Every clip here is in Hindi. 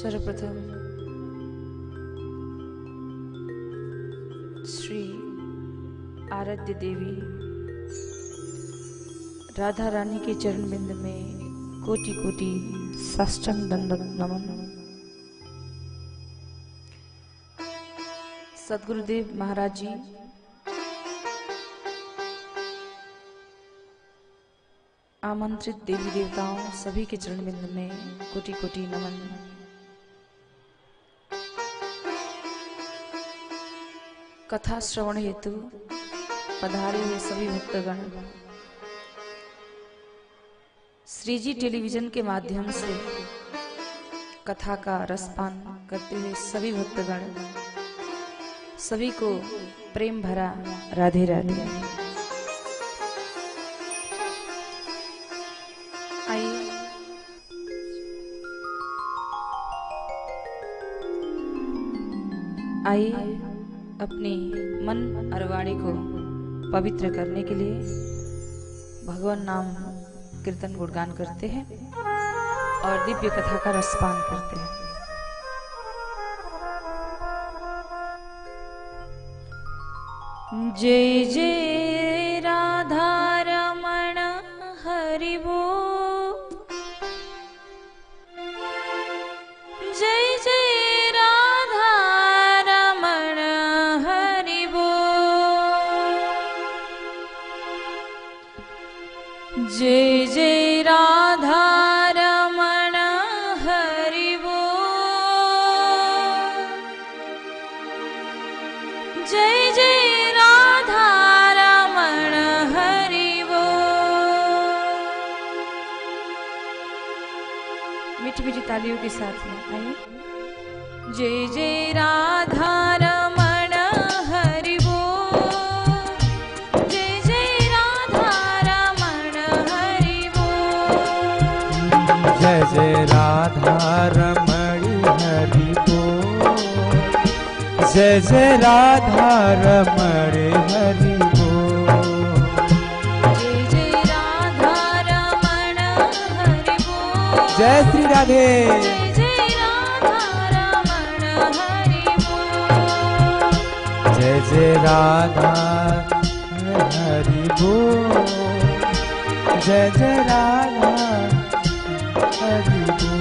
सर्वप्रथम श्री आराध्य देवी राधा रानी के चरण बिंद में कोटि कोटि साष्टांग दंडवत नमन। सद्गुरुदेव महाराज जी, आमंत्रित देवी देवताओं सभी के चरण बिंद में कोटि कोटि नमन। कथा श्रवण हेतु पधारे हुए सभी भक्तगण, श्री जी टेलीविजन के माध्यम से कथा का रसपान करते हुए सभी भक्तगण, सभी को प्रेम भरा राधे राधे। आइए अपने मन अरवाणी को पवित्र करने के लिए भगवान नाम कीर्तन गुणगान करते हैं और दिव्य कथा का रसपान करते हैं। जय जय राधा रमण हरि बोल, जय जय राधा रमण हरि बोल, जय जय राधा रमण हरि बोल, जय जय मीठी तालियों के साथ में आइए। जय जय राधा रमण हरि बोल, जय जय राधा रमण हरि बोल, जय जय राधा रमण हरि बोल, जय जय राधा रमण हरि बोल, जय जय राधा रमण हरि बोल, जय श्री राधे, जय जय राधा रमण हरि बोल, जय जय राधा हरि बोल, जय जय राधा हरि बोल।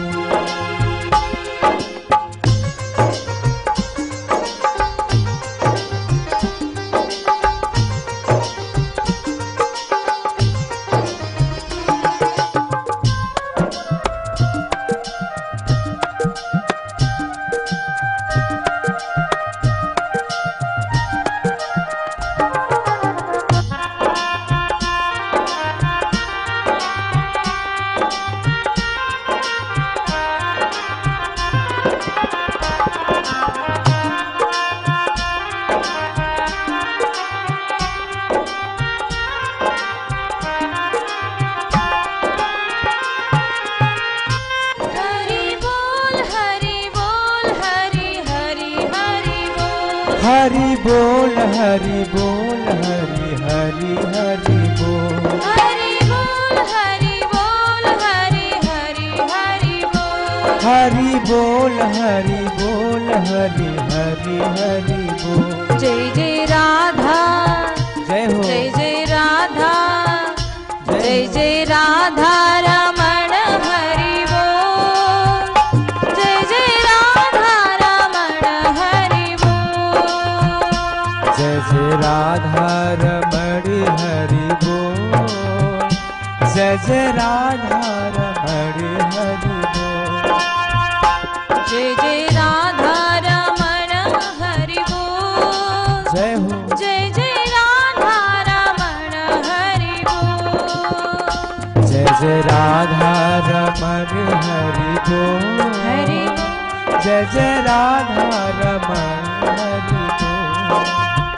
हरि बोल हरि बोल हरि हरि हरि बोल, हरि बोल हरि बोल हरि हरि हरि बोल, हरि बोल हरि बोल हरि हरि हरि बोल। जय जय राधा, जय हो, जय जय राधा, जय जय राधा रमण हरि बोल, जय जय राधा रमण हरि बोल, जय जय राधा रमण हरि बोल, जय जय राधा रमण हरि बोल, जय जय राधा रमण हरि बोल, जय हो, जय जय राधा रमण हरि बोल, जय जय राधा रमण हरि बोल, हरि जय जय राधा रमण हरि बोल।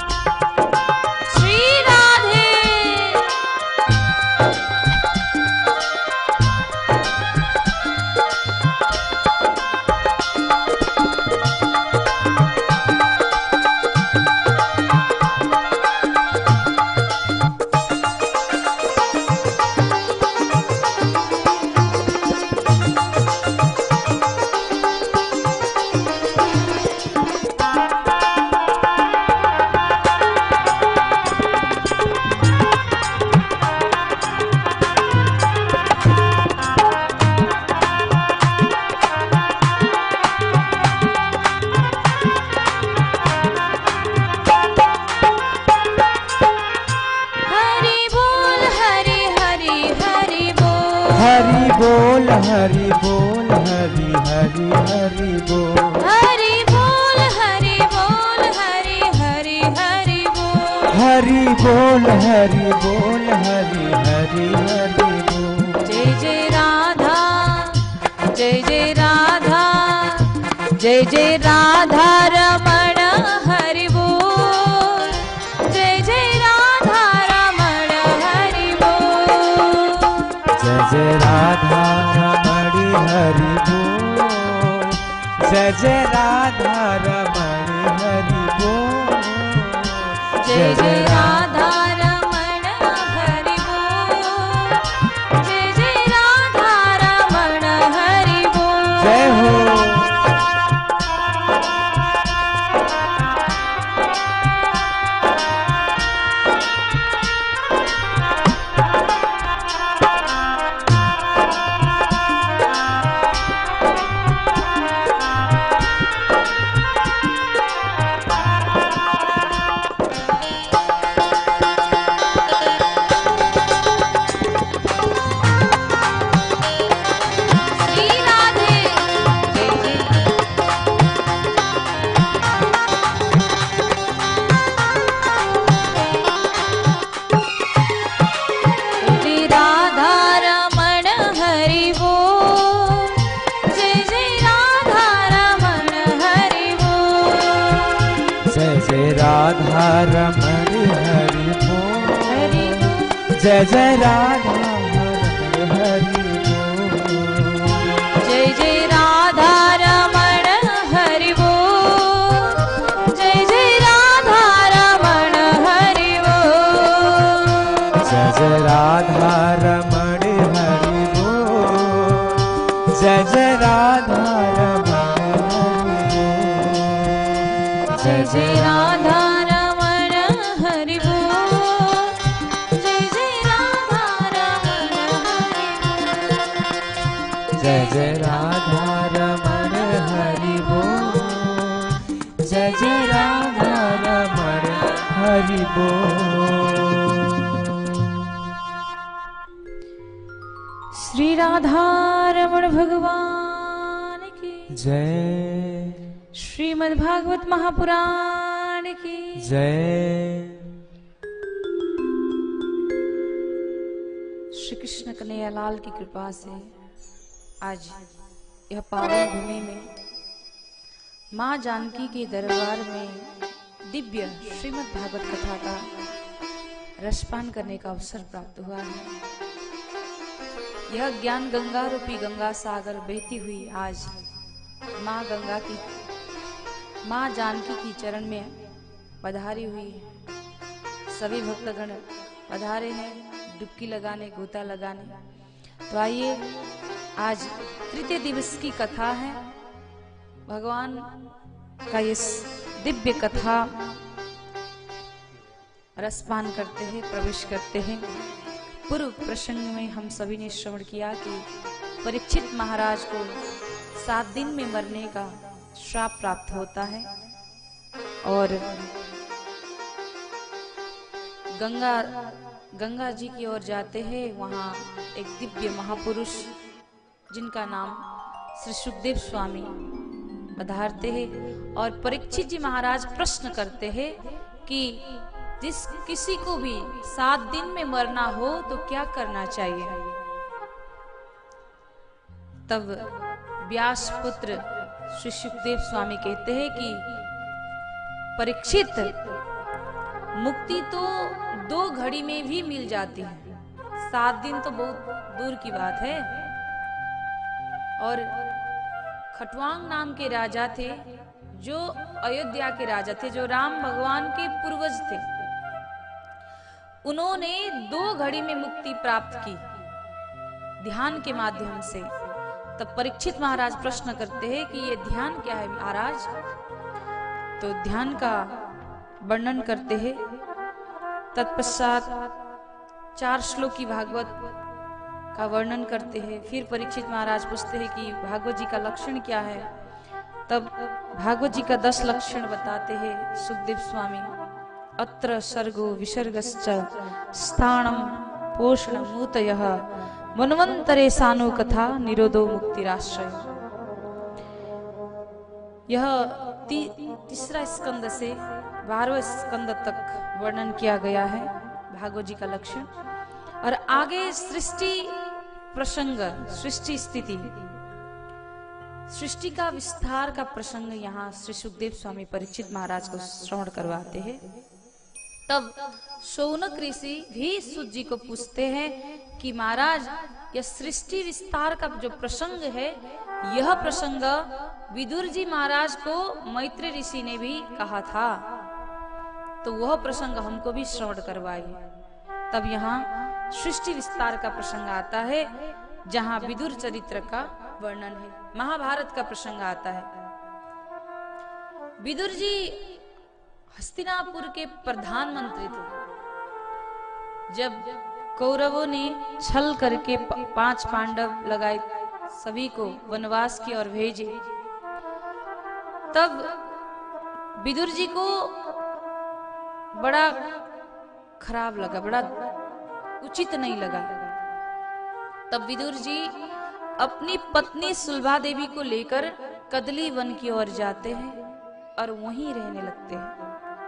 श्री राधे। हरि बोल हरि बोल हरि हरि हरि बोल हरि बोल हरि बोल हरि हरि हरि बोल हरि बोल हरि बोल हरि हरि हरि बोल जय जय राधा जय जय राधा जय जय राधा रमण हरि बोल जय जय राधा रमण हरि बोल जय जय राधा रमणी हरि बोल जय जय राधा रमणी हरि बोल जय जय राधा रमण हरि बोल जय जय राधा रमण हरि बोल जय हो श्री राधे जय जय जय राधा रमण हरि बोल जय जय राधा रमण हरि बोल जय जय राधा रमणी हरि बोल हरि बोल जय जय राधा रमणी हरि बोल जय जय राधा रमण हरि बोल जय जय राधा रमण हरि बोल जय जय राधा रमणी हरि बोल जय जय राधा रमणी हरि बोल जय जय राधा रमण हरि बोल जय जय राधा रमण हरि बोल जय जय राधा रमण हरि बोल जय जय राधा रमण हरि बोल श्री राधा रमण भगवान की जय श्रीमद् भागवत महापुराण की जय श्री कृष्ण कन्हैया लाल की कृपा से आज यह पावन भूमि में माँ जानकी के दरबार में दिव्य श्रीमद् भागवत कथा का रसपान करने का अवसर प्राप्त हुआ है। यह ज्ञान गंगा रूपी गंगा सागर बहती हुई आज माँ गंगा की माँ जानकी की चरण में पधारी हुई है। सभी भक्तगण पधारे हैं डुबकी लगाने गोता लगाने। तो आइए आज तृतीय दिवस की कथा है। भगवान का ये दिव्य कथा रसपान करते हैं प्रवेश करते हैं। पूर्व प्रसंग में हम सभी ने श्रवण किया कि परीक्षित महाराज को 7 दिन में मरने का श्राप प्राप्त होता है और गंगा जी की ओर जाते हैं। वहां एक दिव्य महापुरुष जिनका नाम श्री सुखदेव स्वामी पधारते हैं और परीक्षित जी महाराज प्रश्न करते हैं कि जिस किसी को भी 7 दिन में मरना हो तो क्या करना चाहिए। तब व्यास पुत्र श्री सुखदेव स्वामी कहते हैं कि परीक्षित मुक्ति तो 2 घड़ी में भी मिल जाती है, 7 दिन तो बहुत दूर की बात है। और खटवांग नाम के राजा थे जो अयोध्या के राजा थे, जो राम भगवान के पूर्वज थे। उन्होंने 2 घड़ी में मुक्ति प्राप्त की ध्यान के माध्यम से। तब परीक्षित महाराज प्रश्न करते हैं कि ये ध्यान क्या है महाराज। तो ध्यान का वर्णन करते हैं। तत्पश्चात 4 श्लोक की भागवत का वर्णन करते हैं। फिर परीक्षित महाराज पूछते हैं कि भागवत जी का लक्षण क्या है। तब भागवत जी का 10 लक्षण बताते हैं सुखदेव स्वामी। अत्र सर्गो विसर्गश्च स्थानम पोषणमूतयः मनवंतरे सानो कथा निरोधो मुक्तिराश्रय। यह तीसरा स्कंद से 12वें स्कंद तक वर्णन किया गया है भागवत जी का लक्षण। और आगे सृष्टि प्रसंग, सृष्टि स्थिति, सृष्टि का विस्तार का प्रसंग यहाँ श्री सुखदेव स्वामी परीक्षित महाराज को श्रवण करवाते हैं। तब शौनक ऋषि भी सूत जी को पूछते हैं कि महाराज, यह सृष्टि विस्तार का जो प्रसंग है, यह प्रसंग विदुर जी महाराज को मैत्री ऋषि ने भी कहा था, तो वह प्रसंग हमको भी श्रवण करवाइए। तब यहाँ सृष्टि विस्तार का प्रसंग आता है, जहाँ विदुर चरित्र का वर्णन है, महाभारत का प्रसंग आता है। विदुर जी हस्तिनापुर के प्रधानमंत्री थे। जब कौरवों ने छल करके 5 पांडव लगाए सभी को वनवास की ओर भेजे, तब विदुर जी को बड़ा खराब लगा, बड़ा उचित नहीं लगा। तब विदुर जी अपनी पत्नी सुलभा देवी को लेकर कदली वन की ओर जाते हैं और वहीं रहने लगते हैं।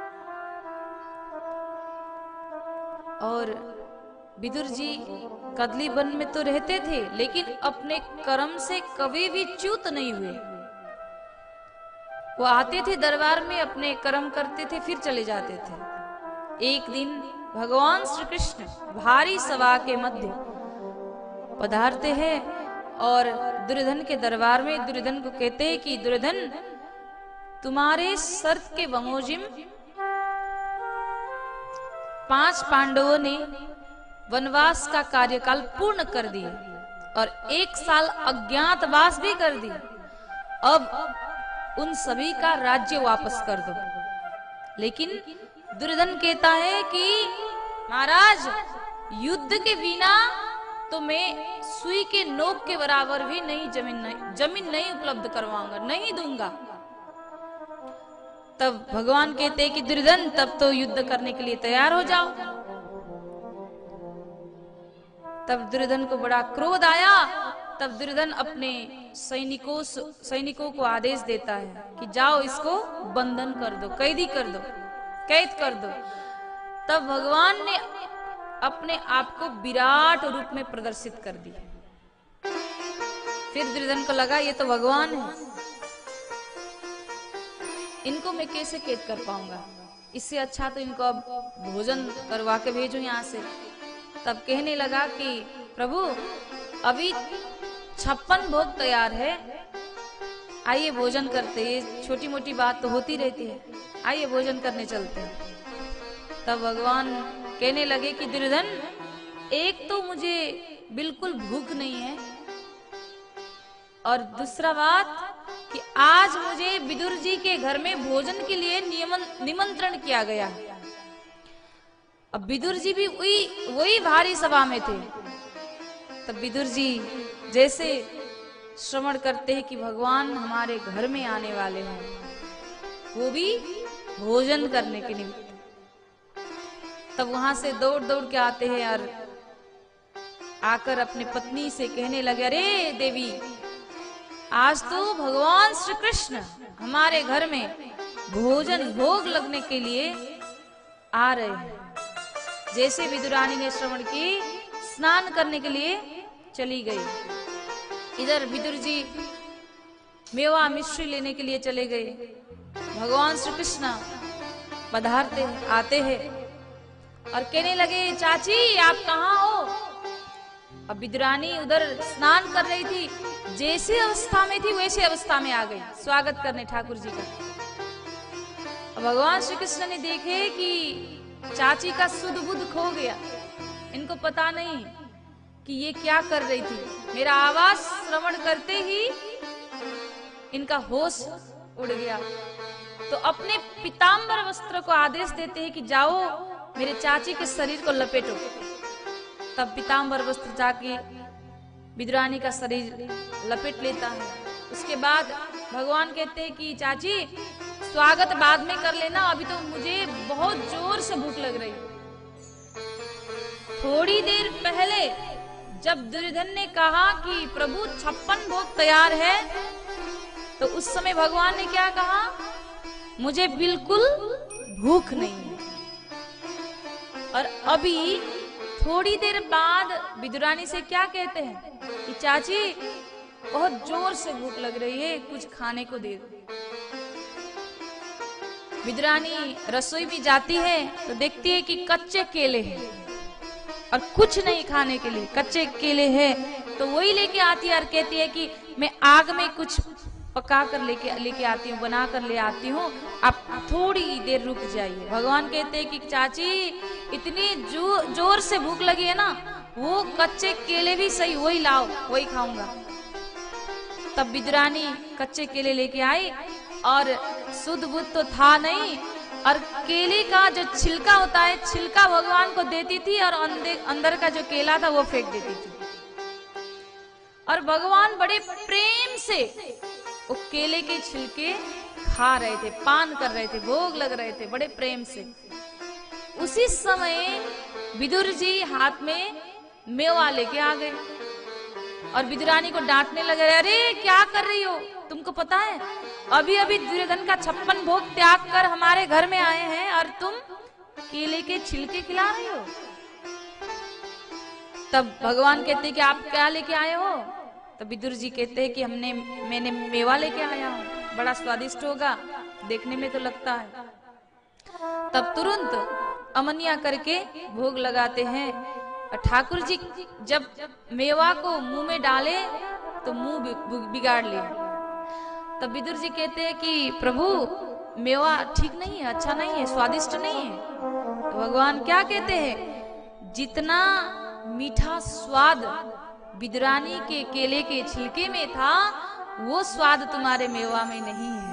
और विदुर जी कदली वन में तो रहते थे, लेकिन अपने कर्म से कभी भी च्युत नहीं हुए। वो आते थे दरबार में, अपने कर्म करते थे, फिर चले जाते थे। एक दिन भगवान श्री कृष्ण भारी सभा के मध्य पधारते हैं और दुर्योधन के दरबार में दुर्योधन को कहते हैं कि दुर्योधन, तुम्हारे शर्त के बमोजिम 5 पांडवों ने वनवास का कार्यकाल पूर्ण कर दिए और 1 साल अज्ञातवास भी कर दिए। अब उन सभी का राज्य वापस कर दो। लेकिन दुर्योधन कहता है कि महाराज, युद्ध के बिना तो मैं सुई के नोक के बराबर भी जमीन नहीं उपलब्ध करवाऊंगा, नहीं दूंगा। तब भगवान कहते हैं कि दुर्योधन, तब तो युद्ध करने के लिए तैयार हो जाओ। तब दुर्योधन को बड़ा क्रोध आया। तब दुर्योधन अपने सैनिकों को आदेश देता है कि जाओ, इसको बंधन कर दो, कैदी कर दो, कैद कर दो। तब भगवान ने अपने आप को विराट रूप में प्रदर्शित कर दिया। फिर दुर्योधन को लगा ये तो भगवान है, इनको मैं कैसे कैद कर पाऊंगा, इससे अच्छा तो इनको अब भोजन करवा के भेजो यहाँ से। तब कहने लगा कि प्रभु, अभी 56 भोग तैयार है, आइए भोजन करते। ये छोटी मोटी बात तो होती रहती है, आइए भोजन करने चलते हैं। तब भगवान कहने लगे कि दुर्योधन, एक तो मुझे बिल्कुल भूख नहीं है, और दूसरा बात कि आज मुझे विदुर जी के घर में भोजन के लिए निमंत्रण किया गया है। अब विदुर जी भी वही भारी सभा में थे। तब विदुर जी जैसे श्रवण करते हैं कि भगवान हमारे घर में आने वाले हैं, वो भी भोजन करने के निमित्त, तब वहां से दौड़ दौड़ के आते हैं और आकर अपनी पत्नी से कहने लगे, अरे देवी, आज तो भगवान श्री कृष्ण हमारे घर में भोजन भोग लगने के लिए आ रहे हैं। जैसे विदुरानी ने श्रवण की, स्नान करने के लिए चली गई। इधर विदुर जी मेवा मिश्री लेने के लिए चले गए। भगवान श्री कृष्ण पधारते आते हैं और कहने लगे, चाची आप कहाँ हो? अब विदुरानी उधर स्नान कर रही थी, जैसे अवस्था में थी वैसे अवस्था में आ गई स्वागत करने ठाकुर जी का। भगवान श्री कृष्ण ने देखे कि चाची का सुध बुध खो गया, इनको पता नहीं कि ये क्या कर रही थी। मेरा आवाज श्रवण करते ही इनका होश उड़ गया। तो अपने पीतांबर वस्त्र को आदेश देते हैं कि जाओ मेरे चाची के शरीर को लपेटो। तब पीतांबर वस्त्र जाके विदुरानी का शरीर लपेट लेता है। उसके बाद भगवान कहते हैं कि चाची स्वागत बाद में कर लेना, अभी तो मुझे बहुत जोर से भूख लग रही है। थोड़ी देर पहले जब दुर्योधन ने कहा कि प्रभु 56 भोग तैयार है, तो उस समय भगवान ने क्या कहा, मुझे बिल्कुल भूख नहीं है। और अभी थोड़ी देर बाद विदुरानी से क्या कहते हैं कि चाची बहुत जोर से भूख लग रही है, कुछ खाने को दे दो। विदुरानी रसोई में जाती है तो देखती है कि कच्चे केले हैं और कुछ नहीं खाने के लिए, कच्चे केले हैं। तो वही लेके आती है और कहती है कि मैं आग में कुछ पका कर लेके आती हूँ, बना कर ले आती हूँ, आप थोड़ी देर रुक जाइए। भगवान कहते हैं कि चाची इतनी जोर से भूख लगी है ना, वो कच्चे केले भी सही, वही लाओ, वही खाऊंगा। तब विदुरानी कच्चे केले लेके आई और शुद्ध बुद्ध तो था नहीं, और केले का जो छिलका होता है, छिलका भगवान को देती थी और अंदर का जो केला था वो फेंक देती थी। और भगवान बड़े प्रेम से वो केले के छिलके खा रहे थे, पान कर रहे थे, भोग लग रहे थे बड़े प्रेम से। उसी समय विदुर जी हाथ में मेवा लेके आ गए और विदुरानी को डांटने लगे, अरे क्या कर रही हो, तुमको पता है अभी अभी दुर्योधन का 56 भोग त्याग कर हमारे घर में आए हैं और तुम केले के छिलके खिला रही हो। तब भगवान कहते कि आप क्या लेके आए हो? तो विदुर जी कहते हैं कि मैंने मेवा लेके आया हूँ, बड़ा स्वादिष्ट होगा, देखने में तो लगता है। तब तुरंत अमनिया करके भोग लगाते हैं। ठाकुर जी जब मेवा को मुंह में डाले तो मुंह बिगाड़ लिया। तब विदुर जी कहते हैं कि प्रभु मेवा ठीक नहीं है, अच्छा नहीं है, स्वादिष्ट नहीं है। तो भगवान क्या कहते हैं, जितना मीठा स्वाद विदुरानी के केले के छिलके में था, वो स्वाद तुम्हारे मेवा में नहीं है।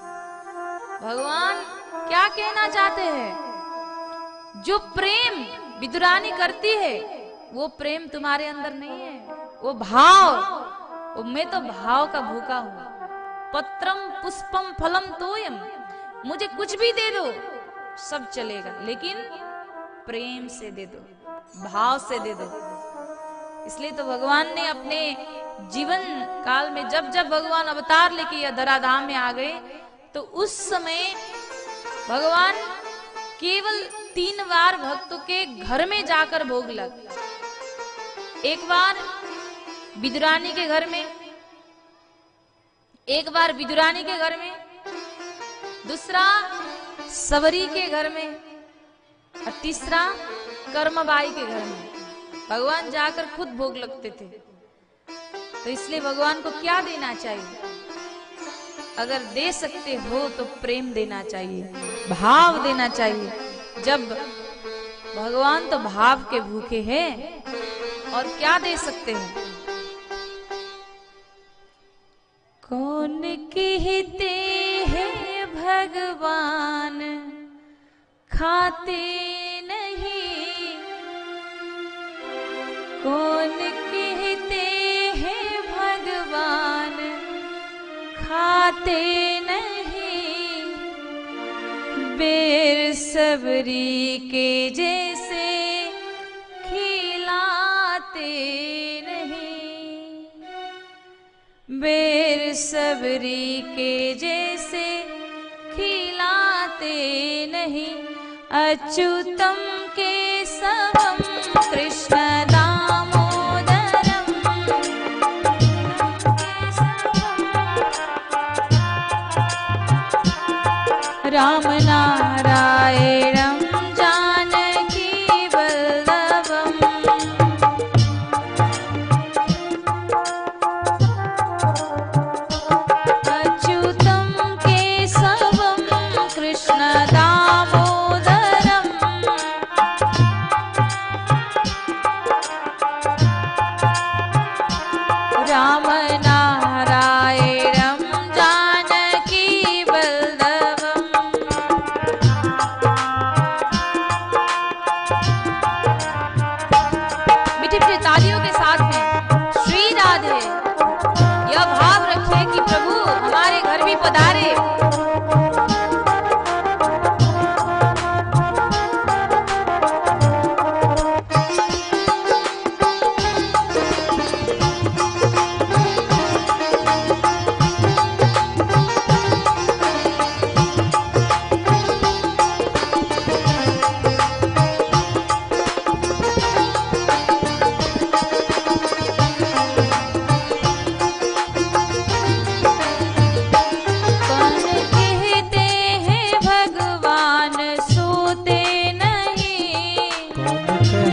भगवान क्या कहना चाहते हैं, जो प्रेम विदुरानी करती है वो प्रेम तुम्हारे अंदर नहीं है, वो भाव, मैं तो भाव का भूखा हूं। पत्रम पुष्पम फलम तोयम, मुझे कुछ भी दे दो सब चलेगा, लेकिन प्रेम से दे दो, भाव से दे दो। इसलिए तो भगवान ने अपने जीवन काल में जब जब भगवान अवतार लेके धराधाम में आ गए, तो उस समय भगवान केवल 3 बार भक्तों के घर में जाकर भोग लग। एक बार विदुरानी के घर में, एक बार विदुरानी के घर में, दूसरा सबरी के घर में, और तीसरा कर्मबाई के घर में भगवान जाकर खुद भोग लगते थे। तो इसलिए भगवान को क्या देना चाहिए? अगर दे सकते हो तो प्रेम देना चाहिए, भाव देना चाहिए। जब भगवान तो भाव के भूखे हैं, और क्या दे सकते हैं? कौन कहते हैं भगवान खाते नहीं, कौन कहते हैं भगवान खाते नहीं, बेर सबरी के जैसे खिलाते नहीं, बेर सबरी के जैसे खिलाते नहीं, अच्युतम केशवम कृष्ण दामोदरम, राम नारायणम जानकी वल्लभम, अच्युतम केशवम कृष्ण दामोदरम,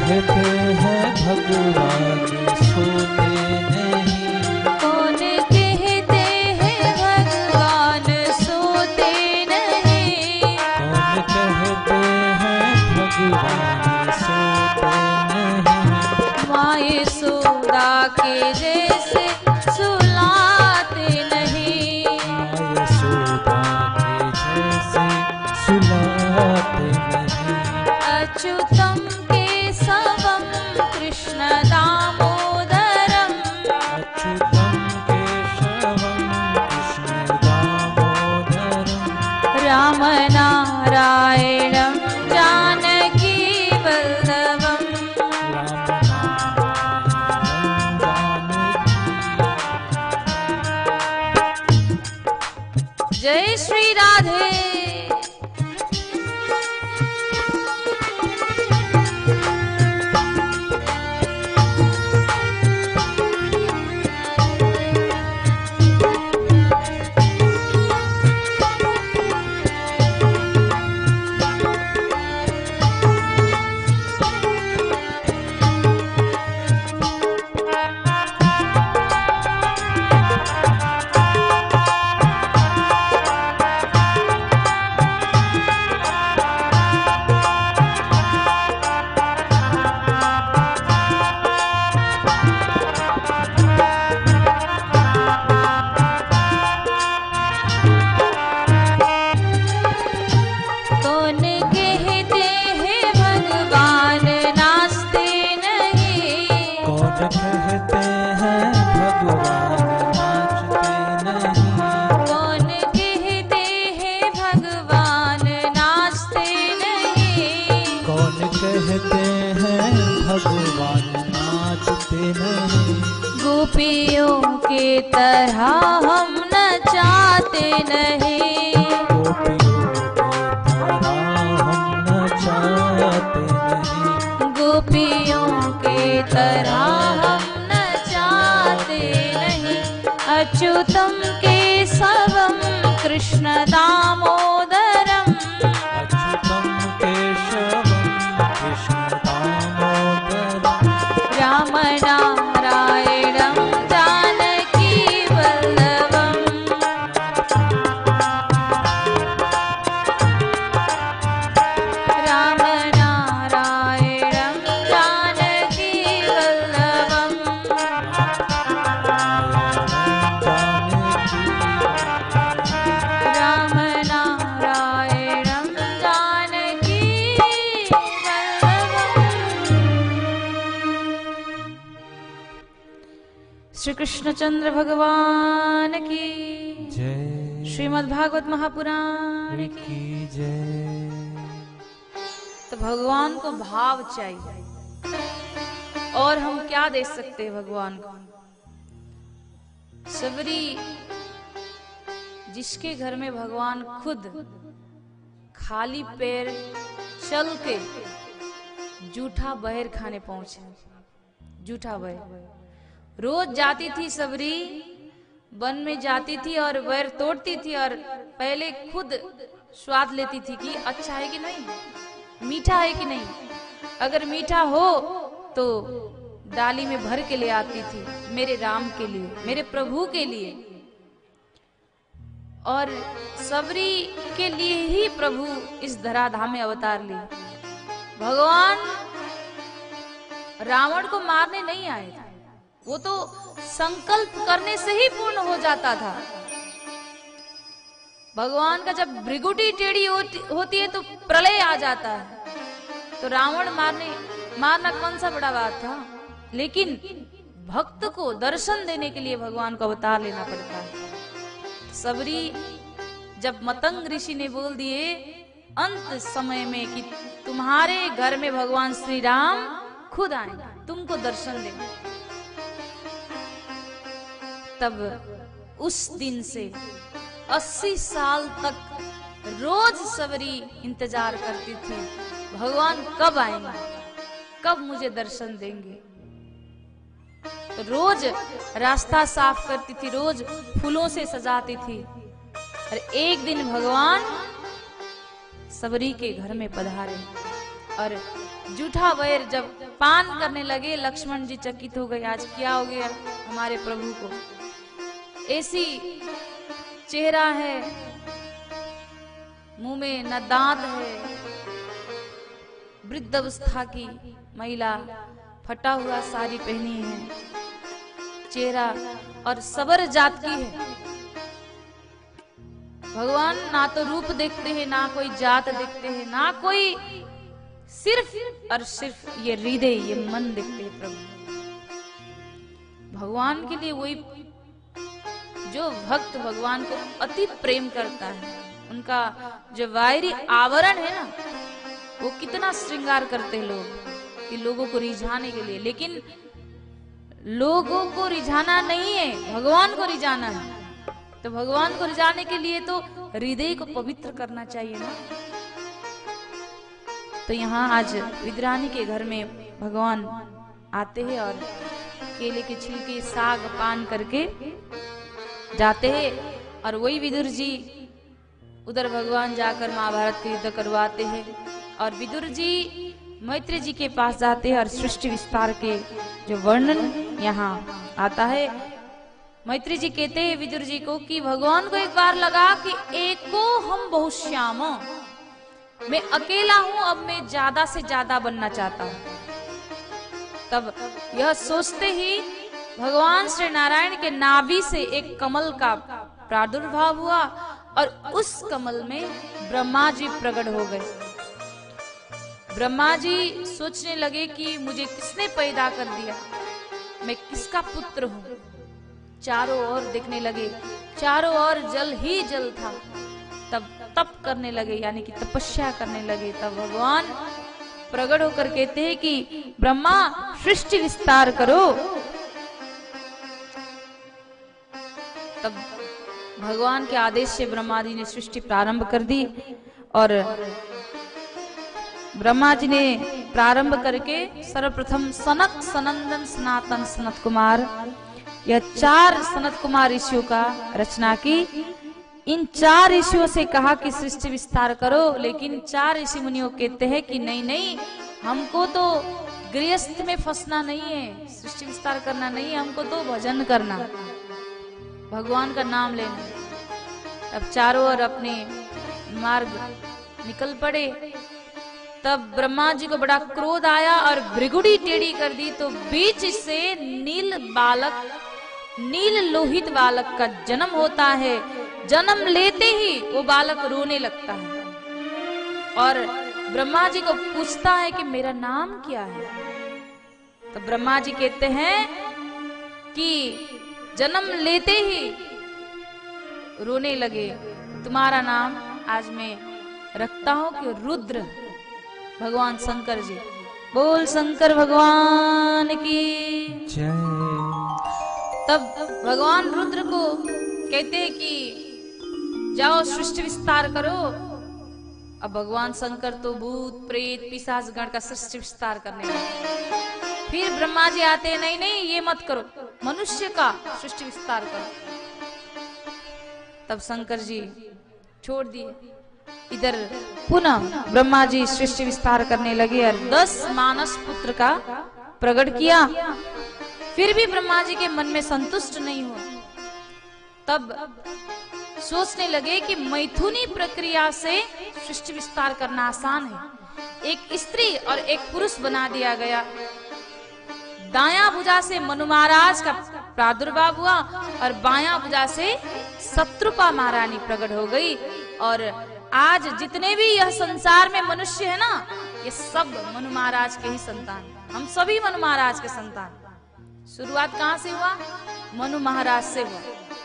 कहते हैं भगवान सोते नहीं? कौन कहते हैं भगवान सोते नहीं? कौन कहते हैं भगवान सोते नहीं? माँ यशोदा के जैसे सुलाते नहीं। माँ यशोदा के जैसे सुलाते नहीं। अच्युतम केशवम कृष्ण दामोदरम। अच्युतम केशवम कृष्ण दामोदरम। राम नारायणं जानकी वल्लभम्। जय श्री राधे। गोपियों के तरह हम नचाते नहीं। गोपियों के तरह हम नचाते नहीं। अच्युतम केशवम कृष्ण दामोदरम। अच्युतम केशवम कृष्ण दामोदरम। राम नारायणं जानकी वल्लभम्। राम नारायणं जानकी वल्लभम्। राम नारायणं जानकी श्री कृष्णचंद्र भगवान की जय। श्रीमद् भागवत महापुराण की जय। तो भगवान को भाव चाहिए और हम क्या दे सकते हैं भगवान को। सबरी जिसके घर में भगवान खुद खाली पैर चल के जूठा बहर खाने पहुंचे। जूठा बहर रोज जाती थी सबरी, वन में जाती थी और बैर तोड़ती थी और पहले खुद स्वाद लेती थी कि अच्छा है कि नहीं, मीठा है कि नहीं। अगर मीठा हो तो डाली में भर के ले आती थी मेरे राम के लिए, मेरे प्रभु के लिए। और सबरी के लिए ही प्रभु इस धराधाम में अवतार लिए। भगवान रावण को मारने नहीं आए थे, वो तो संकल्प करने से ही पूर्ण हो जाता था। भगवान का जब भृगुटी टेढ़ी होती है तो प्रलय आ जाता है। तो रावण मारना कौन सा बड़ा बात था, लेकिन भक्त को दर्शन देने के लिए भगवान को अवतार लेना पड़ता है। सबरी जब मतंग ऋषि ने बोल दिए अंत समय में कि तुम्हारे घर में भगवान श्री राम खुद आएंगे, तुमको दर्शन देंगे, तब उस दिन से 80 साल तक रोज सबरी इंतजार करती थी भगवान कब आएंगे, कब मुझे दर्शन देंगे। रोज रास्ता साफ करती थी, रोज फूलों से सजाती थी। और एक दिन भगवान सबरी के घर में पधारे और जूठा वैर जब पान करने लगे, लक्ष्मण जी चकित हो गए, आज क्या हो गया हमारे प्रभु को। ऐसी चेहरा है, मुंह में न दांत है, वृद्ध अवस्था की महिला, फटा हुआ साड़ी पहनी है, चेहरा और सबर जात की है। भगवान ना तो रूप देखते हैं, ना कोई जात देखते हैं, ना कोई, सिर्फ और सिर्फ ये हृदय, ये मन देखते हैं प्रभु। भगवान के लिए वही जो भक्त भगवान को अति प्रेम करता है, उनका जो बाहरी आवरण है ना, वो कितना श्रृंगार करते हैं लोग कि लोगों को रिझाने के लिए, लेकिन लोगों को रिझाना नहीं है, भगवान को रिझाना है। तो भगवान को रिझाने के लिए तो हृदय को पवित्र करना चाहिए ना। तो यहाँ आज विद्रानी के घर में भगवान आते हैं और केले के छिलके साग पान करके जाते हैं, और वही विदुर जी उधर भगवान जाकर महाभारत के युद्ध करवाते हैं, और विदुर जी मैत्री जी के पास जाते हैं और सृष्टि विस्तार के जो वर्णन यहाँ आता है। मैत्री जी कहते हैं विदुर जी को कि भगवान को एक बार लगा कि एको हम बहुत श्याम, मैं अकेला हूं, अब मैं ज्यादा से ज्यादा बनना चाहता हूं। तब यह सोचते ही भगवान श्री नारायण के नाभि से एक कमल का प्रादुर्भाव हुआ, और उस कमल में ब्रह्मा जी प्रकट हो गए। ब्रह्मा जी सोचने लगे कि मुझे किसने पैदा कर दिया, मैं किसका पुत्र हूं। चारों ओर देखने लगे, चारों ओर जल ही जल था। तब तप करने लगे, यानी कि तपस्या करने लगे। तब भगवान प्रकट होकर कहते हैं कि ब्रह्मा सृष्टि विस्तार करो। तब भगवान के आदेश से ब्रह्मा जी ने सृष्टि प्रारंभ कर दी, और ब्रह्मा जी ने प्रारंभ करके सर्वप्रथम सनक सनंदन सनातन सनत कुमार, यह 4 सनत कुमार ऋषियों का रचना की। इन 4 ऋषियों से कहा कि सृष्टि विस्तार करो, लेकिन 4 ऋषि मुनियों कहते हैं कि नहीं नहीं, हमको तो गृहस्थ में फंसना नहीं है, सृष्टि विस्तार करना नहीं है, हमको तो भजन करना, भगवान का नाम लेना। अब चारों ओर अपने मार्ग निकल पड़े। तब ब्रह्मा जी को बड़ा क्रोध आया और भृगुड़ी टेढ़ी कर दी, तो बीच से नील लोहित बालक का जन्म होता है। जन्म लेते ही वो बालक रोने लगता है, और ब्रह्मा जी को पूछता है कि मेरा नाम क्या है। तो ब्रह्मा जी कहते हैं कि जन्म लेते ही रोने लगे, तुम्हारा नाम आज मैं रखता हूं कि रुद्र। भगवान शंकर जी, बोल शंकर भगवान की जय। तब भगवान रुद्र को कहते हैं कि जाओ सृष्टि विस्तार करो। अब भगवान शंकर तो भूत प्रेत पिशाच गण का सृष्टि विस्तार करने लगे। फिर ब्रह्मा जी आते हैं, नहीं नहीं ये मत करो, मनुष्य का सृष्टि विस्तार करो। तब शंकर जी छोड़ दिए। इधर पुनः ब्रह्मा जी सृष्टि विस्तार करने लगे और 10 मानस पुत्र का प्रकट किया। फिर भी ब्रह्मा जी के मन में संतुष्ट नहीं हुआ। तब सोचने लगे कि मैथुनी प्रक्रिया से सृष्टि विस्तार करना आसान है। एक स्त्री और एक पुरुष बना दिया गया। दायां भुजा से मनु महाराज का प्रादुर्भाव हुआ और बायां भुजा से शत्रुपा महारानी प्रकट हो गई। और आज जितने भी यह संसार में मनुष्य है ना, ये सब मनु महाराज के ही संतान। हम सभी मनु महाराज के संतान। शुरुआत कहां से हुआ? मनु महाराज से हुआ।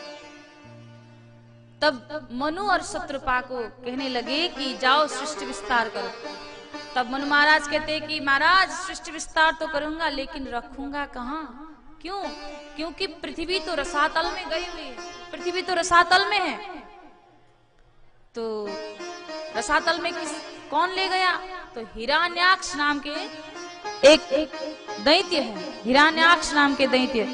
तब मनु और शत्रुपा को कहने लगे कि जाओ सृष्टि विस्तार करो। तब मनु महाराज कहते कि महाराज सृष्टि विस्तार तो करूंगा, लेकिन रखूंगा कहाँ? क्यों? क्योंकि पृथ्वी तो रसातल में गई हुई है। पृथ्वी तो रसातल में है, तो रसातल में कौन ले गया? तो हिरण्याक्ष नाम के एक दैत्य है। हिरण्याक्ष नाम के दैत्य।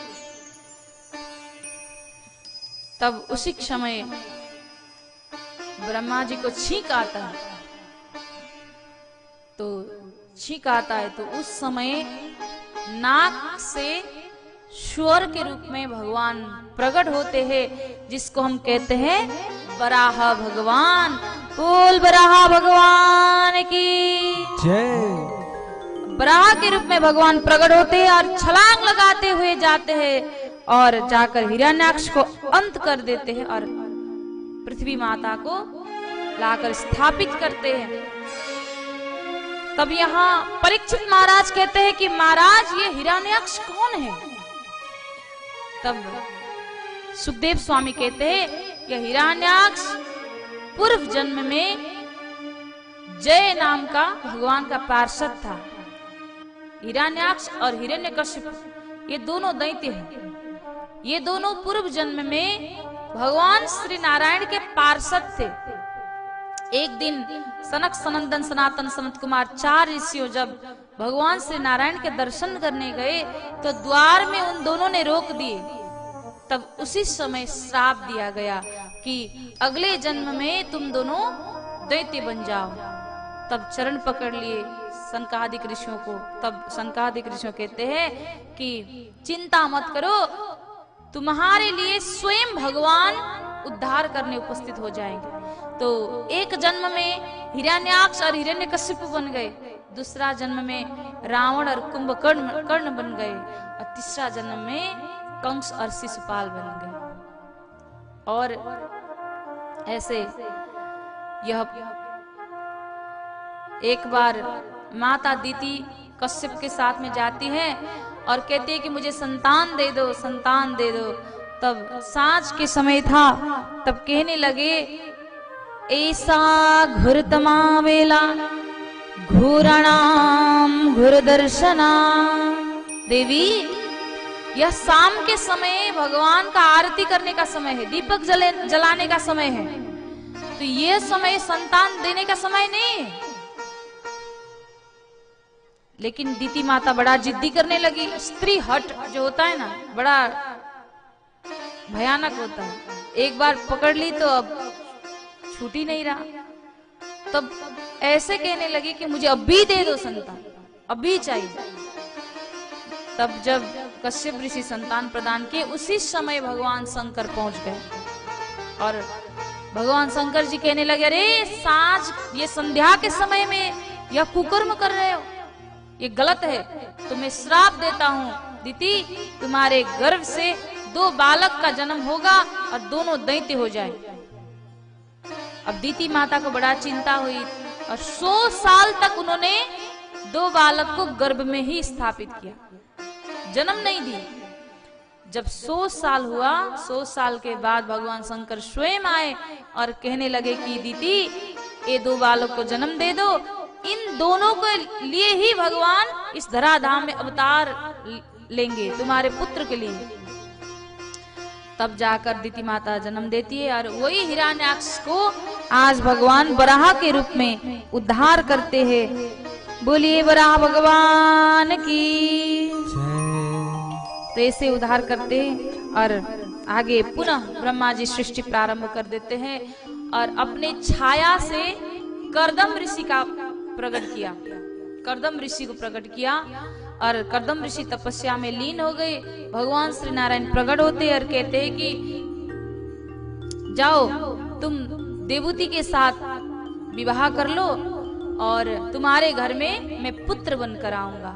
तब उसी समय ब्रह्मा जी को छींक आता है तो छींक आता है, तो उस समय नाक से स्वर के रूप में भगवान प्रकट होते हैं, जिसको हम कहते हैं वराह भगवान। बोल वराह भगवान की जय। वराह के रूप में भगवान प्रकट होते हैं और छलांग लगाते हुए जाते हैं और जाकर हिरण्याक्ष को अंत कर देते हैं और पृथ्वी माता को लाकर स्थापित करते हैं। तब यहाँ परीक्षित महाराज कहते हैं कि महाराज ये हिरण्याक्ष कौन है? तब सुखदेव स्वामी कहते हैं यह हिरण्याक्ष पूर्व जन्म में जय नाम का भगवान का पार्षद था। हिरण्याक्ष और हिरण्यकशिपु ये दोनों दैत्य हैं। ये दोनों पूर्व जन्म में भगवान श्री नारायण के पार्षद थे। एक दिन सनक सनंदन सनातन सनत कुमार 4 ऋषियों जब भगवान श्री नारायण के दर्शन करने गए तो द्वार में उन दोनों ने रोक दिए। तब उसी समय श्राप दिया गया कि अगले जन्म में तुम दोनों दैत्य बन जाओ। तब चरण पकड़ लिए सनकादिक ऋषियों को। तब सनकादिक ऋषियों कहते हैं कि चिंता मत करो, तुम्हारे लिए स्वयं भगवान उद्धार करने उपस्थित हो जाएंगे। तो एक जन्म में हिरण्याक्ष और हिरण्यकशिपु बन गए, दूसरा जन्म में रावण और कुंभकर्ण बन गए और तीसरा जन्म में कंस और शिशुपाल बन गए। और ऐसे यह एक बार माता दीति कश्यप के साथ में जाती है और कहती है कि मुझे संतान दे दो, संतान दे दो। तब सांझ के समय था, तब कहने लगे ऐसा घुरतमा वेला घूरणाम घुरदर्शना। देवी यह शाम के समय भगवान का आरती करने का समय है, दीपक जलाने का समय है, तो यह समय संतान देने का समय नहीं है। लेकिन दीति माता बड़ा जिद्दी करने लगी। स्त्री हट जो होता है ना, बड़ा भयानक होता है। एक बार पकड़ ली तो अब छूट ही नहीं रहा। तब ऐसे कहने लगी कि मुझे अभी दे दो संतान, अभी चाहिए। तब जब कश्यप ऋषि संतान प्रदान किए, उसी समय भगवान शंकर पहुंच गए और भगवान शंकर जी कहने लगे अरे सांझ ये संध्या के समय में यह कुकर्म कर रहे हो, ये गलत है। तो मैं श्राप देता हूँ दीति, तुम्हारे गर्भ से 2 बालक का जन्म होगा और दोनों दैत्य हो जाए। अब दीति माता को बड़ा चिंता हुई और 100 साल तक उन्होंने 2 बालक को गर्भ में ही स्थापित किया, जन्म नहीं दी। जब 100 साल हुआ, 100 साल के बाद भगवान शंकर स्वयं आए और कहने लगे कि दीति ये 2 बालक को जन्म दे दो, इन दोनों के लिए ही भगवान इस धराधाम में अवतार लेंगे, तुम्हारे पुत्र के लिए। तब जाकर दीति माता जन्म देती है और वही हिरण्याक्ष को आज भगवान वराह के रूप में उद्धार करते हैं। बोलिए वराह भगवान की। तो ऐसे उद्धार करते हैं और आगे पुनः ब्रह्मा जी सृष्टि प्रारंभ कर देते हैं और अपने छाया से कर्दम ऋषि का प्रकट किया, कर्दम ऋषि को प्रकट किया और कर्दम ऋषि तपस्या में लीन हो गए। भगवान श्री नारायण प्रकट होते और कहते हैं कि जाओ तुम देवूति के साथ विवाह कर लो और तुम्हारे घर में मैं पुत्र बनकर आऊंगा।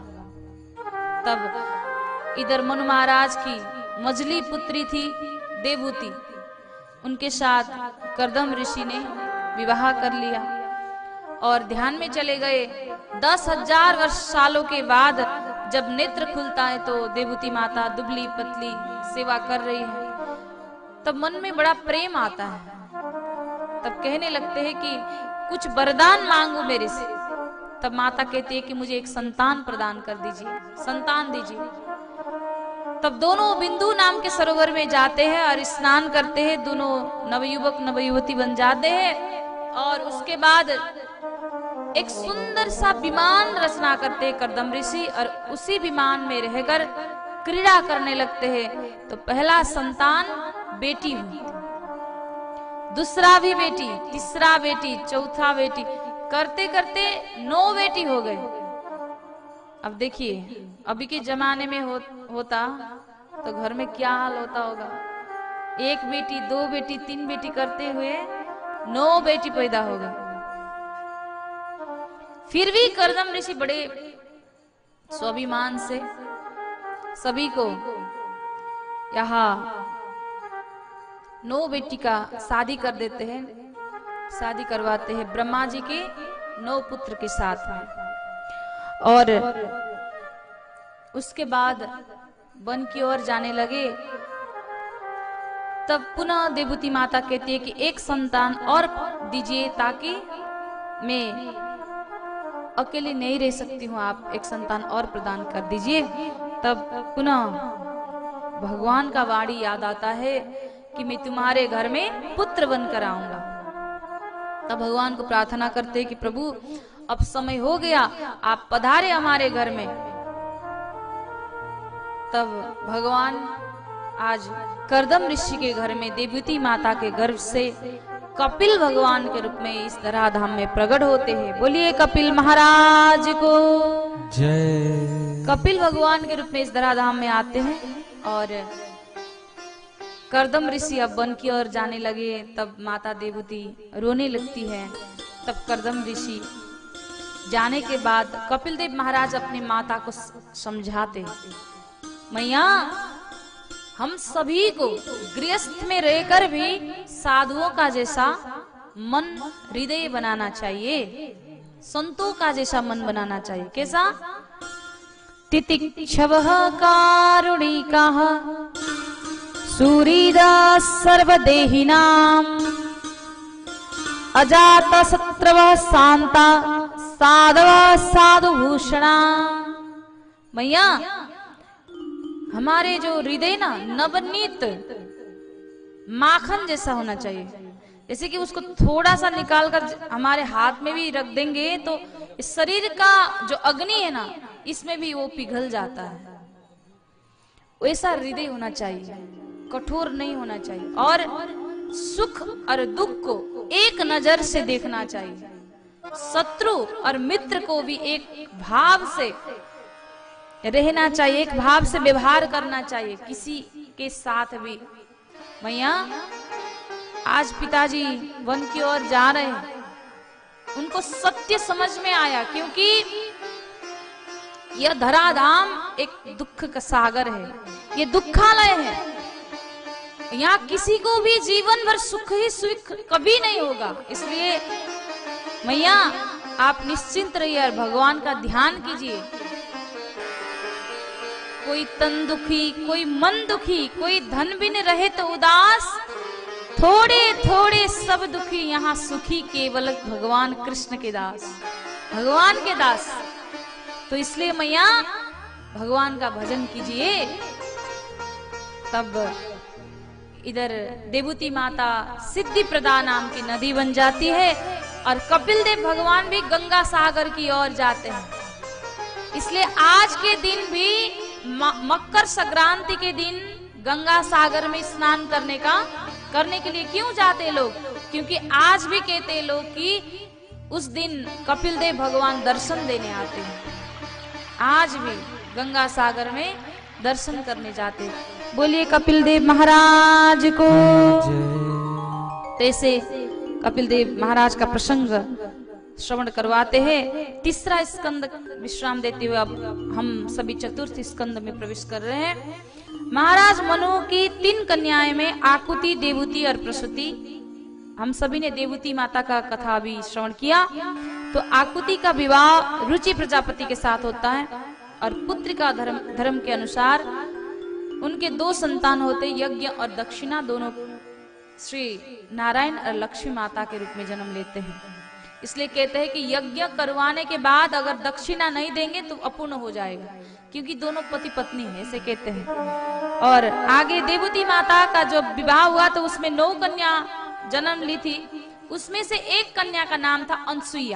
तब इधर मनु महाराज की मझली पुत्री थी देवूति, उनके साथ कर्दम ऋषि ने विवाह कर लिया और ध्यान में चले गए। 10,000 वर्ष सालों के बाद जब नेत्र खुलता है तो देवूति माता दुबली पतली सेवा कर रही है। तब मन में बड़ा प्रेम आता है। तब कहने लगते हैं कि कुछ वरदान मांगो मेरे से। तब माता कहती है कि मुझे एक संतान प्रदान कर दीजिए, संतान दीजिए। तब दोनों बिंदु नाम के सरोवर में जाते हैं और स्नान करते हैं। दोनों नवयुवक नवयुवती बन जाते हैं और उसके बाद एक सुंदर सा विमान रचना करते हैं कर्दम ऋषि और उसी विमान में रहकर क्रीड़ा करने लगते हैं। तो पहला संतान बेटी हुई, दूसरा भी बेटी, तीसरा बेटी, चौथा बेटी, करते करते 9 बेटी हो गए। अब देखिए अभी के जमाने में होता तो घर में क्या हाल होता होगा। 1 बेटी 2 बेटी 3 बेटी करते हुए 9 बेटी पैदा हो गई। फिर भी कर्दम ऋषि बड़े स्वाभिमान से सभी को यहाँ 9 बेटी का शादी कर देते हैं, शादी करवाते हैं ब्रह्मा जी के 9 पुत्र के साथ में। और उसके बाद वन की ओर जाने लगे। तब पुनः देवती माता कहती है कि एक संतान और दीजिए ताकि मैं अकेली नहीं रह सकती हूँ, आप एक संतान और प्रदान कर दीजिए। तब पुनः भगवान का वाणी याद आता है कि मैं तुम्हारे घर में पुत्र बनकर आऊंगा। तब भगवान को प्रार्थना करते कि प्रभु अब समय हो गया, आप पधारे हमारे घर में। तब भगवान आज कर्दम ऋषि के घर में देवती माता के गर्भ से कपिल भगवान के रूप में इस धराधाम में प्रकट होते हैं। बोलिए कपिल महाराज को जय। कपिल भगवान के रूप में इस धराधाम में आते हैं और कर्दम ऋषि अब वन की ओर जाने लगे। तब माता देवती रोने लगती है। तब कर्दम ऋषि जाने के बाद कपिल देव महाराज अपनी माता को समझाते, मैया हम सभी को गृहस्थ में रहकर भी साधुओं का जैसा मन हृदय बनाना चाहिए, संतों का जैसा मन बनाना चाहिए। कैसा? तितिक्षवः कारुणिकाः सूरीदाः सर्वदेहिनां अजातशत्रवः शांता साधवः साधुभूषणा। मैया हमारे जो हृदय ना नवनीत माखन जैसा होना चाहिए। जैसे कि उसको थोड़ा सा निकाल कर हमारे हाथ में भी रख देंगे तो इस शरीर का जो अग्नि है ना इसमें भी वो पिघल जाता है। वैसा हृदय होना चाहिए, कठोर नहीं होना चाहिए। और सुख और दुख को एक नजर से देखना चाहिए। शत्रु और मित्र को भी एक भाव से रहना चाहिए, एक भाव से व्यवहार करना चाहिए किसी के साथ भी। मैया आज पिताजी वन की ओर जा रहे हैं, उनको सत्य समझ में आया क्योंकि यह धराधाम एक दुख का सागर है, ये दुखालय है। यहाँ किसी को भी जीवन भर सुख ही सुख कभी नहीं होगा। इसलिए मैया आप निश्चिंत रहिए और भगवान का ध्यान कीजिए। कोई तन दुखी, कोई मन दुखी, कोई धन बिन रहे तो उदास, थोड़े थोड़े सब दुखी यहाँ सुखी केवल भगवान कृष्ण के दास, भगवान के दास। तो इसलिए मैया भगवान का भजन कीजिए। तब इधर देवती माता सिद्धि प्रदा नाम की नदी बन जाती है और कपिल देव भगवान भी गंगा सागर की ओर जाते हैं। इसलिए आज के दिन भी मकर संक्रांति के दिन गंगा सागर में स्नान करने के लिए क्यों जाते लोग? क्योंकि आज भी कहते लोग कि उस दिन कपिल देव भगवान दर्शन देने आते हैं। आज भी गंगा सागर में दर्शन करने जाते। बोलिए कपिल देव महाराज को। तो ऐसे कपिल देव महाराज का प्रसंग श्रवण करवाते हैं। तीसरा स्कंद विश्राम देते हुए अब हम सभी चतुर्थ स्कंद में प्रवेश कर रहे हैं। महाराज मनु की 3 कन्याएं में आकुति, देवती और प्रसूति। हम सभी ने देवती माता का कथा भी श्रवण किया। तो आकुति का विवाह रुचि प्रजापति के साथ होता है और पुत्र का धर्म के अनुसार उनके 2 संतान होते, यज्ञ और दक्षिणा, दोनों श्री नारायण और लक्ष्मी माता के रूप में जन्म लेते हैं। इसलिए कहते हैं कि यज्ञ करवाने के बाद अगर दक्षिणा नहीं देंगे तो अपूर्ण हो जाएगा, क्योंकि दोनों पति पत्नी है, ऐसे कहते हैं। और आगे देवती माता का जो विवाह हुआ तो उसमें 9 कन्या जन्म ली थी। उसमें से एक कन्या का नाम था अनसुईया।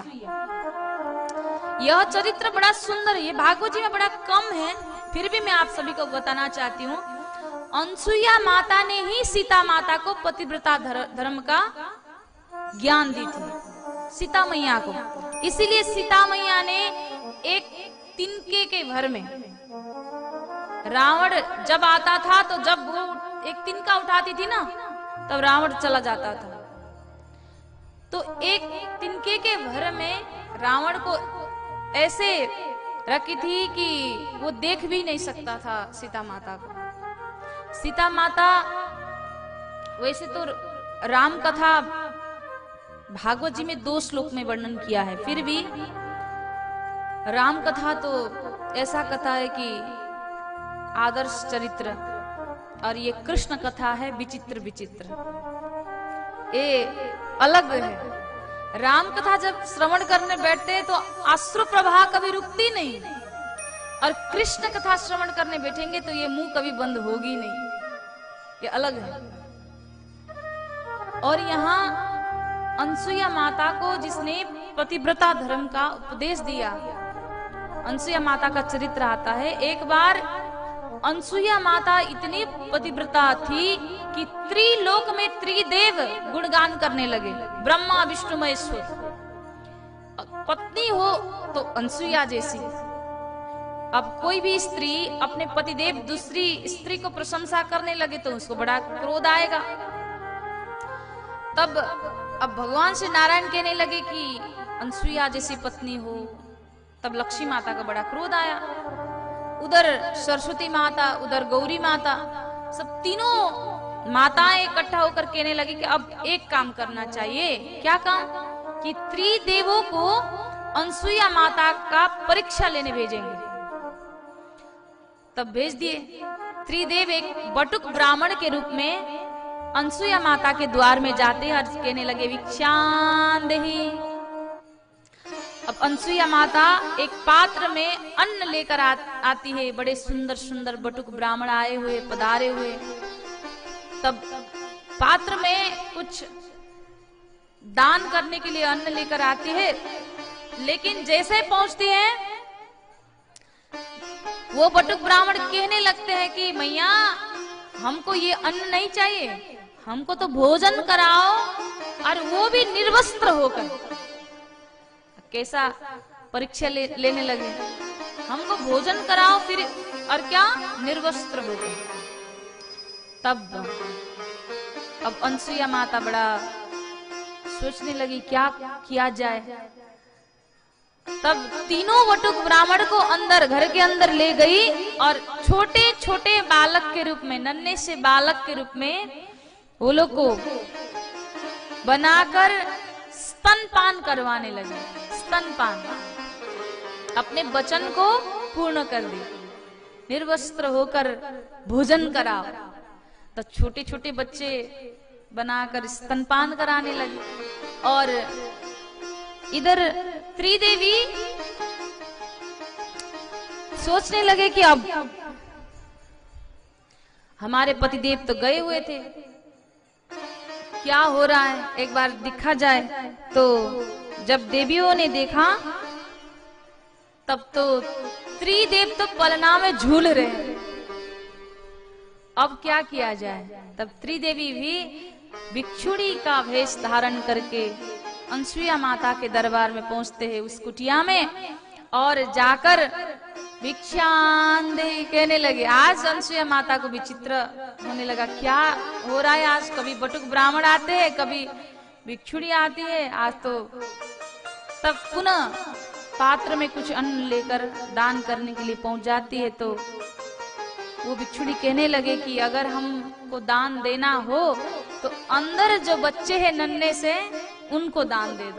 यह चरित्र बड़ा सुंदर है, ये भागवत जी में बड़ा कम है, फिर भी मैं आप सभी को बताना चाहती हूँ। अनसुईया माता ने ही सीता माता को पतिव्रता धर्म का ज्ञान दी थी। सीता मैया को। इसीलिए सीता मैया ने एक तिनके के भर में, रावण जब आता था तो जब वो एक तिनका उठाती थी ना तब रावण चला जाता था, तो एक तिनके के भर में रावण को ऐसे रखी थी कि वो देख भी नहीं सकता था सीता माता को। सीता माता, वैसे तो राम कथा भागवत जी में 2 श्लोक में वर्णन किया है, फिर भी राम कथा तो ऐसा कथा है कि आदर्श चरित्र, और ये कृष्ण कथा है विचित्र विचित्र, ये अलग है। राम कथा जब श्रवण करने बैठते हैं तो अश्रु प्रवाह कभी रुकती नहीं, और कृष्ण कथा श्रवण करने बैठेंगे तो ये मुंह कभी बंद होगी नहीं, ये अलग है। और यहाँ अनसुईया माता को जिसने पतिव्रता धर्म का उपदेश दिया, अनसुईया माता का चरित्र आता है। एक बार अनसुईया माता इतनी पतिव्रता थी कि त्रिलोक में त्रिदेव गुणगान करने लगे, ब्रह्मा विष्णु महेश्वर। पत्नी हो तो अनसुईया जैसी। अब कोई भी स्त्री अपने पतिदेव दूसरी स्त्री को प्रशंसा करने लगे तो उसको बड़ा क्रोध आएगा। तब अब भगवान श्री नारायण कहने लगे कि अनसुईया जैसी पत्नी हो, तब लक्ष्मी माता का बड़ा क्रोध आया। उधर सरस्वती माता, उधर गौरी माता, सब तीनों माताएं इकट्ठा होकर कहने लगी कि अब एक काम करना चाहिए। क्या काम? कि त्रिदेवों को अनसुईया माता का परीक्षा लेने भेजेंगे। तब भेज दिए। त्रिदेव एक बटुक ब्राह्मण के रूप में अनसुईया माता के द्वार में जाते और कहने लगे भिक्षां देहि। अब अनसुईया माता एक पात्र में अन्न लेकर आती है। बड़े सुंदर सुंदर बटुक ब्राह्मण आए हुए, पधारे हुए। तब पात्र में कुछ दान करने के लिए अन्न लेकर आती है, लेकिन जैसे पहुंचती है वो बटुक ब्राह्मण कहने लगते हैं कि मैया हमको ये अन्न नहीं चाहिए, हमको तो भोजन कराओ, और वो भी निर्वस्त्र होकर। कैसा परीक्षा लेने लगे, हमको भोजन कराओ फिर, और क्या, निर्वस्त्र होकर। तब अब अनसुईया माता बड़ा सोचने लगी क्या किया जाए। तब तीनों बटुक ब्राह्मण को अंदर, घर के अंदर ले गई और छोटे छोटे बालक के रूप में, नन्हे से बालक के रूप में वो लोग को बनाकर स्तनपान करवाने लगे। स्तनपान, अपने वचन को पूर्ण कर दी, निर्वस्त्र होकर भोजन कराओ। तो छोटे छोटे बच्चे बनाकर स्तनपान कराने लगे। और इधर त्रिदेवी सोचने लगे कि अब हमारे पतिदेव तो गए हुए थे, क्या हो रहा है, एक बार दिखा जाए। तो जब देवियों ने देखा तब तो त्रिदेव तो पलना में झूल रहे। अब क्या किया जाए? तब त्रिदेवी भी भिक्षुणी का वेश धारण करके अनसुईया माता के दरबार में पहुंचते हैं, उस कुटिया में, और जाकर भिक्षां देहि कहने लगे। आज अनसुईया माता को विचित्र होने लगा, क्या हो रहा है आज? कभी बटुक ब्राह्मण आते हैं, कभी भिक्षुणी आती है, आज तो। तब पुनः पात्र में कुछ अन्न लेकर दान करने के लिए पहुंच जाती है। तो वो भिक्षुणी कहने लगे कि अगर हमको दान देना हो तो अंदर जो बच्चे हैं नन्हे से, उनको दान दे दो।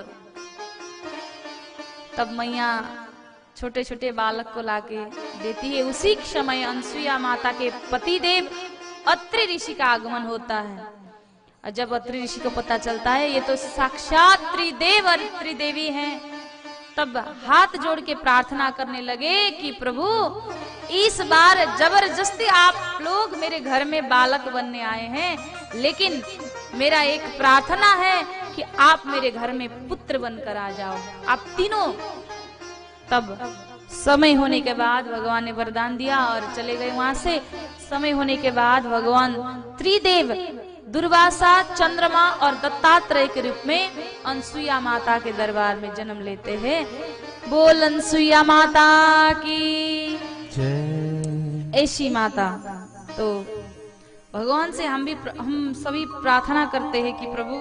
तब मैया छोटे छोटे बालक को लाके देती है। उसी समय अनसुईया माता के पतिदेव अत्रि ऋषि का आगमन होता है। और जब अत्रि ऋषि को पता चलता है ये तो साक्षात त्रिदेव और त्रिदेवी हैं, तब हाथ जोड़ के प्रार्थना करने लगे कि प्रभु इस बार जबरदस्ती आप लोग मेरे घर में बालक बनने आए हैं, लेकिन मेरा एक प्रार्थना है कि आप मेरे घर में पुत्र बनकर आ जाओ, आप तीनों। तब समय होने के बाद भगवान ने वरदान दिया और चले गए वहां से। समय होने के बाद भगवान त्रिदेव दुर्वासा, चंद्रमा और दत्तात्रेय के रूप में अनसुईया माता के दरबार में जन्म लेते हैं। बोल अनसुईया माता की जय। ऐसी माता। तो भगवान से हम सभी प्रार्थना करते हैं कि प्रभु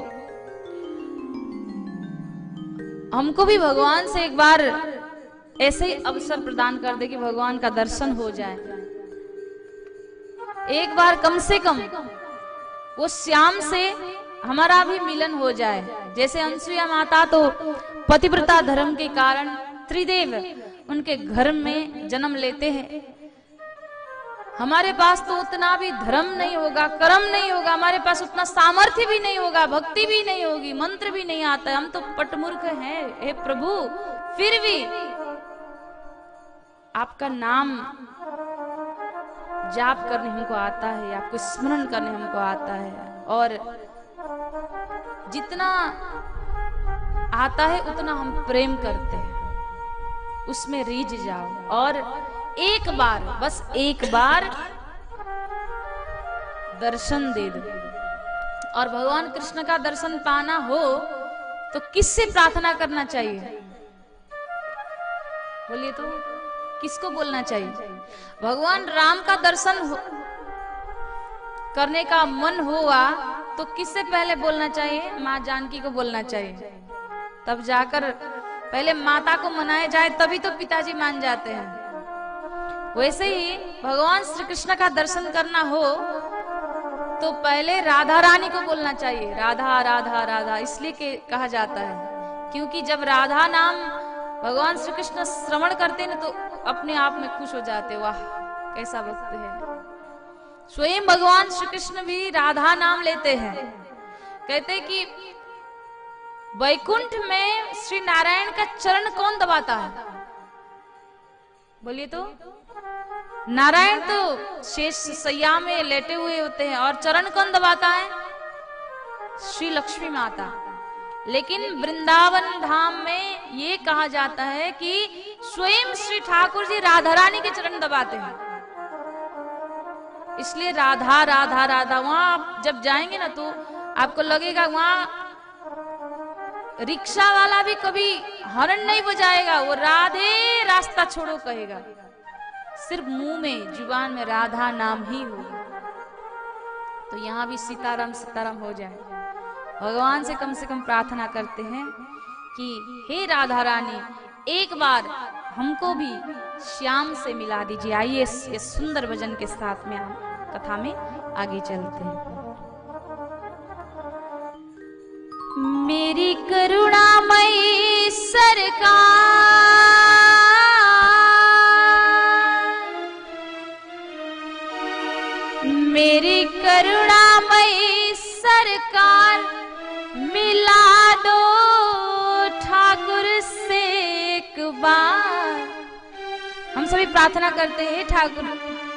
हमको भी भगवान से एक बार ऐसे ही अवसर प्रदान कर दे कि भगवान का दर्शन हो जाए। एक बार कम से कम वो श्याम से हमारा भी मिलन हो जाए। जैसे अनसुईया माता तो पतिव्रता धर्म के कारण त्रिदेव उनके घर में जन्म लेते हैं। हमारे पास तो उतना भी धर्म नहीं होगा, कर्म नहीं होगा, हमारे पास उतना सामर्थ्य भी नहीं होगा, भक्ति भी नहीं होगी, मंत्र भी नहीं आता है, हम तो पटमूर्ख हैं। हे प्रभु, फिर भी आपका नाम जाप करने हमको आता है, आपको स्मरण करने हमको आता है, और जितना आता है उतना हम प्रेम करते हैं, उसमें रीझ जाओ। और एक बार, बस एक बार दर्शन दे दो। और भगवान कृष्ण का दर्शन पाना हो तो किससे प्रार्थना करना चाहिए? बोलिए तो, किसको बोलना चाहिए? भगवान राम का दर्शन करने का मन हुआ तो किससे पहले बोलना चाहिए? माँ जानकी को बोलना चाहिए। तब जाकर पहले माता को मनाया जाए, तभी तो पिताजी मान जाते हैं। वैसे ही भगवान श्री कृष्ण का दर्शन करना हो तो पहले राधा रानी को बोलना चाहिए। राधा राधा राधा इसलिए कहा जाता है क्योंकि जब राधा नाम भगवान श्री कृष्ण श्रवण करते हैं तो अपने आप में खुश हो जाते। वाह, कैसा भक्त है। स्वयं भगवान श्री कृष्ण भी राधा नाम लेते हैं। कहते कि वैकुंठ में श्री नारायण का चरण कौन दबाता है? बोलिए तो। नारायण तो शेष सैया में लेटे हुए होते हैं और चरण कौन दबाता है? श्री लक्ष्मी माता। लेकिन वृंदावन धाम में ये कहा जाता है कि स्वयं श्री ठाकुर जी राधा रानी के चरण दबाते हैं। इसलिए राधा राधा राधा, वहां आप जब जाएंगे ना तो आपको लगेगा वहां रिक्शा वाला भी कभी हॉर्न नहीं बजाएगा, वो राधे रास्ता छोड़ो कहेगा। सिर्फ मुंह में, जुबान में राधा नाम ही होगा। तो यहाँ भी सीताराम सीताराम हो जाए। भगवान से कम प्रार्थना करते हैं कि हे राधा रानी, एक बार हमको भी श्याम से मिला दीजिए। आइए इस सुंदर भजन के साथ में हम कथा में आगे चलते हैं। मेरी करुणामयी सरकार, मेरी करुणामयी सरकार, मिला दो ठाकुर से एक बार। हम सभी प्रार्थना करते हैं ठाकुर।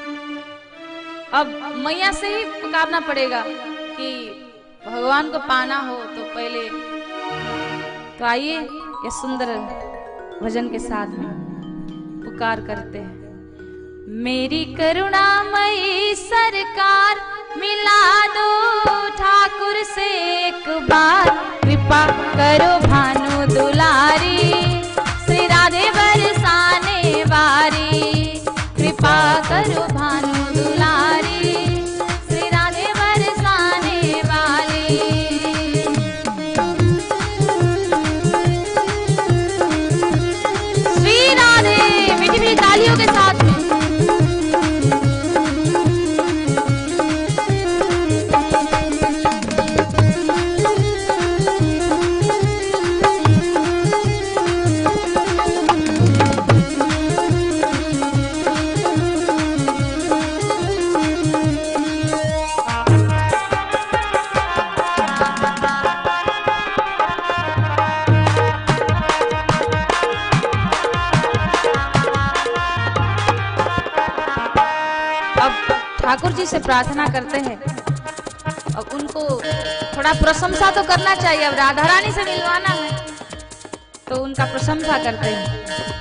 अब मैया से ही पुकारना पड़ेगा कि भगवान को पाना हो तो पहले। तो आइए ये सुंदर भजन के साथ में पुकार करते हैं। मेरी करुणामयी सरकार, मिला दो ठाकुर से एक बार। कृपा करो भानु दुलारी, श्री राधे बरसाने वारी। कृपा करो भानु दुलारी, श्री राधे बरसाने वाली। श्री राधे, मीठी मीठी तालियों के साथ में। ठाकुर जी से प्रार्थना करते हैं और उनको थोड़ा प्रशंसा तो करना चाहिए। अब राधा रानी से मिलवाना है तो उनका प्रशंसा करते हैं।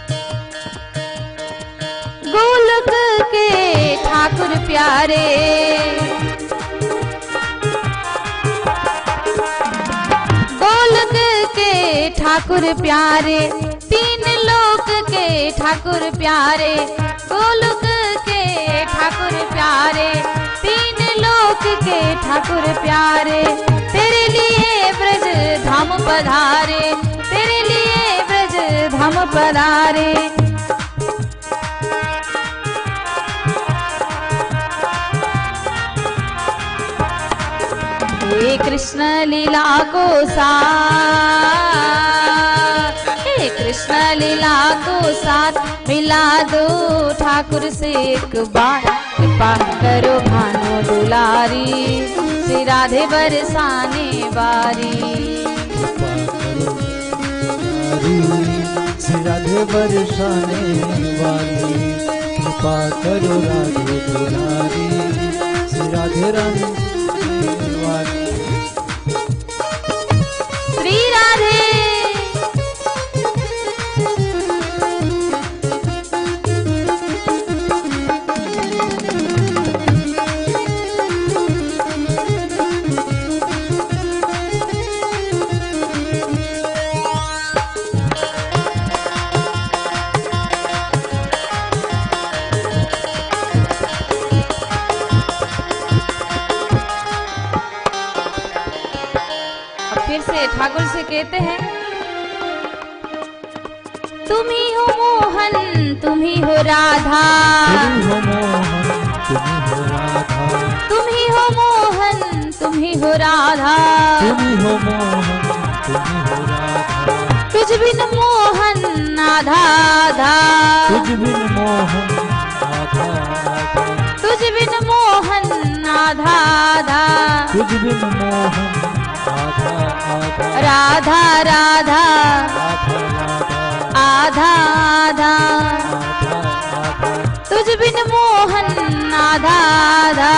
गोलक के ठाकुर प्यारे, गोलक के ठाकुर प्यारे, तीन लोक के ठाकुर प्यारे, गोलोक के ठाकुर प्यारे, तीन लोक के ठाकुर प्यारे, तेरे लिए ब्रज धाम पधारे, तेरे लिए ब्रज धाम पधारे। हे कृष्ण लीला को साथ, हे कृष्ण लीला को साथ मिला दो ठाकुर से एक बार, कृपा करो भानु दुलारी, श्री राधे बरसाने वारी, श्री राधे बरसाने वाली, कृपा करो राधे दुलारी, श्री राधे रानी वाली। श्री राधे ठाकुर से कहते हैं, तुम ही हो मोहन तुम ही हो राधा, तुम ही हो मोहन तुम ही हो राधा, तुम ही हो मोहन तुम ही हो राधा, तुझ बिन मोहन आधा आधा, तुझ बिन मोहन आधा आधा, तुझ बिन मोहन आधा आधा, तुझ बिन मोहन आधा आधा, राधा राधा आधा आधा, तुझ बिन मोहन आधा आधा,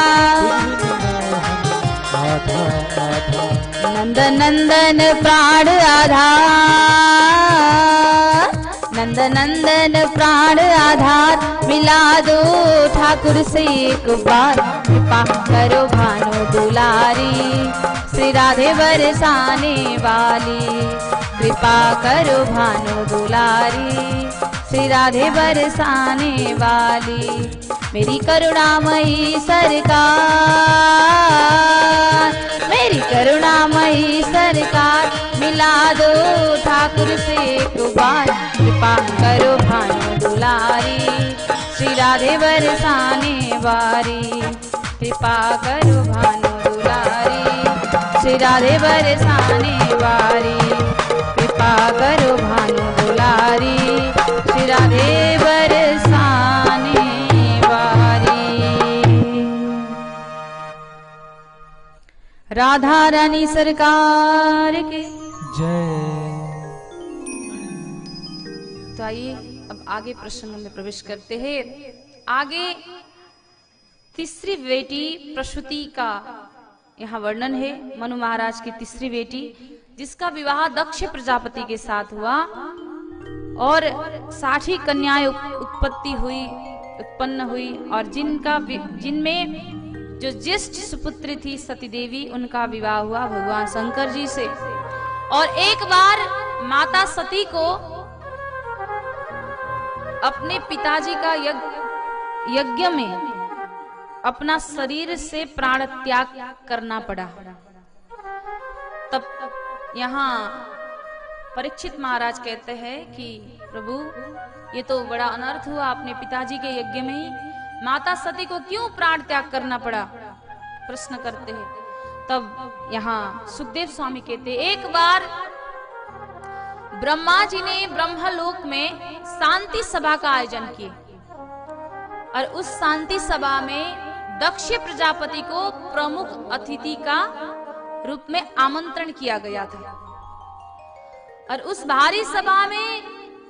नंद नंदन प्राण आधार, नंद नंदन प्राण आधार, मिला दो ठाकुर से एक बार, कृपा करो भानु दुलारी, श्री राधे बरसाने वाली, कृपा करो भानु दुलारी, श्री राधे बरसाने वाली, मेरी करुणामयी सरकार, मेरी करुणामयी सरकार, मिला दो ठाकुर से एक बार, कृपा करो भानु दुलारी, श्री राधे बरसाने वाली, कृपा करो भानु दुलारी, श्री राधे बरसाने वाली, कृपा करो भानु दुलारी, श्री राधे बरसाने वाली। राधा रानी सरकार के जय। तो आइए अब आगे प्रसंग में प्रवेश करते हैं। आगे तीसरी बेटी प्रसूति का यहाँ वर्णन है। मनु महाराज की तीसरी बेटी जिसका विवाह दक्ष प्रजापति के साथ हुआ और 60 कन्याएं उत्पन्न हुई और जिनमें जो ज्येष्ठ सुपुत्री थी सती देवी, उनका विवाह हुआ भगवान शंकर जी से। और एक बार माता सती को अपने पिताजी का यज्ञ में अपना शरीर से प्राण त्याग करना पड़ा। तब यहाँ परीक्षित महाराज कहते हैं कि प्रभु ये तो बड़ा अनर्थ हुआ, अपने पिताजी के यज्ञ में ही माता सती को क्यों प्राण त्याग करना पड़ा, प्रश्न करते हैं। तब यहाँ सुखदेव स्वामी कहते हैं, एक बार ब्रह्मा जी ने ब्रह्मलोक में शांति सभा का आयोजन किए और उस शांति सभा में दक्ष प्रजापति को प्रमुख अतिथि का रूप में आमंत्रण किया गया था। और उस भारी सभा में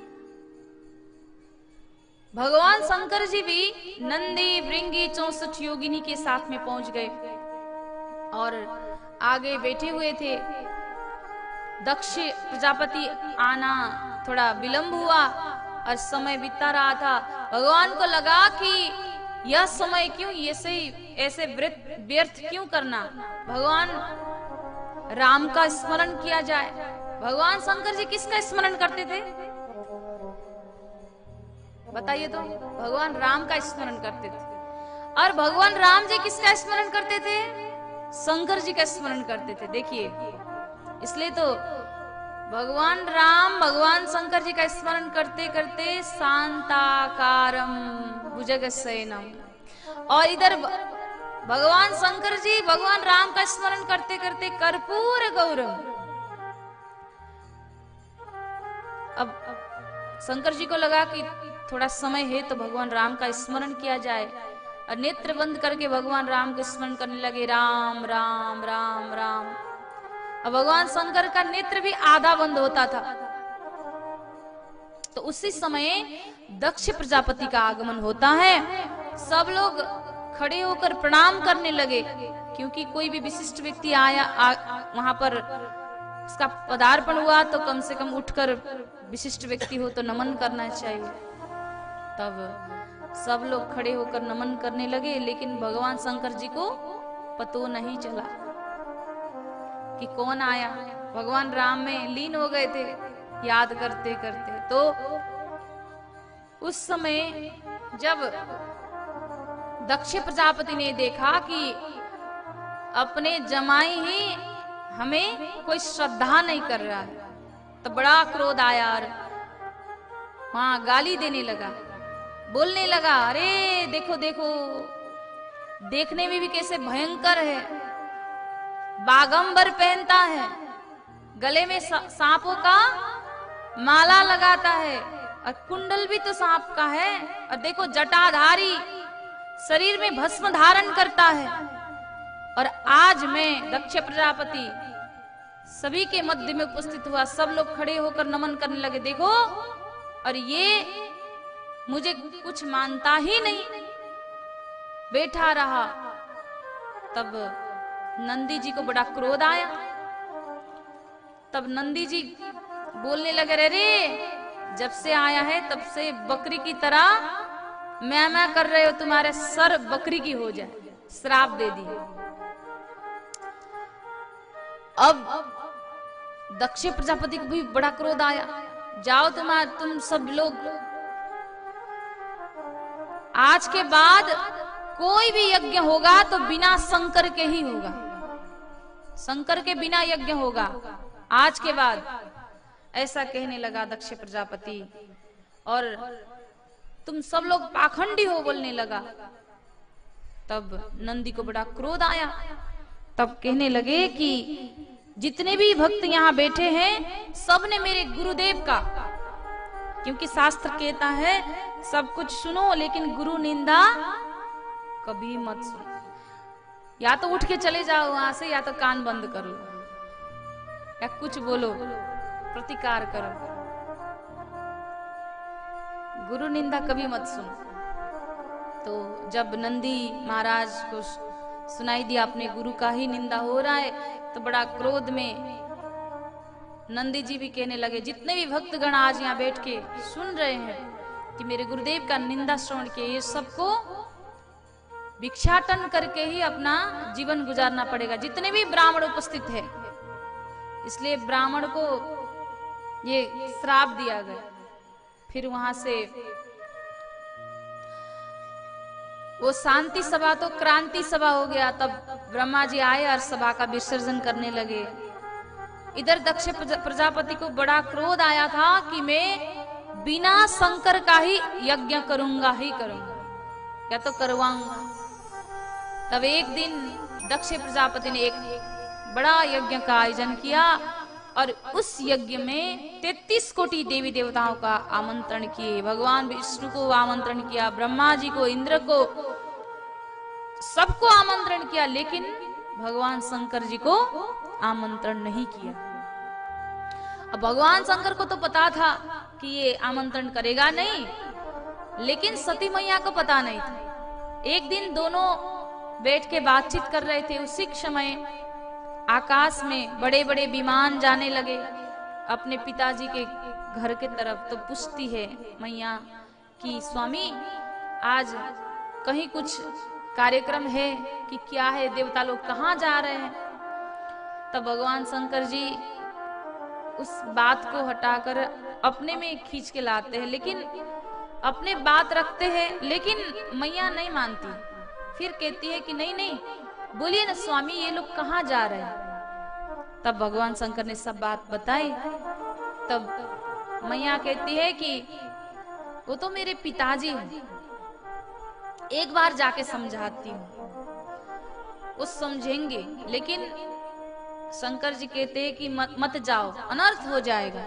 भगवान शंकर जी भी नंदी भृंगी 64 योगिनी के साथ में पहुंच गए और आगे बैठे हुए थे। दक्ष प्रजापति आना थोड़ा विलंब हुआ और समय बीतता रहा था। भगवान को लगा कि यह समय क्यों ऐसे व्यर्थ क्यों करना, भगवान राम का स्मरण किया जाए। भगवान शंकर जी किसका स्मरण करते थे? बताइए तो। भगवान राम का स्मरण करते थे। और भगवान राम जी किसका स्मरण करते थे? शंकर जी का स्मरण करते थे। देखिए, इसलिए तो भगवान राम भगवान शंकर जी का स्मरण करते करते शांताकारम भुजगशयनम, और इधर भगवान शंकर जी भगवान राम का स्मरण करते करते कर्पूर गौरम। अब शंकर जी को लगा कि थोड़ा समय है तो भगवान राम का स्मरण किया जाए, और नेत्र बंद करके भगवान राम को स्मरण करने लगे, राम राम राम राम। अब भगवान शंकर का नेत्र भी आधा बंद होता था। तो उसी समय दक्ष प्रजापति का आगमन होता है। सब लोग खड़े होकर प्रणाम करने लगे, क्योंकि कोई भी विशिष्ट व्यक्ति आया वहां पर उसका पदार्पण हुआ तो कम से कम उठकर, विशिष्ट व्यक्ति हो तो नमन करना चाहिए। तब सब लोग खड़े होकर नमन करने लगे, लेकिन भगवान शंकर जी को पतो नहीं चला कि कौन आया। भगवान राम में लीन हो गए थे याद करते करते। तो उस समय जब दक्ष प्रजापति ने देखा कि अपने जमाई ही हमें कोई श्रद्धा नहीं कर रहा है, तो बड़ा क्रोध आया और वहां गाली देने लगा, बोलने लगा, अरे देखो देखो, देखने में भी कैसे भयंकर है, बागंबर पहनता है, गले में सांपों का माला लगाता है, और कुंडल भी तो सांप का है, और देखो जटाधारी, शरीर में भस्म धारण करता है। और आज मैं दक्ष प्रजापति सभी के मध्य में उपस्थित हुआ, सब लोग खड़े होकर नमन करने लगे, देखो, और ये मुझे कुछ मानता ही नहीं, बैठा रहा। तब नंदी जी को बड़ा क्रोध आया। तब नंदी जी बोलने लगे, रे जब से आया है तब से बकरी की तरह मैं कर रहे हो, तुम्हारे सर बकरी की हो जाए, श्राप दे दी। अब दक्ष प्रजापति को भी बड़ा क्रोध आया, जाओ तुम सब लोग, आज के बाद कोई भी यज्ञ होगा तो बिना शंकर के ही होगा, शंकर के बिना यज्ञ होगा आज के बाद, ऐसा कहने लगा दक्ष प्रजापति। और तुम सब लोग पाखंडी हो बोलने लगा। तब नंदी को बड़ा क्रोध आया। तब कहने लगे कि जितने भी भक्त यहाँ बैठे हैं सब ने मेरे गुरुदेव का, क्योंकि शास्त्र कहता है सब कुछ सुनो लेकिन गुरु निंदा कभी मत सुनो। या तो उठ के चले जाओ वहां से, या तो कान बंद करो, या कुछ बोलो, प्रतिकार करो, गुरु निंदा कभी मत सुनो। तो जब नंदी महाराज को सुनाई दिया अपने गुरु का ही निंदा हो रहा है, तो बड़ा क्रोध में नंदी जी भी कहने लगे, जितने भी भक्तगण आज यहाँ बैठ के सुन रहे हैं कि मेरे गुरुदेव का निंदा श्रवण किए, ये सबको भिक्षाटन करके ही अपना जीवन गुजारना पड़ेगा, जितने भी ब्राह्मण उपस्थित है। इसलिए ब्राह्मण को ये श्राप दिया गया। फिर वहां से वो शांति सभा तो क्रांति सभा हो गया। तब ब्रह्मा जी आए और सभा का विसर्जन करने लगे। इधर दक्ष प्रजापति को बड़ा क्रोध आया था कि मैं बिना शंकर का ही यज्ञ करूंगा ही करूंगा, या तो करवाऊंगा। तब एक दिन दक्ष प्रजापति ने एक बड़ा यज्ञ का आयोजन किया, और उस यज्ञ में 33 कोटि देवी देवताओं का आमंत्रण किए। भगवान विष्णु को आमंत्रण किया, ब्रह्मा जी को, इंद्र को, सबको आमंत्रण किया, लेकिन भगवान शंकर जी को आमंत्रण नहीं किया। अब भगवान शंकर को तो पता था कि ये आमंत्रण करेगा नहीं, लेकिन सती मैया को पता नहीं था। एक दिन दोनों बैठ के बातचीत कर रहे थे, उसी समय आकाश में बड़े बड़े विमान जाने लगे अपने पिताजी के घर के तरफ। तो पूछती है मैया कि स्वामी आज कहीं कुछ कार्यक्रम है कि क्या है, देवता लोग कहाँ जा रहे हैं? तब भगवान शंकर जी उस बात को हटाकर अपने में खींच के लाते हैं, लेकिन अपने बात रखते हैं, लेकिन मैया नहीं मानती। फिर कहती है कि नहीं नहीं, बोलिए ना स्वामी, ये लोग कहाँ जा रहे हैं। तब भगवान शंकर ने सब बात बताई। तब मैया कहती है कि वो तो मेरे पिताजी हैं, एक बार जाके समझाती हूँ, वो समझेंगे। लेकिन शंकर जी कहते हैं कि मत जाओ, अनर्थ हो जाएगा।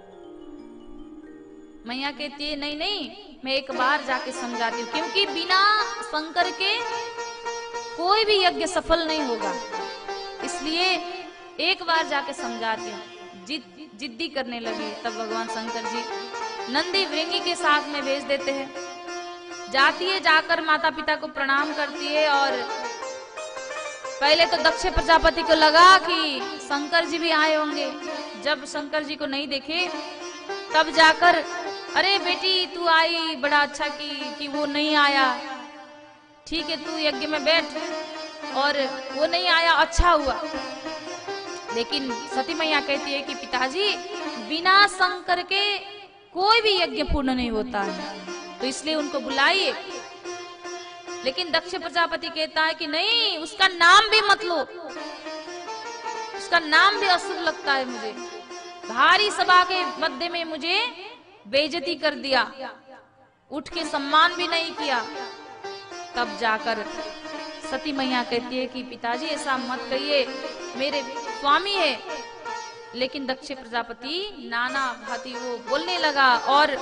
मैया कहती है नहीं नहीं, मैं एक बार जाके समझाती हूँ, क्योंकि बिना शंकर के कोई भी यज्ञ सफल नहीं होगा, इसलिए एक बार जाके समझाती हूँ। जिद्दी करने लगी। तब भगवान शंकर जी नंदी भृंगी के साथ में भेज देते हैं। जाती है, जाकर माता पिता को प्रणाम करती है। और पहले तो दक्ष प्रजापति को लगा कि शंकर जी भी आए होंगे। जब शंकर जी को नहीं देखे तब जाकर, अरे बेटी तू आई, बड़ा अच्छा कि वो नहीं आया, ठीक है तू यज्ञ में बैठ, और वो नहीं आया, अच्छा हुआ। लेकिन सती मैया कहती है कि पिताजी, बिना शंकर के कोई भी यज्ञ पूर्ण नहीं होता है, तो इसलिए उनको बुलाइए। लेकिन दक्ष प्रजापति कहता है कि नहीं, उसका नाम भी मत लो, उसका नाम भी अशुभ लगता है मुझे, भारी सभा के मध्य में मुझे बेइज्जती कर दिया, उठ के सम्मान भी नहीं किया। तब जाकर सती मैया कहती है कि पिताजी ऐसा मत कहिए, मेरे स्वामी है। लेकिन दक्ष प्रजापति नाना भांति वो बोलने लगा, और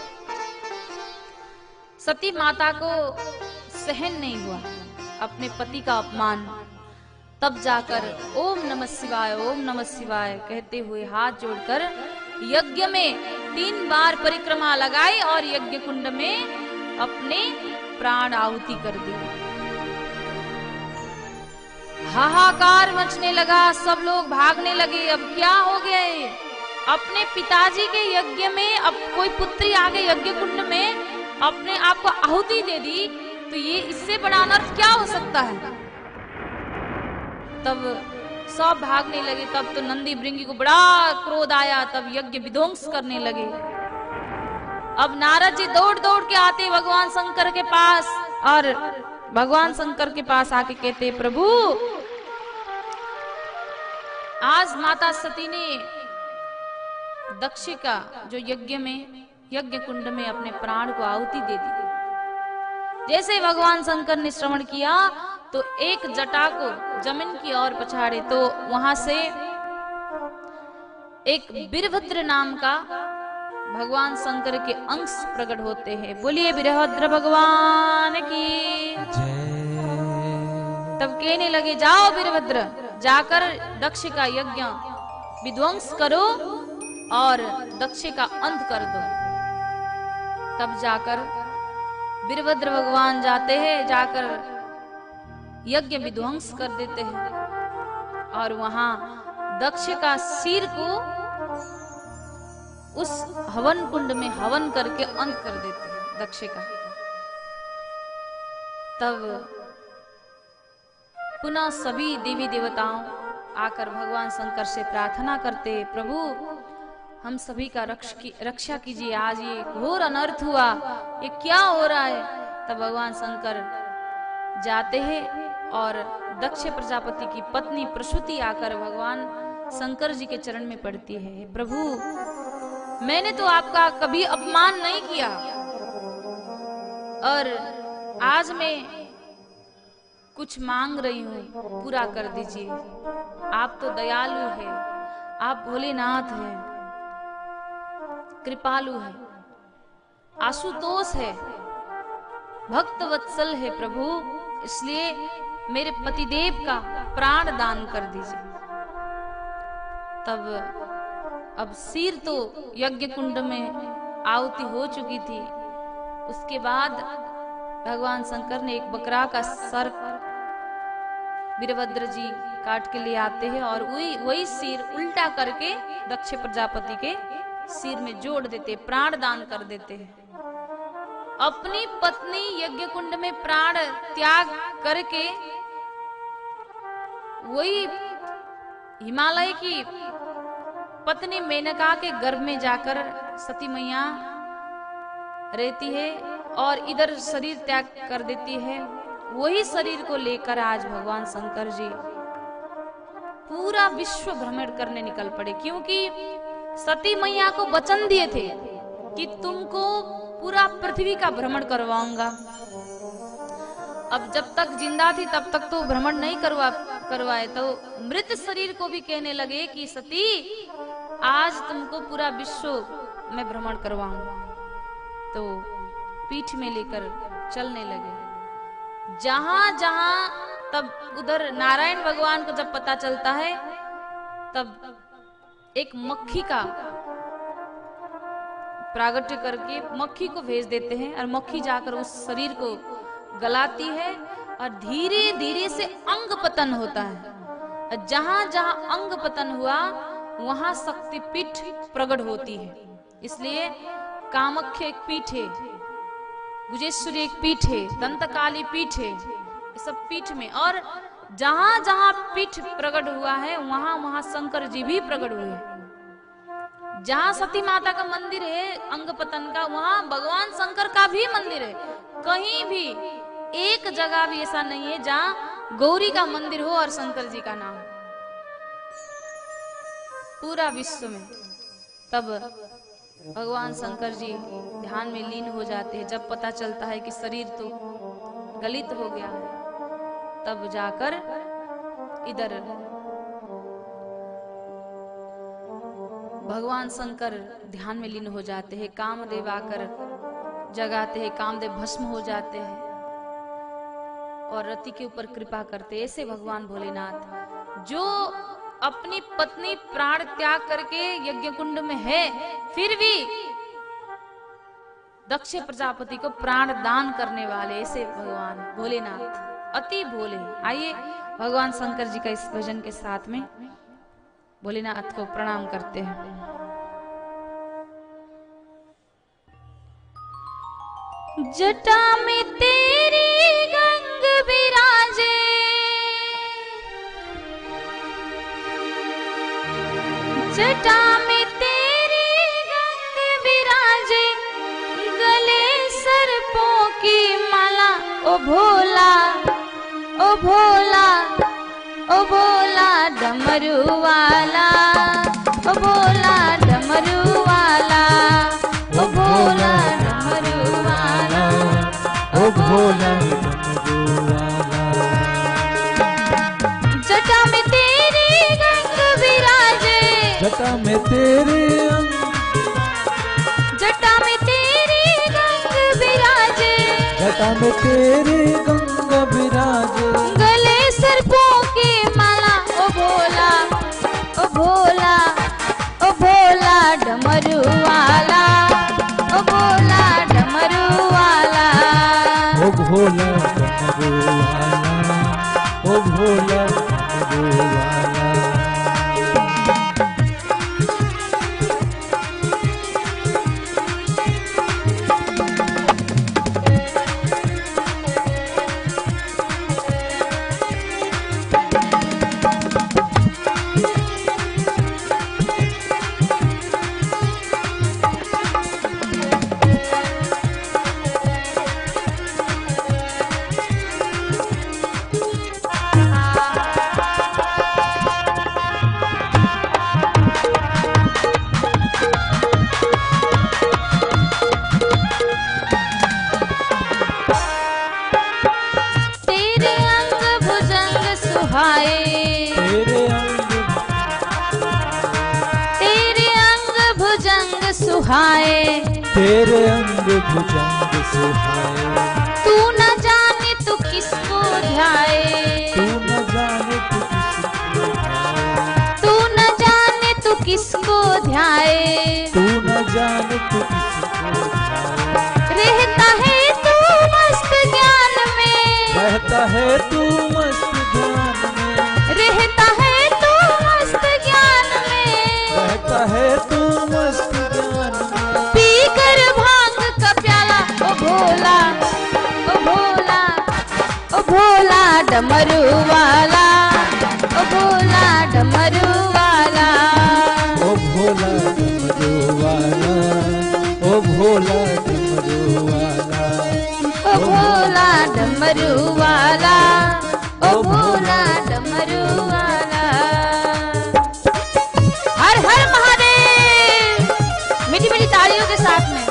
सती माता को सहन नहीं हुआ अपने पति का अपमान। तब जाकर ओम नमः शिवाय, ओम नमः शिवाय कहते हुए हाथ जोड़कर यज्ञ में 3 बार परिक्रमा लगाई और यज्ञ कुंड में अपने प्राण आहुति कर दी। हाहाकार मचने लगा, सब लोग भागने लगे। अब क्या हो गया? अपने पिताजी के यज्ञ में अब कोई पुत्री आगे यज्ञ कुंड में अपने आप को आहुति दे दी, तो ये इससे बड़ा अनर्थ क्या हो सकता है? तब सब भागने लगे। तब तो नंदी भृंगी को बड़ा क्रोध आया, तब यज्ञ विध्वंस करने लगे। अब नारद जी दौड़ दौड़ के आते भगवान शंकर के पास, और भगवान शंकर के पास आके कहते, प्रभु आज माता सती ने दक्ष का जो यज्ञ में यज्ञ कुंड में अपने प्राण को आहुति दे दी। जैसे भगवान शंकर ने श्रवण किया तो एक जटा को जमीन की ओर पछाड़े, तो वहां से एक वीरभद्र नाम का भगवान शंकर के अंश प्रकट होते हैं। बोलिए वीरभद्र भगवान की। तब कहने लगे, जाओ वीरभद्र, जाकर दक्ष का यज्ञ विध्वंस करो और दक्ष का अंत कर दो। तब जाकर वीरभद्र भगवान जाते हैं, जाकर यज्ञ विध्वंस कर देते हैं और वहां दक्ष का सिर को उस हवन कुंड में हवन करके अंत कर देते हैं दक्ष का। तब पुनः सभी देवी देवताओं आकर भगवान शंकर से प्रार्थना करते, प्रभु हम सभी का रक्षा कीजिए, आज ये घोर अनर्थ हुआ, ये क्या हो रहा है। तब भगवान शंकर जाते हैं और दक्ष प्रजापति की पत्नी प्रसूति आकर भगवान शंकर जी के चरण में पड़ती है, प्रभु मैंने तो आपका कभी अपमान नहीं किया और आज मैं कुछ मांग रही हूँ, पूरा कर दीजिए। आप तो दयालु है, आप भोलेनाथ है, कृपालु है, आशुतोष है, भक्त वत्सल है प्रभु, इसलिए मेरे पतिदेव का प्राण दान कर दीजिए। तब अब सिर तो यज्ञ कुंड में आहुति हो चुकी थी। उसके बाद भगवान शंकर ने एक बकरा का सर वीरभद्र जी काट के ले आते हैं और वही सिर उल्टा करके दक्ष प्रजापति के सिर में जोड़ देते, प्राण दान कर देते हैं। अपनी पत्नी यज्ञ कुंड में प्राण त्याग करके वही हिमालय की पत्नी मेनका के गर्भ में जाकर सती मैया रहती है और इधर शरीर त्याग कर देती है। वही शरीर को लेकर आज भगवान शंकर जी पूरा विश्व भ्रमण करने निकल पड़े, क्योंकि सती मैया को वचन दिए थे कि तुमको पूरा पृथ्वी का भ्रमण करवाऊंगा। अब जब तक जिंदा थी तब तक तो भ्रमण नहीं करवाए, तो मृत शरीर को भी कहने लगे कि सती आज तुमको पूरा विश्व में भ्रमण करवाऊंगा। तो पीठ में लेकर चलने लगे। जहां जहां तब उधर नारायण भगवान को जब पता चलता है तब एक मक्खी का प्रागट्य करके मक्खी को भेज देते हैं और मक्खी जाकर उस शरीर को गलाती है और धीरे धीरे से अंग पतन होता है। जहां जहां अंग पतन हुआ वहां शक्तिपीठ प्रकट होती है। इसलिए कामाख्या एक पीठ है, गुजेश्वरी एक पीठ है, दंतकाली पीठ है, ये सब पीठ में। और जहां जहां पीठ प्रकट हुआ है वहां वहां शंकर जी भी प्रकट हुए हैं। जहां सती माता का मंदिर है अंग पतन का, वहां भगवान शंकर का भी मंदिर है। कहीं भी एक जगह भी ऐसा नहीं है जहां गौरी का मंदिर हो और शंकर जी का नाम, पूरा विश्व में। तब भगवान शंकर जी ध्यान में लीन हो जाते हैं। जब पता चलता है कि शरीर तो गलित हो गया है, तब जाकर इधर भगवान शंकर ध्यान में लीन हो जाते हैं। कामदेव आकर जगाते हैं, कामदेव भस्म हो जाते हैं और रति के ऊपर कृपा करते हैं। ऐसे भगवान भोलेनाथ जो अपनी पत्नी प्राण त्याग करके यज्ञ कुंड में है, फिर भी दक्ष प्रजापति को प्राण दान करने वाले ऐसे भगवान भोलेनाथ अति भोले। आइए भगवान शंकर जी का इस भजन के साथ में भोलेनाथ को प्रणाम करते हैं। जटा में तेरी गंग विराजे, जटा में तेरी गंग विराजे, गले सर्पों की माला। ओ भोला, ओ भोला, ओ भोला डमरू वाला, ओ भोला डमरू वाला, ओ भोला डमरू वाला, ओ भोला डमरू वाला। जटा में तेरी गंग विराजे, जटा में तेरे अंग, जटा में तेरी गंग विराजे, जटा में तेरे गंग विराजे, गले सर्पों की माला। ओ भोला, ओ भोला, ओ भोला डमरू वाला, ओ भोला डमरू वाला, ओ भोला डमरू वाला, ओ भोला डमरू वाला। तेरे अंग भुजंग सुहाए, तू न जाने तू किसको ध्याए, तू न जाने तू किसको ध्याए, तू न जाने तू किसको ध्याए, तू न जाने तू किसको ध्याए। रहता है तू मस्त ज्ञान में, रहता है तू मस्त ज्ञान में, रहता है तू मस्त ज्ञान में, रहता है तू मस्त ज्ञान में। पीकर भांग का प्याला। ओ भोला, ओ भोला, ओ भोला डमरू वाला, ओ भोला डमरू वाला, ओ डमरू वाला, ओ भोला डमरू वाला। हर हर महादेव, मीठी मीठी तालियों के साथ में।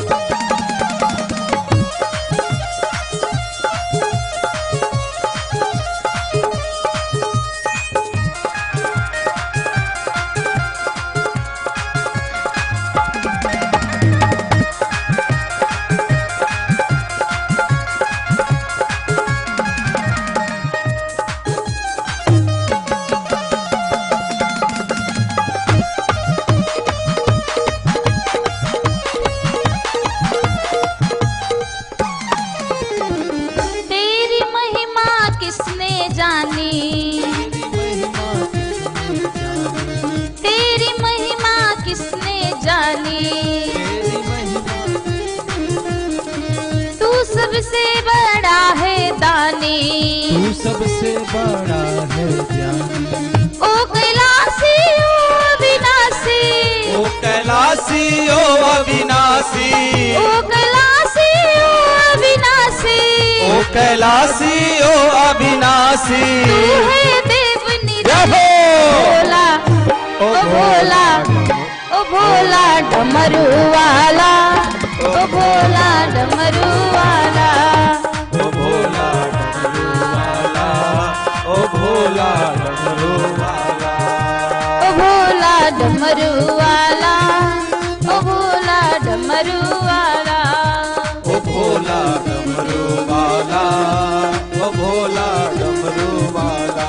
सबसे बड़ा है दानी, तू सबसे बड़ा है ज्ञानी। ओ कैलासी ओ अविनाशी, ओ कैलासी ओ अविनाशी, ओ कैलासी ओ अविनाशी, ओ कैलासी ओ अविनाशी। तू है देव भोला, ओ भोला, ओ भोला डमरू वाला, ओ भोला डमरू वाला, ओ भोला डमरू वाला, ओ भोला डमरू वाला, ओ भोला डमरू वाला, ओ भोला डमरू वाला, ओ भोला डमरू वाला, ओ भोला डमरू वाला।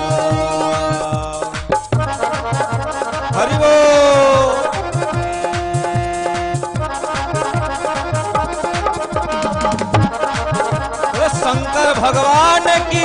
हरि बोल। शंकर भगवान की।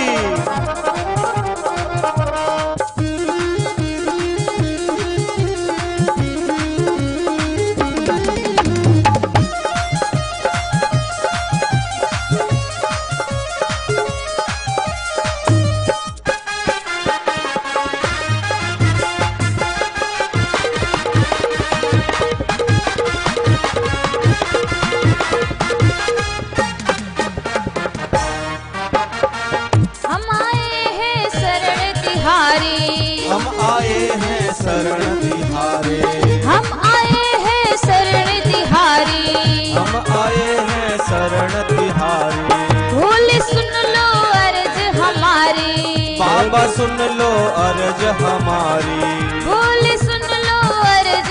हम आए हैं शरण तिहारी, हम आए हैं शरण तिहारी, हम आए हैं शरण तिहारी। भोले सुन लो अर्ज हमारी, बाबा सुन लो अर्ज हमारी, भोले सुन लो अर्ज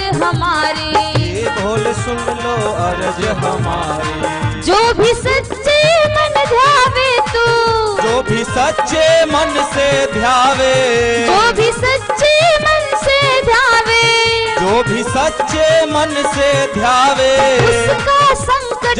हमारी, भोले सुन लो अर्ज हमारी। जो भी सच्चे मन ध्यावे तू, जो भी सच्चे मन से ध्यावे, जो भी सच्चे मन से ध्यावे, जो भी सच्चे मन से ध्यावे, उसका संकट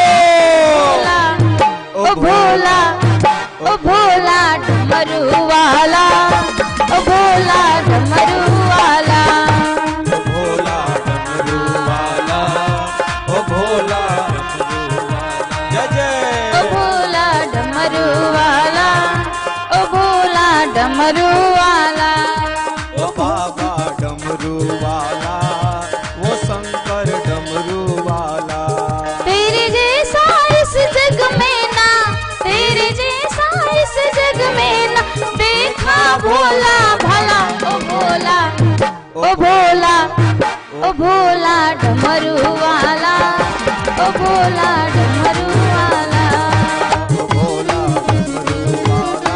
भोला, ओ भोला, ओ भोला डमरू वाला, ओ भोला डमरू वाला, ओ भोला डमरू वाला, ओ भोला डमरू वाला। जय जय। ओ भोला डमरू वाला, ओ भोला डमरू वाला, ओ बाबा डमरू वाला, वो शंकर डमरू वाला। तेरे जैसा इस जग में ना, तेरे जैसा इस जग में ना देखा भोला भला, ओ भोला, ओ भोला, ओ भोला डमरू वाला, ओ भोला डमरू वाला, ओ भोला डमरू वाला,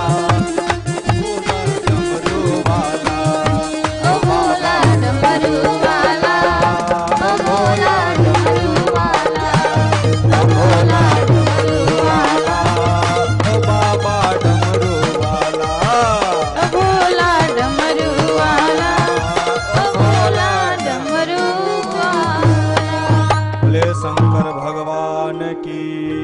भोला डमरू वाला, ओ भोला डमरू वाला, ओ भोला डमरू वाला, ओ भोला डमरू वाला, ओ बाबा डमरू वाला, ओ भोला डमरू वाला, ओ भोला डमरू वाला। बोले शंकर भगवान की।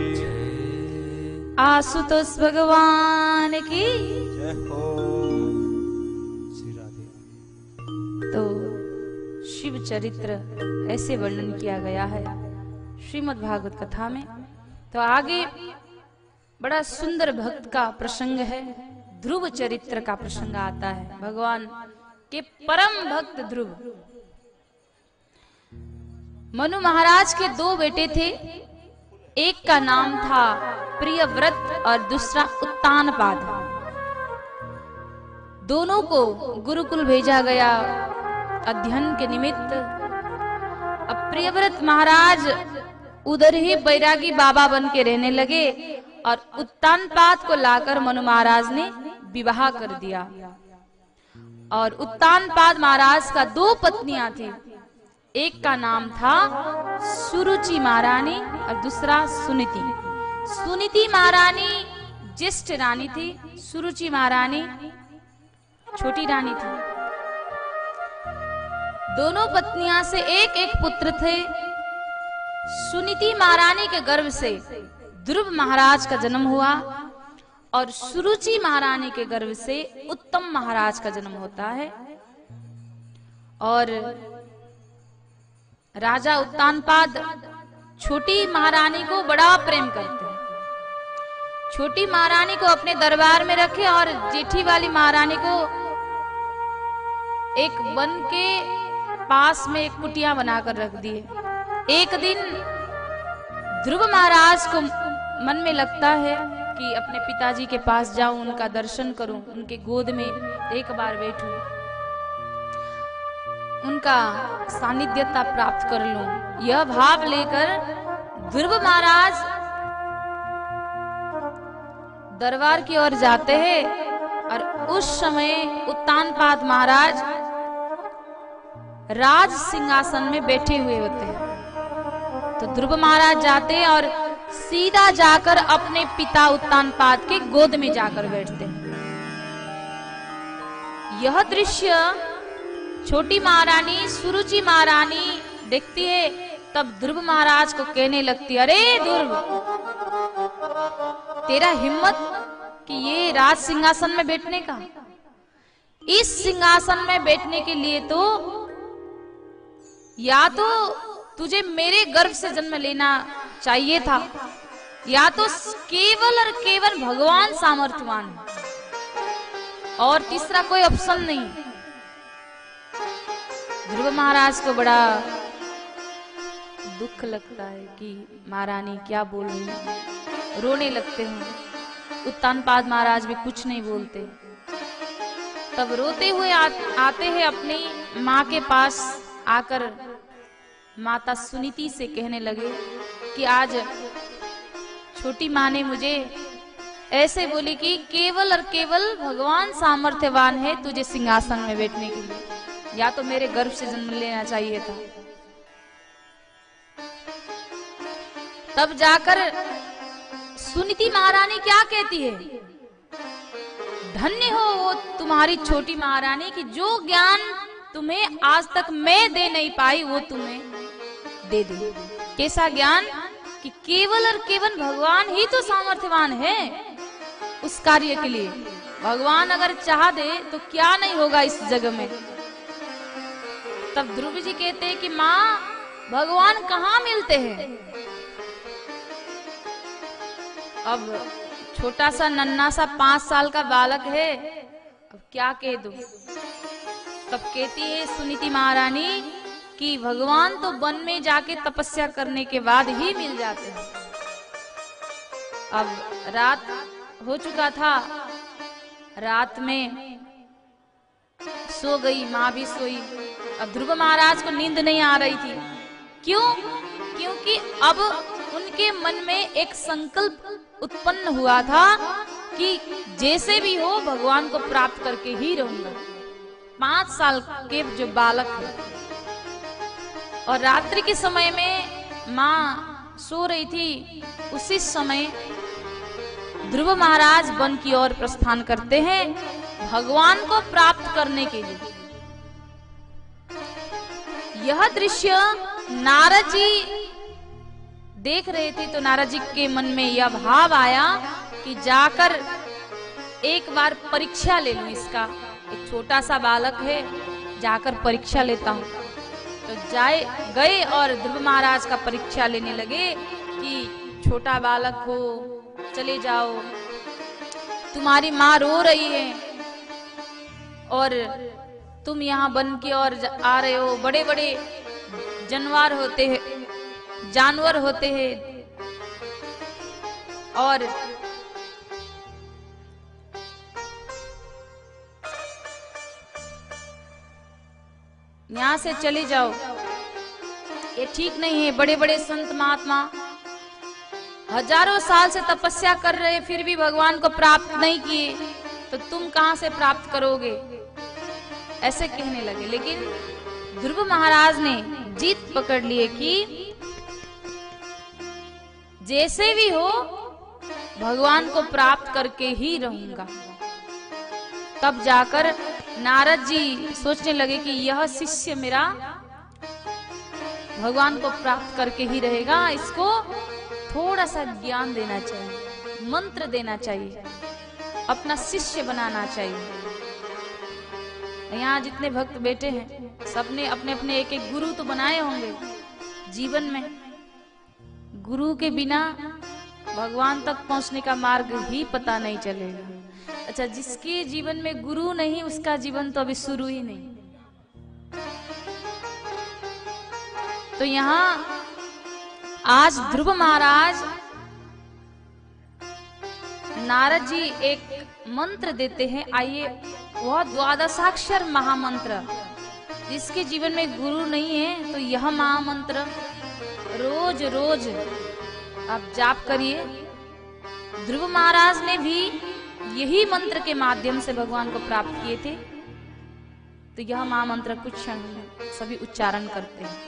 आशुतोष भगवान की जय हो। श्री राधे। तो शिव चरित्र ऐसे वर्णन किया गया है श्रीमद् भागवत कथा में। तो आगे बड़ा सुंदर भक्त का प्रसंग है, ध्रुव चरित्र का प्रसंग आता है। भगवान के परम भक्त ध्रुव, मनु महाराज के दो बेटे थे, एक का नाम था प्रियव्रत और दूसरा उत्तानपाद। दोनों को गुरुकुल भेजा गया अध्ययन के निमित्त। अब प्रियव्रत महाराज उधर ही बैरागी बाबा बन के रहने लगे और उत्तानपाद को लाकर मनु महाराज ने विवाह कर दिया। और उत्तानपाद महाराज का 2 पत्नियां थी। एक का नाम था सुरुचि महारानी और दूसरा सुनीति। सुनीति महारानी ज्येष्ठ रानी थी, सुरुचि महारानी छोटी रानी थी। दोनों पत्नियां से एक एक पुत्र थे। सुनीति महारानी के गर्भ से ध्रुव महाराज का जन्म हुआ और सुरुचि महारानी के गर्भ से उत्तम महाराज का जन्म होता है। और राजा उत्तानपाद छोटी महारानी को बड़ा प्रेम करते हैं। छोटी महारानी को अपने दरबार में रखे और जेठी वाली महारानी को एक वन के पास में एक कुटिया बनाकर रख दिए। एक दिन ध्रुव महाराज को मन में लगता है कि अपने पिताजी के पास जाऊं, उनका दर्शन करूं, उनके गोद में एक बार बैठूं, उनका सानिध्यता प्राप्त कर लूं। यह भाव लेकर ध्रुव महाराज दरबार की ओर जाते हैं और उस समय उत्तानपाद महाराज राज सिंहासन में बैठे हुए होते हैं। तो ध्रुव महाराज जाते हैं और सीधा जाकर अपने पिता उत्तानपाद के गोद में जाकर बैठते हैं। यह दृश्य छोटी महारानी सुरुचि महारानी देखती है। तब ध्रुव महाराज को कहने लगती है, अरे ध्रुव, तेरा हिम्मत कि ये राज सिंहासन में बैठने का? इस सिंहासन में बैठने के लिए तो या तो तुझे मेरे गर्भ से जन्म लेना चाहिए था, या तो केवल और केवल भगवान सामर्थ्यवान है, और तीसरा कोई ऑप्शन नहीं। ध्रुव महाराज को बड़ा दुख लगता है कि महारानी क्या बोल रही है, रोने लगते हैं। उत्तानपाद महाराज भी कुछ नहीं बोलते। तब रोते हुए आते हैं अपनी माँ के पास। आकर माता सुनीति से कहने लगे कि आज छोटी माँ ने मुझे ऐसे बोली कि केवल और केवल भगवान सामर्थ्यवान है तुझे सिंहासन में बैठने के लिए, या तो मेरे गर्भ से जन्म लेना चाहिए था। तब जाकर सुनीति महारानी क्या कहती है, धन्य हो वो तुम्हारी छोटी महारानी की जो ज्ञान तुम्हें आज तक मैं दे नहीं पाई वो तुम्हें दे दे। कैसा ज्ञान कि केवल और केवल भगवान ही तो सामर्थ्यवान है उस कार्य के लिए। भगवान अगर चाह दे तो क्या नहीं होगा इस जगह में। तब ध्रुव जी कहते हैं कि माँ, भगवान कहाँ मिलते हैं? अब छोटा सा नन्हा सा 5 साल का बालक है, अब क्या कह दूं। तब कहती है सुनीति महारानी कि भगवान तो वन में जाके तपस्या करने के बाद ही मिल जाते हैं। अब रात हो चुका था, रात में सो गई, माँ भी सोई। अब ध्रुव महाराज को नींद नहीं आ रही थी। क्यों? क्योंकि अब उनके मन में एक संकल्प उत्पन्न हुआ था कि जैसे भी हो भगवान को प्राप्त करके ही रहूंगा। 5 साल के जो बालक है, और रात्रि के समय में माँ सो रही थी। उसी समय ध्रुव महाराज वन की ओर प्रस्थान करते हैं भगवान को प्राप्त करने के लिए। यह दृश्य नारद जी देख रहे थे, तो नारद जी के मन में यह भाव आया कि जाकर एक बार परीक्षा ले लूं इसका। एक छोटा सा बालक है, जाकर परीक्षा लेता हूं। तो गए और ध्रुव महाराज का परीक्षा लेने लगे कि छोटा बालक हो, चले जाओ, तुम्हारी माँ रो रही है और तुम यहाँ वन की ओर आ रहे हो। बड़े बड़े जानवर होते हैं, और यहां से चले जाओ, ये ठीक नहीं है। बड़े बड़े संत महात्मा हजारों साल से तपस्या कर रहे, फिर भी भगवान को प्राप्त नहीं किए, तो तुम कहां से प्राप्त करोगे, ऐसे कहने लगे। लेकिन ध्रुव महाराज ने जीत पकड़ लिए कि जैसे भी हो भगवान को प्राप्त करके ही रहूंगा। तब जाकर नारद जी सोचने लगे कि यह शिष्य मेरा भगवान को प्राप्त करके ही रहेगा, इसको थोड़ा सा ज्ञान देना चाहिए, मंत्र देना चाहिए, अपना शिष्य बनाना चाहिए। यहाँ जितने भक्त बैठे हैं सबने अपने अपने एक एक गुरु तो बनाए होंगे जीवन में। गुरु के बिना भगवान तक पहुंचने का मार्ग ही पता नहीं चलेगा। अच्छा, जिसके जीवन में गुरु नहीं उसका जीवन तो अभी शुरू ही नहीं। तो यहाँ आज ध्रुव महाराज नारद जी एक मंत्र देते हैं। आइए, वह द्वादशाक्षर महामंत्र, जिसके जीवन में गुरु नहीं है तो यह महामंत्र रोज रोज आप जाप करिए। ध्रुव महाराज ने भी यही मंत्र के माध्यम से भगवान को प्राप्त किए थे। तो यह महामंत्र कुछ क्षण में सभी उच्चारण करते हैं।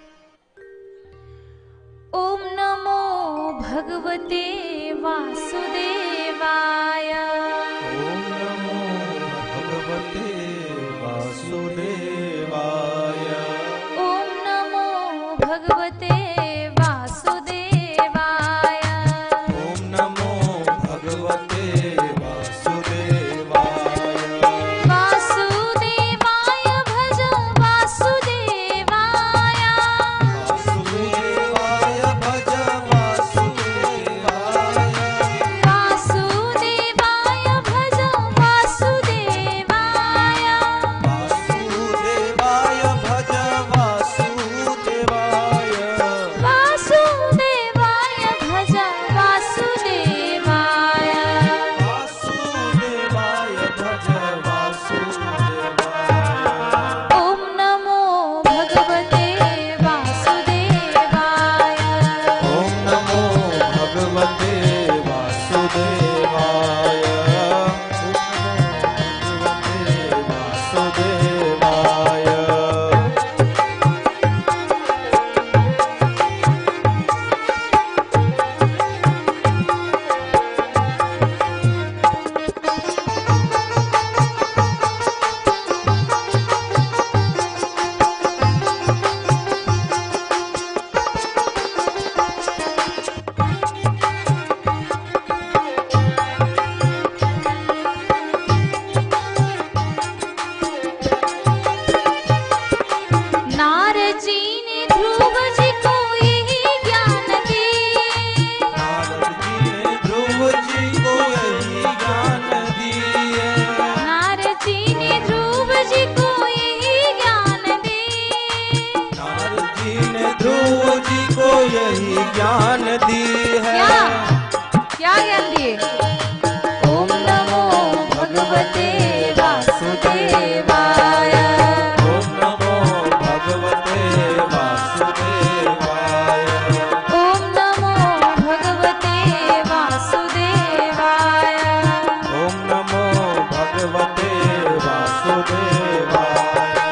ओम नमो भगवते वासुदेवाय। ओम नमो भगवते वासुदेवाय। ओम नमो भगवते वासुदेवाय। ओम नमो भगवते वासुदेवाय। वासुदेवाय भज वासुदेवाय। वासुदेवाय भज वासुदेवाय। वासुदेवाय भज वासुदेवाय। वासुदेवाय भज वासुदेवाय। वासुदेवाय भज वासुदेवाय। वासुदेवाय भज वासुदेवाय। ओम नमो भगवते वासुदेवाय। ओम नमो भगवते वासुदेवाय। वासुदेवाय। नारद जी ने ध्रुव जी को यही ज्ञान दिए। नारद जी ने ध्रुव जी को यही ज्ञान दिए। नारद जी ने ध्रुव जी को यही ज्ञान दिए। नारद जी ने ध्रुव जी को यही ज्ञान दी है। क्या ज्ञान दिए? ओम नमो भगवते वासुदेवाय। ओम नमो भगवते वासुदेवाय। ओम नमो भगवते वासुदेवाय। ओम नमो भगवते वासुदेवाय।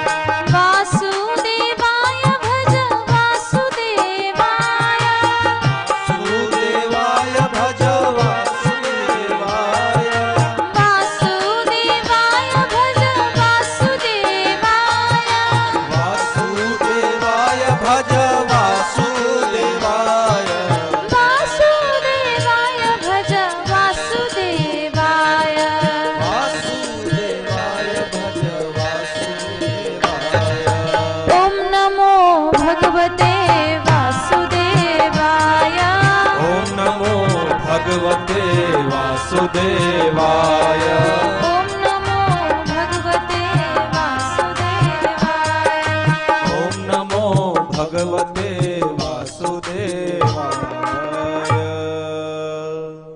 वासुदेवाय भज वासुदेवाय। वासुदेवाय भज वासुदेवाय। वासुदेवाय भज वासुदेवाय। वासुदेवाय भज वासुदेवाय। वासुदेवाय भज वासुदेवाय। वासुदेवाय भज वासुदेवाय। ओम नमो भगवते वासुदेवाय। ओम नमो भगवते वासुदेवाय। ओम नमो भगवते वासुदेवाय। ओम नमो भगवते वासुदेवाय।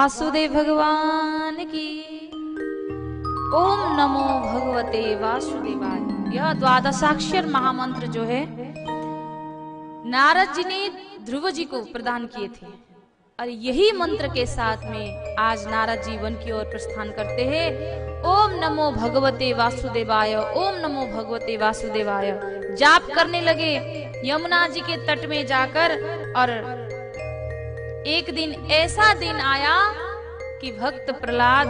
वासुदेव भगवान की। ओम नमो भगवते वासुदेवाय। यह द्वादशाक्षर महामंत्र जो है नारद जी ने ध्रुव जी को प्रदान किए थे, और यही मंत्र के साथ में आज नारद जी वन की ओर प्रस्थान करते हैं। ओम नमो भगवते वासुदेवाय, ओम नमो भगवते वासुदेवाय जाप करने लगे यमुना जी के तट में जाकर। और एक दिन ऐसा दिन आया कि भक्त प्रहलाद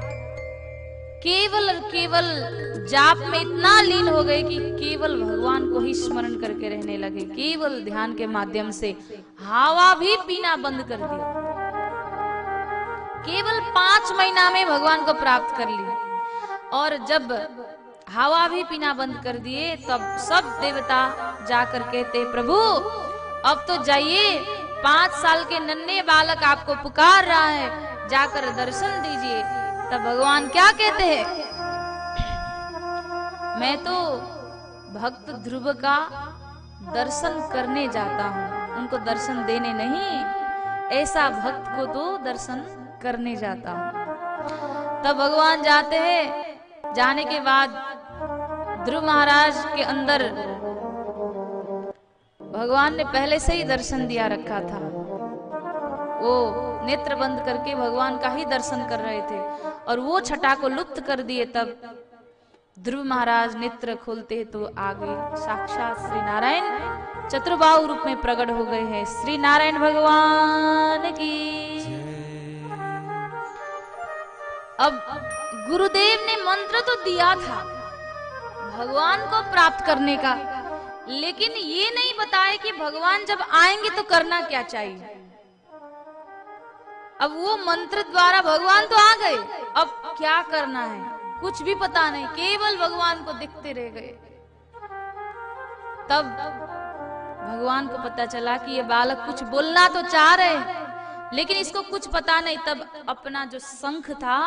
केवल जाप में इतना लीन हो गए कि केवल भगवान को ही स्मरण करके रहने लगे। केवल ध्यान के माध्यम से हवा भी पीना बंद कर दिया। केवल 5 महीना में भगवान को प्राप्त कर लिया। और जब हवा भी पीना बंद कर दिए तब सब देवता जाकर कहते, प्रभु अब तो जाइए, 5 साल के नन्हे बालक आपको पुकार रहा है, जाकर दर्शन दीजिए। तब भगवान क्या कहते हैं, मैं तो भक्त ध्रुव का दर्शन करने जाता हूँ, उनको दर्शन देने नहीं, ऐसा भक्त को तो दर्शन करने जाता हूँ। तब भगवान जाते हैं। जाने के बाद ध्रुव महाराज के अंदर भगवान ने पहले से ही दर्शन दिया रखा था। वो नेत्र बंद करके भगवान का ही दर्शन कर रहे थे और वो छटा को लुप्त कर दिए। तब ध्रुव महाराज नेत्र खोलते तो आगे साक्षात श्री नारायण चतुर्बाहु रूप में प्रकट हो गए हैं। श्री नारायण भगवान की। अब गुरुदेव ने मंत्र तो दिया था भगवान को प्राप्त करने का, लेकिन ये नहीं बताया कि भगवान जब आएंगे तो करना क्या चाहिए। अब वो मंत्र द्वारा भगवान तो आ गए, अब क्या करना है कुछ भी पता नहीं, केवल भगवान को दिखते रह गए। तब भगवान को पता चला कि ये बालक कुछ बोलना तो चाह रहे, लेकिन इसको कुछ पता नहीं। तब अपना जो शंख था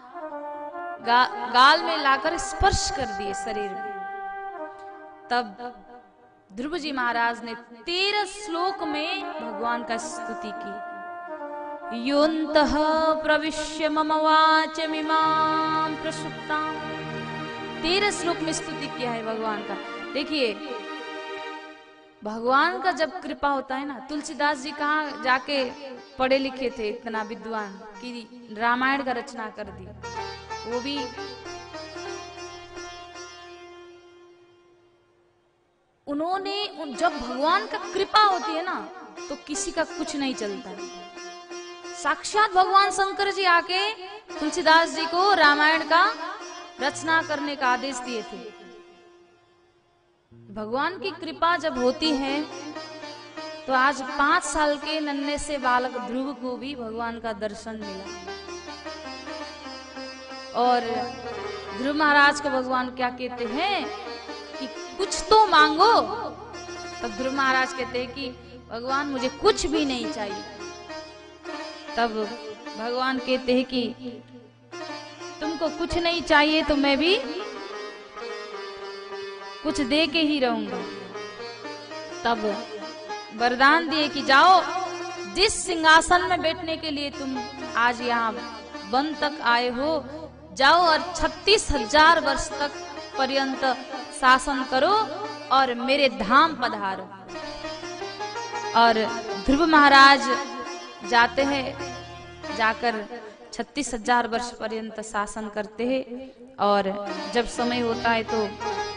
गाल में लाकर स्पर्श कर दिए शरीर में। तब ध्रुव जी महाराज ने 13 श्लोक में भगवान का स्तुति की। योन्तः प्रविश्य मम वाचमिमां प्रसुप्तां। 13 श्लोक में स्तुति किया है भगवान का। देखिए भगवान का जब कृपा होता है ना, तुलसीदास जी कहाँ जाके पढ़े लिखे थे, इतना विद्वान कि रामायण का रचना कर दी। वो भी उन्होंने जब भगवान का कृपा होती है ना तो किसी का कुछ नहीं चलता। साक्षात भगवान शंकर जी आके तुलसीदास जी को रामायण का रचना करने का आदेश दिए थे। भगवान की कृपा जब होती है तो आज 5 साल के नन्हे से बालक ध्रुव को भी भगवान का दर्शन मिला। और ध्रुव महाराज को भगवान क्या कहते हैं कि कुछ तो मांगो। तब ध्रुव महाराज कहते हैं कि भगवान मुझे कुछ भी नहीं चाहिए। तब भगवान कहते हैं कि तुमको कुछ नहीं चाहिए तो मैं भी कुछ दे के ही रहूंगा। तब वरदान दिए कि जाओ, जिस सिंहासन में बैठने के लिए तुम आज यहाँ वन तक आए हो, जाओ और 36,000 वर्ष तक पर्यंत शासन करो और मेरे धाम पधारो। और ध्रुव महाराज जाते हैं, जाकर 36,000 वर्ष पर्यंत शासन करते हैं। और जब समय होता है तो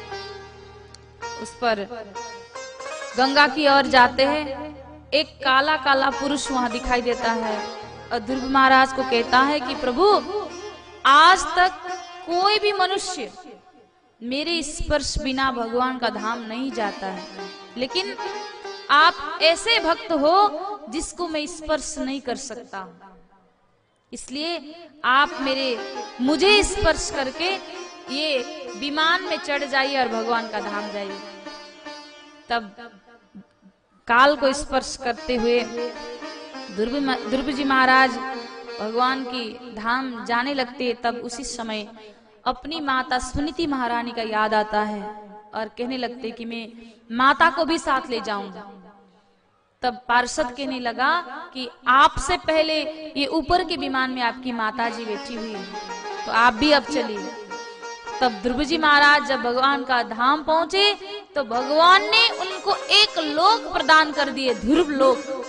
उस पर गंगा की ओर जाते हैं। एक काला काला पुरुष वहां दिखाई देता है और ध्रुव महाराज को कहता है कि प्रभु आज तक कोई भी मनुष्य मेरे स्पर्श बिना भगवान का धाम नहीं जाता है, लेकिन आप ऐसे भक्त हो जिसको मैं स्पर्श नहीं कर सकता, इसलिए आप मुझे स्पर्श करके ये विमान में चढ़ जाइए और भगवान का धाम जाइए। तब काल को स्पर्श करते हुए ध्रुव जी महाराज भगवान की धाम जाने लगते। तब उसी समय अपनी माता सुनीति महारानी का याद आता है और कहने लगते कि मैं माता को भी साथ ले जाऊंगा। तब पार्षद कहने लगा कि आपसे पहले ये ऊपर के विमान में आपकी माता जी बैठी हुई है, तो आप भी अब चलिए। तब ध्रुव जी महाराज जब भगवान का धाम पहुंचे तो भगवान ने उनको एक लोक प्रदान कर दिए, ध्रुव लोक।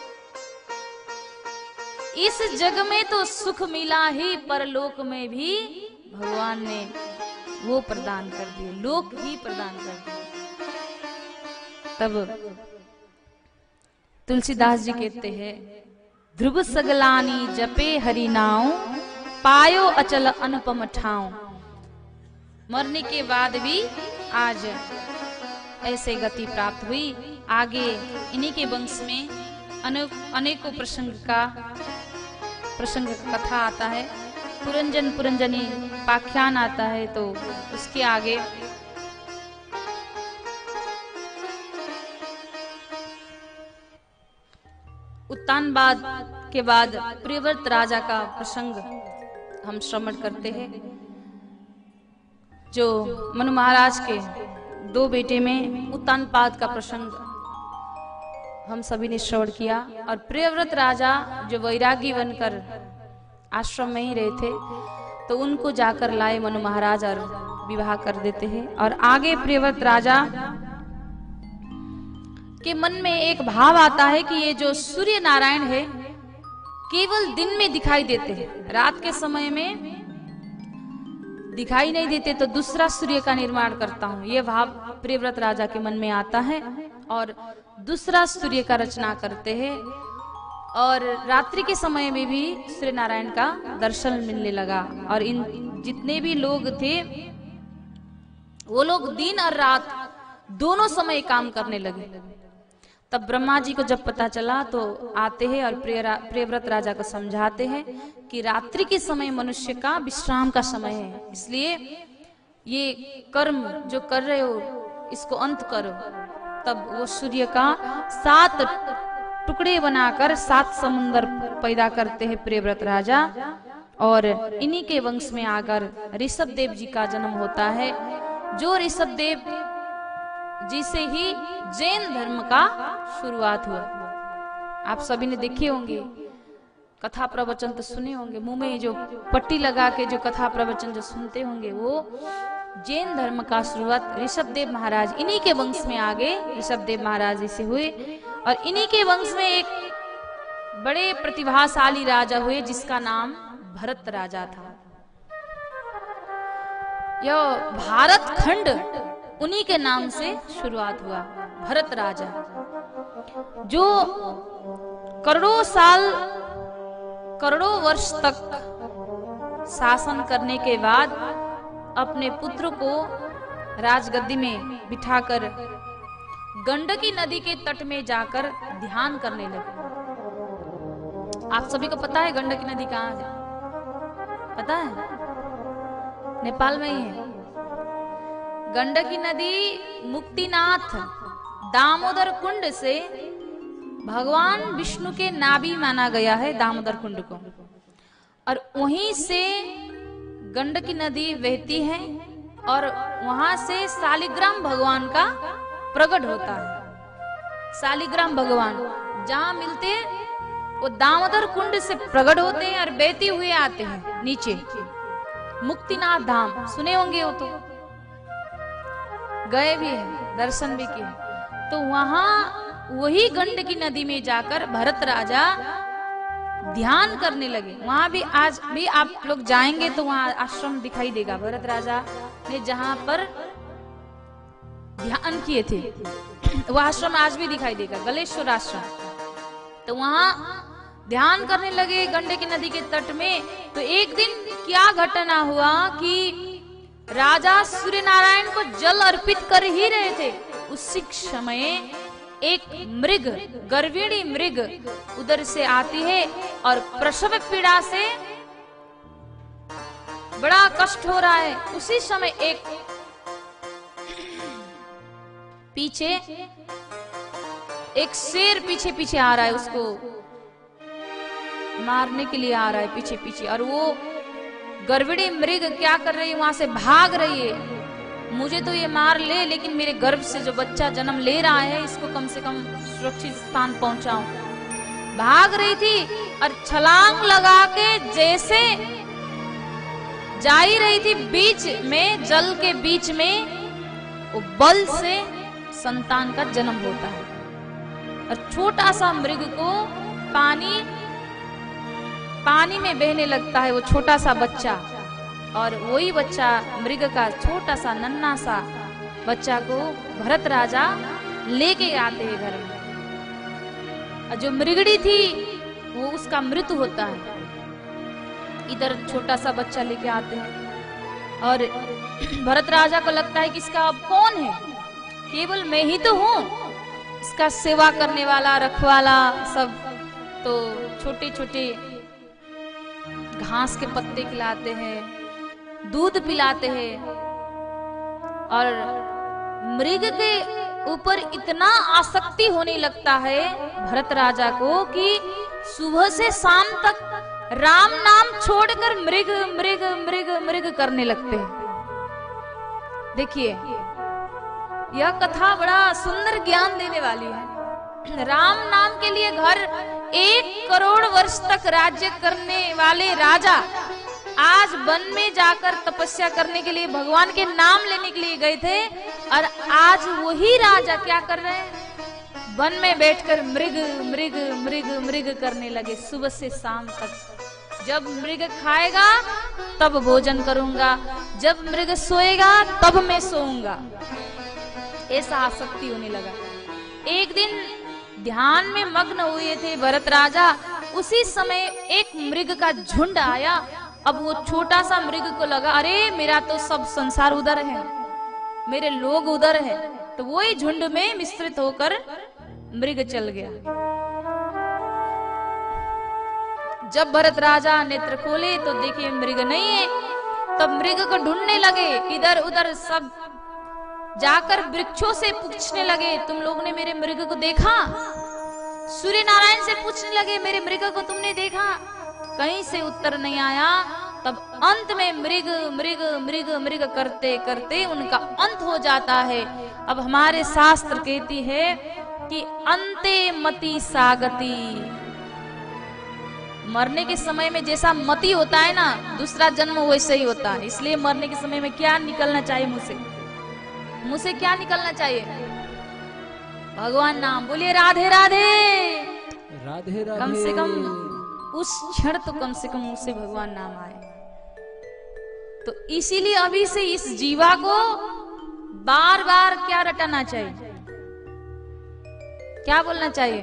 इस जग में तो सुख मिला ही, परलोक में भी भगवान ने वो प्रदान कर दिए, लोक ही प्रदान कर दिए। तब तुलसीदास जी कहते हैं, ध्रुव सगलानी जपे हरि नाम, पायो अचल अनुपम ठाव। मरने के बाद भी आज ऐसे गति प्राप्त हुई। आगे इन्हीं के वंश में अनेकों प्रसंग का कथा आता है, पुरंजन पुरंजनी पाख्यान आता है। तो उसके आगे उत्तानपाद के बाद प्रियव्रत राजा का प्रसंग हम श्रवण करते हैं, जो मनु महाराज के 2 बेटे में उत्तानपाद का प्रसंग हम सभी ने श्रवण किया। और प्रियव्रत राजा जो वैरागी बनकर आश्रम में ही रहे थे, तो उनको जाकर लाए मनु महाराज और विवाह कर देते हैं। और आगे प्रियव्रत राजा के मन में एक भाव आता है कि ये जो सूर्य नारायण है केवल दिन में दिखाई देते हैं, रात के समय में दिखाई नहीं देते, तो दूसरा सूर्य का निर्माण करता हूं। ये भाव प्रियव्रत राजा के मन में आता है और दूसरा सूर्य का रचना करते हैं। और रात्रि के समय में भी सूर्य नारायण का दर्शन मिलने लगा। और इन जितने भी लोग थे वो लोग दिन और रात दोनों समय काम करने लगे। तब ब्रह्मा जी को जब पता चला तो आते हैं और प्रियव्रत राजा को समझाते हैं कि रात्रि के समय मनुष्य का विश्राम का समय है, इसलिए ये कर्म जो कर रहे हो इसको अंत करो। तब वो सूर्य का 7 टुकड़े बनाकर 7 समुंदर पैदा करते हैं प्रियव्रत राजा। और इन्हीं के वंश में आकर ऋषभ देव जी का जन्म होता है, जो ऋषभ देव जी से ही जैन धर्म का शुरुआत हुआ। आप सभी ने देखे होंगे, कथा प्रवचन तो सुने होंगे, मुंह में जो पट्टी लगा के जो कथा प्रवचन जो सुनते होंगे, वो जैन धर्म का शुरुआत ऋषभ देव महाराज, इन्हीं के वंश में आगे ऋषभ देव महाराज से हुए। और इन्हीं के वंश में एक बड़े प्रतिभाशाली राजा हुए जिसका नाम भरत राजा था। यह भारत खंड उन्हीं के नाम से शुरुआत हुआ, भरत राजा, जो करोड़ों साल करोड़ों वर्ष तक शासन करने के बाद अपने पुत्र को राजगद्दी में बिठाकर गंडकी नदी के तट में जाकर ध्यान करने लगे। आप सभी को पता है गंडकी नदी कहाँ है? पता है? नेपाल में ही है। गंडकी नदी मुक्तिनाथ दामोदर कुंड से भगवान विष्णु के नाभि माना गया है दामोदर कुंड को, और वहीं से गंडकी नदी बहती है और वहां से शालिग्राम भगवान का प्रकट होता है। शालिग्राम भगवान जहां मिलते वो दामोदर कुंड से प्रकट होते हैं और बहते हुए आते हैं नीचे मुक्तिनाथ धाम। सुने होंगे, वो तो गए भी है, दर्शन भी किए। तो वहां वही गंडकी नदी में जाकर भरत राजा ध्यान करने लगे। वहां भी आज भी आप लोग जाएंगे तो वहां आश्रम दिखाई देगा, भरत राजा ने जहां पर ध्यान किए थे वह आश्रम आज भी दिखाई देगा, गलेश्वर आश्रम। तो वहां ध्यान करने लगे गंडकी नदी के तट में। तो एक दिन क्या घटना हुआ कि राजा सूर्य नारायण को जल अर्पित कर ही रहे थे, उसी समय एक मृग, गर्विणी मृग उधर से आती है और प्रसव पीड़ा से बड़ा कष्ट हो रहा है। उसी समय एक पीछे एक शेर पीछे पीछे आ रहा है, उसको मारने के लिए आ रहा है पीछे पीछे। और वो गर्विणी मृग क्या कर रही है, वहां से भाग रही है मुझे तो ये मार ले, लेकिन मेरे गर्भ से जो बच्चा जन्म ले रहा है इसको कम से कम सुरक्षित स्थान पहुंचाऊं। भाग रही थी और छलांग लगा के जैसे जा ही रही थी, बीच में जल के बीच में वो बल से संतान का जन्म होता है। और छोटा सा मृग को पानी में बहने लगता है वो छोटा सा बच्चा, और वही बच्चा मृग का छोटा सा नन्हा सा बच्चा को भरत राजा लेके आते हैं घर में। और जो मृगड़ी थी वो उसका मृत्यु होता है। इधर छोटा सा बच्चा लेके आते हैं और भरत राजा को लगता है कि इसका अब कौन है, केवल मैं ही तो हूँ इसका सेवा करने वाला, रखवाला। सब तो छोटे छोटे घास के पत्ते खिलाते हैं, दूध पिलाते हैं। और मृग के ऊपर इतना आसक्ति होने लगता है भरत राजा को कि सुबह से शाम तक राम नाम छोड़कर मृग मृग मृग मृग करने लगते हैं। देखिए यह कथा बड़ा सुंदर ज्ञान देने वाली है। राम नाम के लिए घर 1 करोड़ वर्ष तक राज्य करने वाले राजा आज वन में जाकर तपस्या करने के लिए भगवान के नाम लेने के लिए गए थे, और आज वही राजा क्या कर रहे हैं, वन में बैठकर मृग मृग मृग मृग करने लगे सुबह से शाम तक। जब मृग खाएगा तब भोजन करूंगा, जब मृग सोएगा तब मैं सोऊंगा, ऐसा आसक्ति होने लगा। एक दिन ध्यान में मग्न हुए थे भरत राजा, उसी समय एक मृग का झुंड आया। अब वो छोटा सा मृग को लगा अरे मेरा तो सब संसार उधर है, मेरे लोग उधर है, तो वही झुंड में मिश्रित होकर मृग चल गया। जब भरत राजा नेत्र खोले तो देखे मृग नहीं है, तब मृग को ढूंढने लगे इधर उधर, सब जाकर वृक्षों से पूछने लगे तुम लोग ने मेरे मृग को देखा। सूर्य नारायण से पूछने लगे मेरे मृग को तुमने देखा, कहीं से उत्तर नहीं आया। तब अंत में मृग मृग मृग मृग करते करते उनका अंत हो जाता है। अब हमारे शास्त्र कहती है कि अंते मति सागति, मरने के समय में जैसा मति होता है ना, दूसरा जन्म वैसे ही होता है। इसलिए मरने के समय में क्या निकलना चाहिए मुंह से क्या निकलना चाहिए, भगवान नाम बोलिए, राधे राधे राधे राधे। कम से कम उस क्षण तो कम से कम मुंह से भगवान नाम आए। तो इसीलिए अभी से इस जीवा को बार बार क्या रटाना चाहिए, क्या बोलना चाहिए,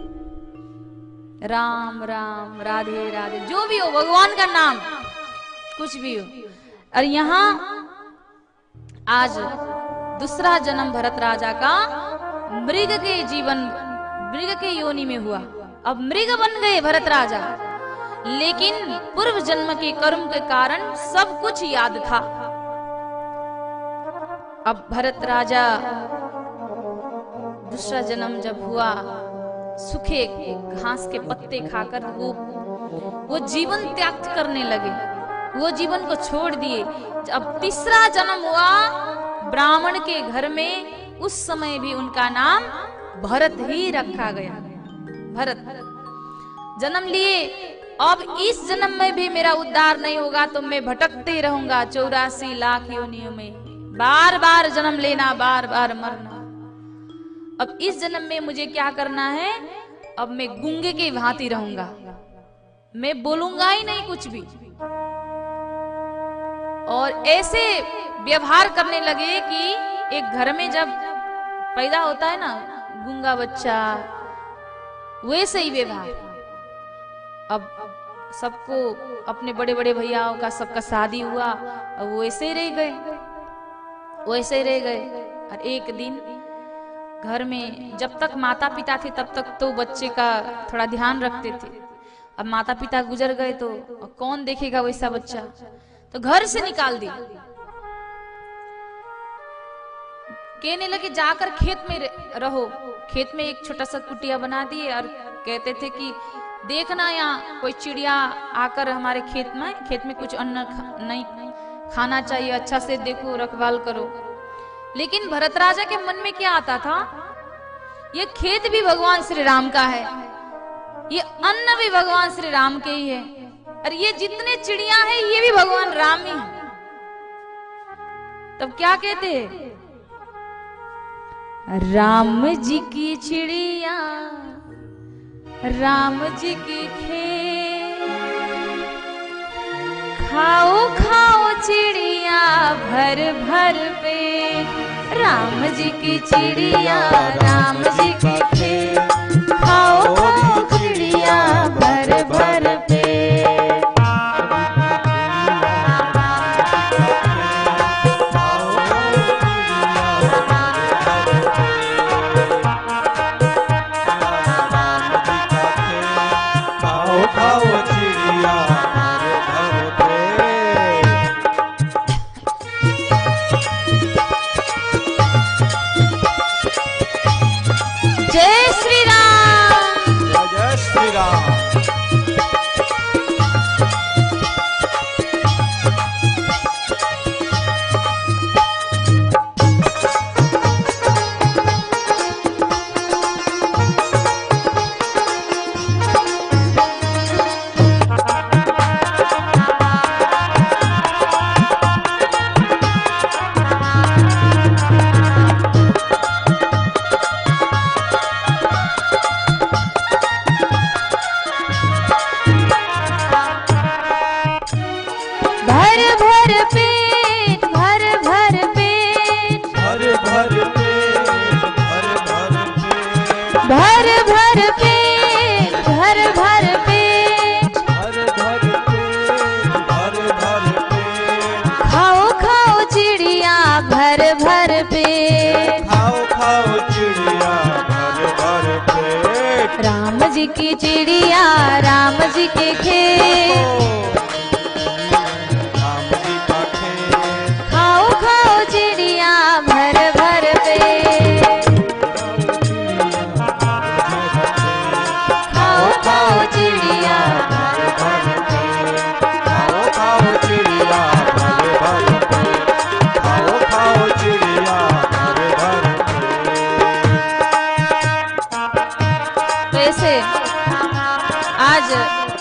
राम राम राधे राधे, जो भी हो भगवान का नाम कुछ भी हो। और यहाँ आज दूसरा जन्म भरत राजा का मृग के जीवन, मृग के योनि में हुआ। अब मृग बन गए भरत राजा, लेकिन पूर्व जन्म के कर्म के कारण सब कुछ याद था। अब भरत राजा दूसरा जन्म जब हुआ, सूखे घास के पत्ते खाकर वो जीवन त्याग करने लगे, वो जीवन को छोड़ दिए। अब तीसरा जन्म हुआ ब्राह्मण के घर में, उस समय भी उनका नाम भरत ही रखा गया। भरत जन्म लिए, अब इस जन्म में भी मेरा उद्धार नहीं होगा तो मैं भटकते रहूंगा 84 लाख योनियों में, बार बार जन्म लेना, बार बार मरना। अब इस जन्म में मुझे क्या करना है, अब मैं गूंगे की भांति रहूंगा, मैं बोलूंगा ही नहीं कुछ भी। और ऐसे व्यवहार करने लगे कि एक घर में जब पैदा होता है ना गूंगा बच्चा, वैसे ही व्यवहार। अब सबको अपने बड़े बड़े भैयाओं का सबका शादी हुआ, अब वैसे ही रह गए, वैसे ही रह गए। और एक दिन घर में जब तक माता पिता थे तब तक तो बच्चे का थोड़ा ध्यान रखते थे। अब माता पिता गुजर गए तो कौन देखेगा वैसा बच्चा, तो घर से निकाल दिया। कहने लगे जाकर खेत में रहो। खेत में एक छोटा सा कुटिया बना दिए और कहते थे कि देखना यहाँ कोई चिड़िया आकर हमारे खेत में कुछ अन्न नहीं खाना चाहिए, अच्छा से देखो, रखवाल करो। लेकिन भरत राजा के मन में क्या आता था, ये खेत भी भगवान श्री राम का है, ये अन्न भी भगवान श्री राम के ही है, और ये जितने चिड़िया हैं ये भी भगवान राम ही है। तब क्या कहते हैं, राम जी की चिड़िया राम जी की खेत, खाओ खाओ चिड़िया भर भर पेट। राम जी की चिड़िया राम जी की खेत, खाओ खाओ चिड़िया भर भर पेट। जय श्री राम, जय श्री राम। राम जी की चिड़िया राम जी के खेत, राम जी का खेत, खाओ खाओ चिड़िया भर भर पेट। खाओ खाओ चिड़िया भर भर पेट, खाओ खाओ चिड़िया भर भर पेट, खाओ खाओ चिड़िया भर भर पेट। तो ऐसे आज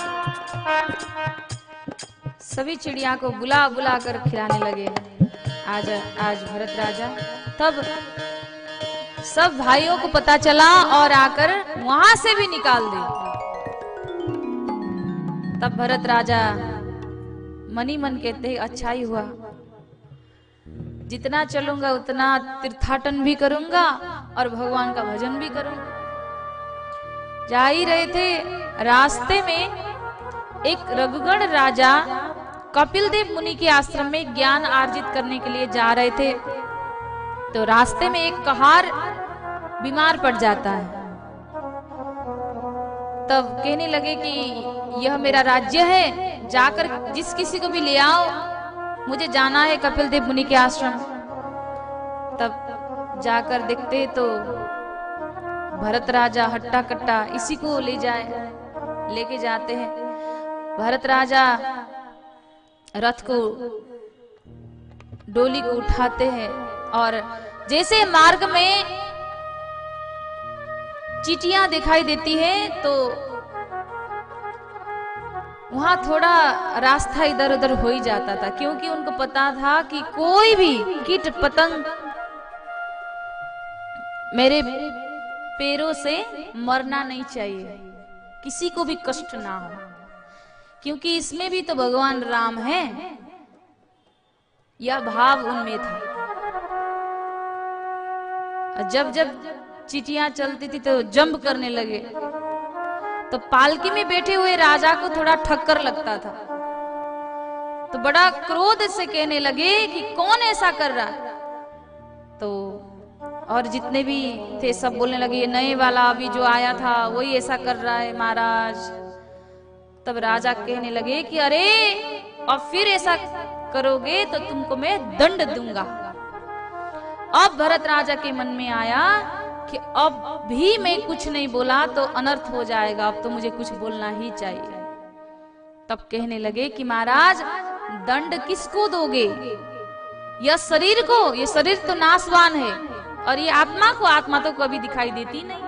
सभी चिड़िया को बुला बुला कर खिलाने लगे। आज भरत राजा, तब सब भाइयों को पता चला और आकर वहां से भी निकाल दे। तब भरत राजा मनी मन कहते, अच्छा ही हुआ, जितना चलूंगा उतना तीर्थाटन भी करूंगा और भगवान का भजन भी करूंगा। जा ही रहे थे, रास्ते में एक रघुगण राजा कपिल देव मुनि के आश्रम में ज्ञान अर्जित करने के लिए जा रहे थे। तो रास्ते में एक कहार बीमार पड़ जाता है। तब कहने लगे कि यह मेरा राज्य है, जाकर जिस किसी को भी ले आओ, मुझे जाना है कपिल देव मुनि के आश्रम। तब जाकर देखते तो भरत राजा हट्टा कट्टा इसी को लेके जाते हैं। भरत राजा रथ को, डोली को उठाते हैं और जैसे मार्ग में चींटियां दिखाई देती हैं तो वहां थोड़ा रास्ता इधर उधर हो ही जाता था, क्योंकि उनको पता था कि कोई भी कीट पतंग मेरे पैरों से मरना नहीं चाहिए, किसी को भी कष्ट ना हो, क्योंकि इसमें भी तो भगवान राम है। यह भाव उनमें था। जब जब चींटियां चलती थी तो जंप करने लगे, तो पालकी में बैठे हुए राजा को थोड़ा ठक्कर लगता था, तो बड़ा क्रोध से कहने लगे कि कौन ऐसा कर रहा है। तो और जितने भी थे सब बोलने लगे, ये नए वाला अभी जो आया था वही ऐसा कर रहा है महाराज। तब राजा कहने लगे कि अरे अब फिर ऐसा करोगे तो तुमको मैं दंड दूंगा। अब भरत राजा के मन में आया कि अब भी मैं कुछ नहीं बोला तो अनर्थ हो जाएगा, अब तो मुझे कुछ बोलना ही चाहिए। तब कहने लगे कि महाराज दंड किसको दोगे? यह शरीर को, ये शरीर तो नाशवान है, और ये आत्मा को, आत्मा तो कभी दिखाई देती नहीं।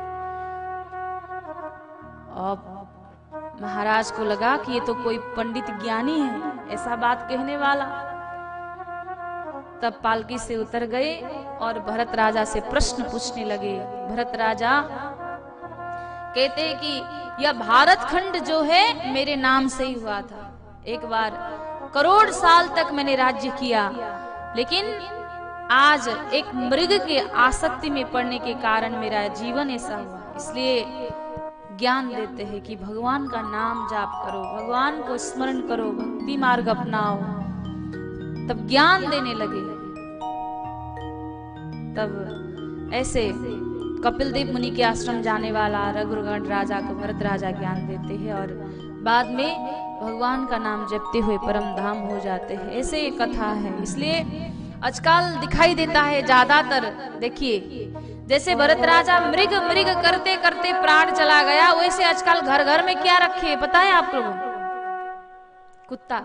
अब महाराज को लगा कि ये तो कोई पंडित ज्ञानी है, ऐसा बात कहने वाला। तब पालकी से उतर गए और भरत राजा से प्रश्न पूछने लगे। भरत राजा कहते हैं कि यह भारत खंड जो है मेरे नाम से ही हुआ था। एक बार करोड़ साल तक मैंने राज्य किया, लेकिन आज एक मृग के आसक्ति में पड़ने के कारण मेरा जीवन ऐसा हुआ। इसलिए ज्ञान देते हैं कि भगवान का नाम जाप करो, भगवान को स्मरण करो, भक्ति मार्ग अपनाओ। तब ज्ञान देने लगे। तब ऐसे कपिल देव मुनि के आश्रम जाने वाला रघुगण राजा को भरत राजा ज्ञान देते हैं और बाद में भगवान का नाम जपते हुए परम धाम हो जाते हैं। ऐसे ये कथा है। इसलिए आजकल दिखाई देता है ज्यादातर, देखिए जैसे भरत राजा मृग मृग करते करते प्राण चला गया, वैसे आजकल घर घर में क्या रखे पता है आप लोगों? कुत्ता।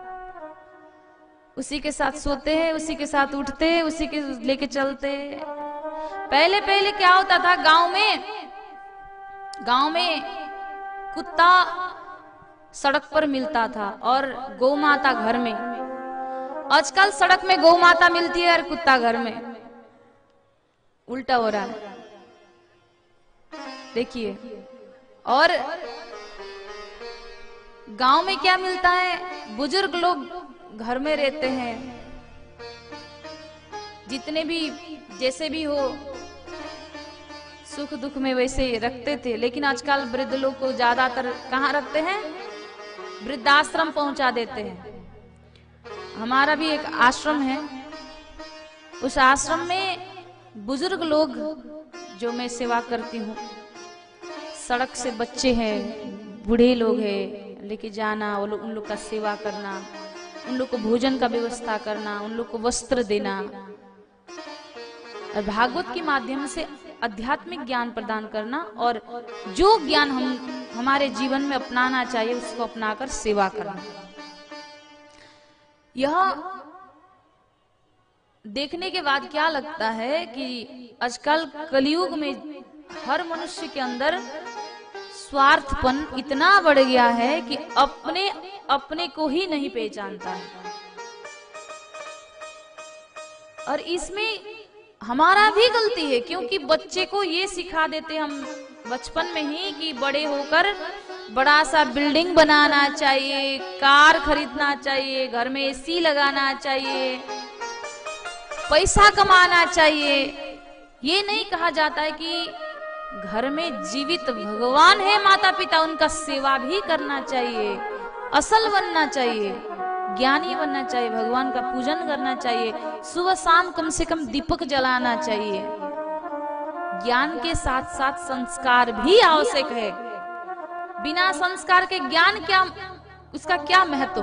उसी के साथ सोते हैं, उसी के साथ उठते हैं, उसी के लेके चलते हैं। पहले पहले क्या होता था, गांव में कुत्ता सड़क पर मिलता था और गौ माता घर में। आजकल सड़क में गौ माता मिलती है और कुत्ता घर में। उल्टा हो रहा है, देखिए। और गांव में क्या मिलता है, बुजुर्ग लोग घर में रहते हैं, जितने भी जैसे भी हो सुख दुख में वैसे रखते थे। लेकिन आजकल वृद्ध लोग को ज्यादातर कहाँ रखते हैं? वृद्धाश्रम पहुंचा देते हैं। हमारा भी एक आश्रम है, उस आश्रम में बुजुर्ग लोग जो मैं सेवा करती हूँ, सड़क से बच्चे हैं, बूढ़े लोग हैं, लेके जाना, वो लोग, उन लोग का सेवा करना, उन लोग को भोजन का व्यवस्था करना, उन लोग को वस्त्र देना और भागवत के माध्यम से आध्यात्मिक ज्ञान प्रदान करना और जो ज्ञान हम हमारे जीवन में अपनाना चाहिए उसको अपनाकर सेवा करना। यह देखने के बाद क्या लगता है कि आजकल कलयुग में हर मनुष्य के अंदर स्वार्थपन इतना बढ़ गया है कि अपने अपने को ही नहीं पहचानता है। और इसमें हमारा भी गलती है, क्योंकि बच्चे को ये सिखा देते हम बचपन में ही कि बड़े होकर बड़ा सा बिल्डिंग बनाना चाहिए, कार खरीदना चाहिए, घर में एसी लगाना चाहिए, पैसा कमाना चाहिए। ये नहीं कहा जाता है कि घर में जीवित भगवान है, माता पिता, उनका सेवा भी करना चाहिए, असल बनना चाहिए, ज्ञानी बनना चाहिए, भगवान का पूजन करना चाहिए, सुबह शाम कम से कम दीपक जलाना चाहिए। ज्ञान के साथ साथ संस्कार भी आवश्यक है। बिना संस्कार के ज्ञान क्या, उसका क्या महत्व?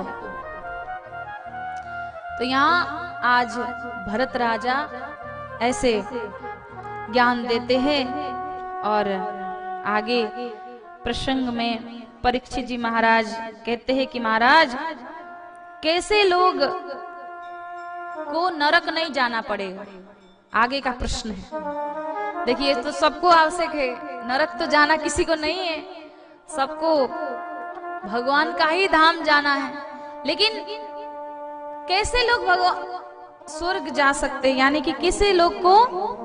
तो यहाँ आज भरत राजा ऐसे ज्ञान देते हैं और आगे प्रसंग में परीक्षित जी महाराज कहते हैं कि महाराज, कैसे लोग को नरक नहीं जाना पड़ेगा? आगे का प्रश्न है। देखिए, तो सबको आवश्यक है, नरक तो जाना किसी को नहीं है, सबको भगवान का ही धाम जाना है। लेकिन कैसे लोग भगवान स्वर्ग जा सकते हैं, यानी कि किसी लोग को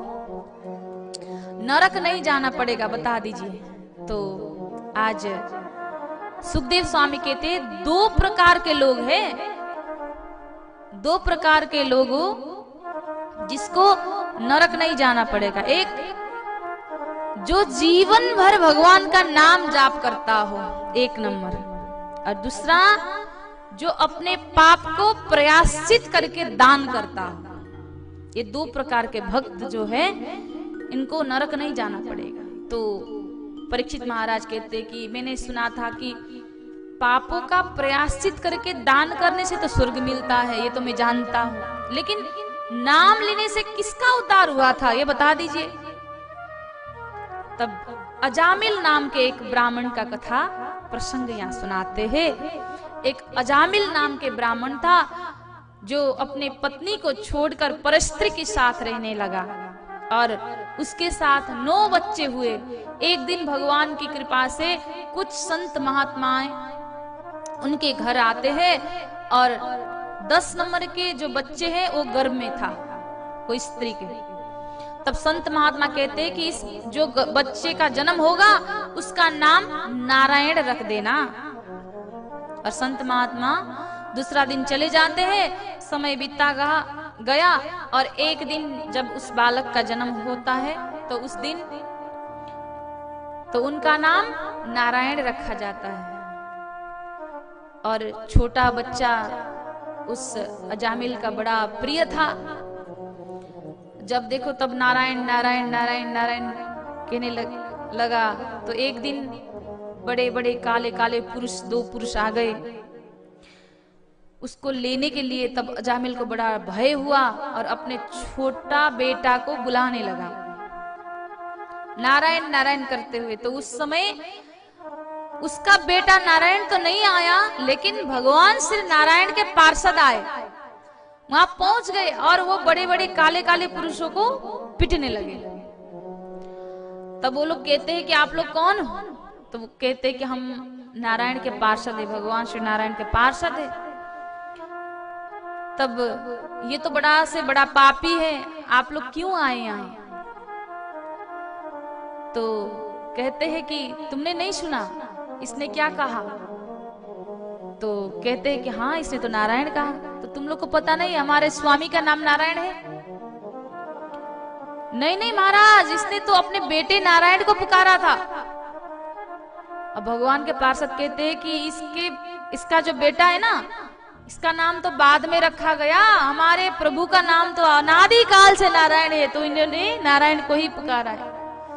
नरक नहीं जाना पड़ेगा, बता दीजिए। तो आज सुखदेव स्वामी कहते हैं दो प्रकार के लोग हैं, दो प्रकार के लोगों जिसको नरक नहीं जाना पड़ेगा। एक जो जीवन भर भगवान का नाम जाप करता हो, एक नंबर, और दूसरा जो अपने पाप को प्रायश्चित करके दान करता हो। ये दो प्रकार के भक्त जो है, इनको नरक नहीं जाना पड़ेगा। तो परीक्षित महाराज कहते कि मैंने सुना था कि पापों का प्रायश्चित करके दान करने से तो स्वर्ग मिलता है, ये तो मैं जानता हूं, लेकिन नाम लेने से किसका उद्धार हुआ था, ये बता दीजिए। तब अजामिल नाम के एक ब्राह्मण का कथा प्रसंग यहाँ सुनाते हैं। एक अजामिल नाम के ब्राह्मण था, जो अपने पत्नी को छोड़कर परस्त्री के साथ रहने लगा और उसके साथ 9 बच्चे हुए। एक दिन भगवान की कृपा से कुछ संत महात्माएं उनके घर आते हैं और 10 नंबर के जो बच्चे हैं वो गर्भ में था, कोई स्त्री के। तब संत महात्मा कहते हैं कि इस जो बच्चे का जन्म होगा उसका नाम नारायण रख देना। और संत महात्मा दूसरा दिन चले जाते हैं। समय बीतता गया और एक दिन जब उस बालक का जन्म होता है तो उस दिन तो उनका नाम नारायण रखा जाता है। और छोटा बच्चा उस अजामिल का बड़ा प्रिय था। जब देखो तब नारायण नारायण नारायण नारायण कहने लगा। तो एक दिन बड़े बड़े काले काले पुरुष 2 पुरुष आ गए उसको लेने के लिए। तब अजामिल को बड़ा भय हुआ और अपने छोटा बेटा को बुलाने लगा नारायण नारायण करते हुए। तो उस समय उसका बेटा नारायण तो नहीं आया, लेकिन भगवान श्री नारायण के पार्षद आए, वहां पहुंच गए और वो बड़े बड़े काले काले पुरुषों को पिटने लगे। तब वो लोग कहते हैं कि आप लोग कौन हो? तो वो कहते हैं कि हम नारायण के पार्षद है, भगवान श्री नारायण के पार्षद है। तब ये तो बड़ा से बड़ा पापी है, आप लोग क्यों आए यहाँ? तो कहते हैं कि तुमने नहीं सुना इसने क्या कहा? तो कहते हैं कि हाँ इसने तो नारायण कहा। तो तुम लोग को पता नहीं हमारे स्वामी का नाम नारायण है? नहीं नहीं महाराज, इसने तो अपने बेटे नारायण को पुकारा था। अब भगवान के पार्षद कहते हैं कि इसका जो बेटा है ना, इसका नाम तो बाद में रखा गया, हमारे प्रभु का नाम तो अनादि काल से नारायण है, तो इन्होंने नारायण को ही पुकारा है।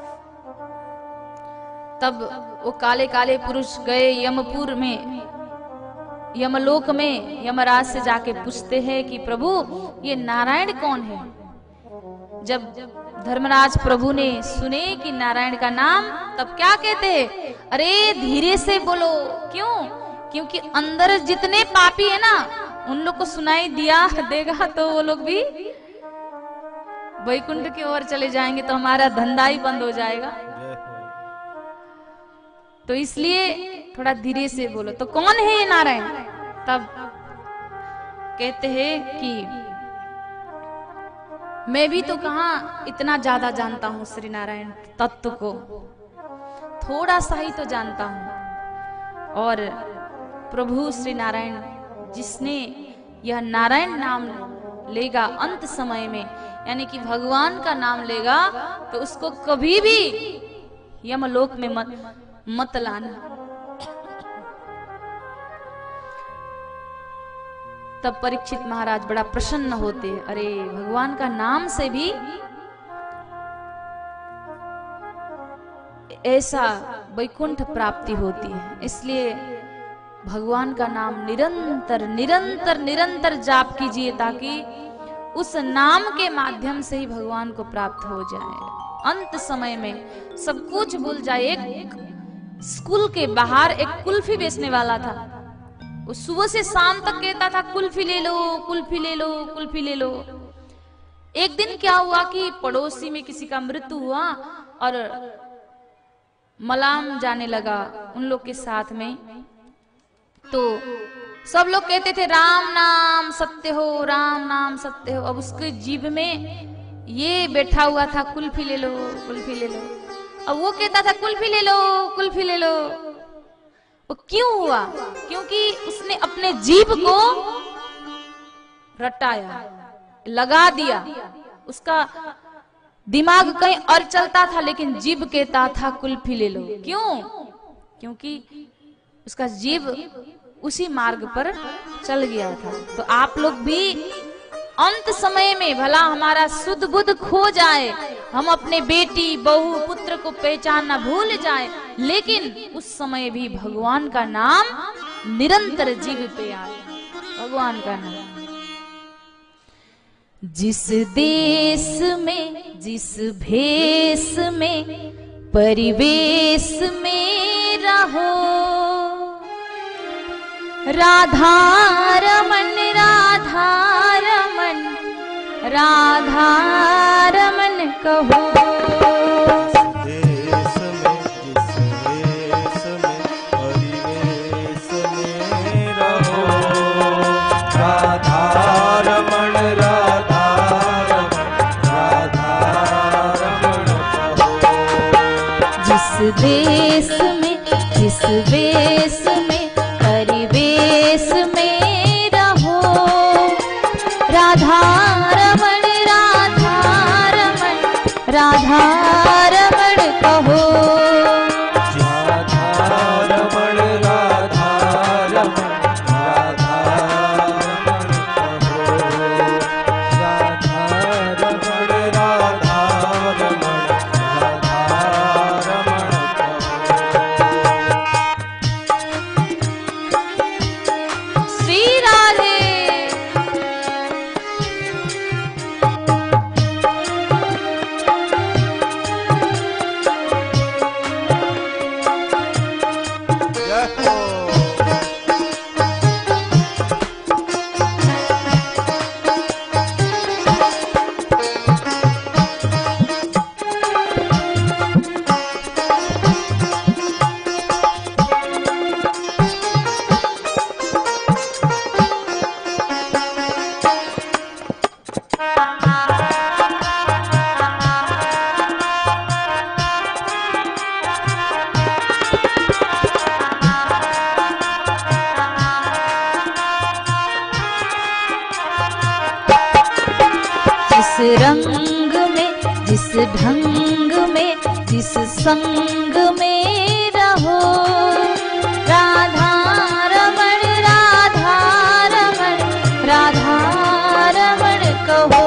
तब वो काले काले पुरुष गए यमपुर में, यमलोक में, यमराज से जाके पूछते हैं कि प्रभु ये नारायण कौन है? जब धर्मराज प्रभु ने सुने कि नारायण का नाम, तब क्या कहते हैं? अरे धीरे से बोलो। क्यों? क्योंकि अंदर जितने पापी है ना उन लोग को सुनाई दिया देगा तो वो लोग भी वैकुंठ की ओर चले जाएंगे, तो हमारा धंधा ही बंद हो जाएगा। तो इसलिए थोड़ा धीरे से बोलो। तो कौन है ये नारायण? तब कहते हैं कि मैं भी तो कहाँ इतना ज्यादा जानता हूँ श्री नारायण तत्व को, थोड़ा सा ही तो जानता हूँ। और प्रभु श्री नारायण जिसने यह नारायण नाम लेगा अंत समय में, यानी कि भगवान का नाम लेगा, तो उसको कभी भी यमलोक में मत लाना। तब परीक्षित महाराज बड़ा प्रसन्न होते, अरे भगवान का नाम से भी ऐसा वैकुंठ प्राप्ति होती है। इसलिए भगवान का नाम निरंतर निरंतर निरंतर जाप कीजिए, ताकि उस नाम के माध्यम से ही भगवान को प्राप्त हो जाए। अंत समय में सब कुछ भूल जाए। एक स्कूल के बाहर एक कुल्फी बेचने वाला था, वो सुबह से शाम तक कहता था कुल्फी ले लो, कुल्फी ले लो, कुल्फी ले लो। एक दिन क्या हुआ कि पड़ोसी में किसी का मृत्यु हुआ और मलाम जाने लगा उन लोग के साथ में। तो सब लोग कहते थे राम नाम सत्य हो, राम नाम सत्य हो। अब उसके जीभ में ये बैठा हुआ था कुल्फी ले लो, कुल्फी ले लो। अब वो कहता था कुल्फी ले लो, कुल्फी ले लो। वो क्यों हुआ? क्योंकि उसने अपने जीभ को रटाया, लगा दिया। उसका दिमाग कहीं और चलता था, लेकिन जीभ कहता था कुल्फी ले लो। क्यों? क्योंकि उसका जीभ उसी मार्ग पर चल गया था। तो आप लोग भी अंत समय में भला हमारा सुध बुध खो जाए, हम अपने बेटी बहू पुत्र को पहचानना भूल जाए, लेकिन उस समय भी भगवान का नाम निरंतर जीव पे आए। भगवान का नाम जिस देश में जिस भेष में परिवेश में रहो, राधा रमन राधा राधा रमन कहो। देश में जिस देश में परिवेश में रहो, राधा रमण राधा रमण राधा रमण कहो। जिस देश में जिस वेश में परिवेश में रहो, राधा रमण राधा रमण राधा रमण कहो। राधा रमण राधा रमण राधा रमण कहो, राधा रमण राधा रमण राधा रमण कहो। श्री राधे। जय हो। जिस रंग में जिस ढंग में जिस संग में रहो, राधा रमण राधा रमण राधा रमण कहो।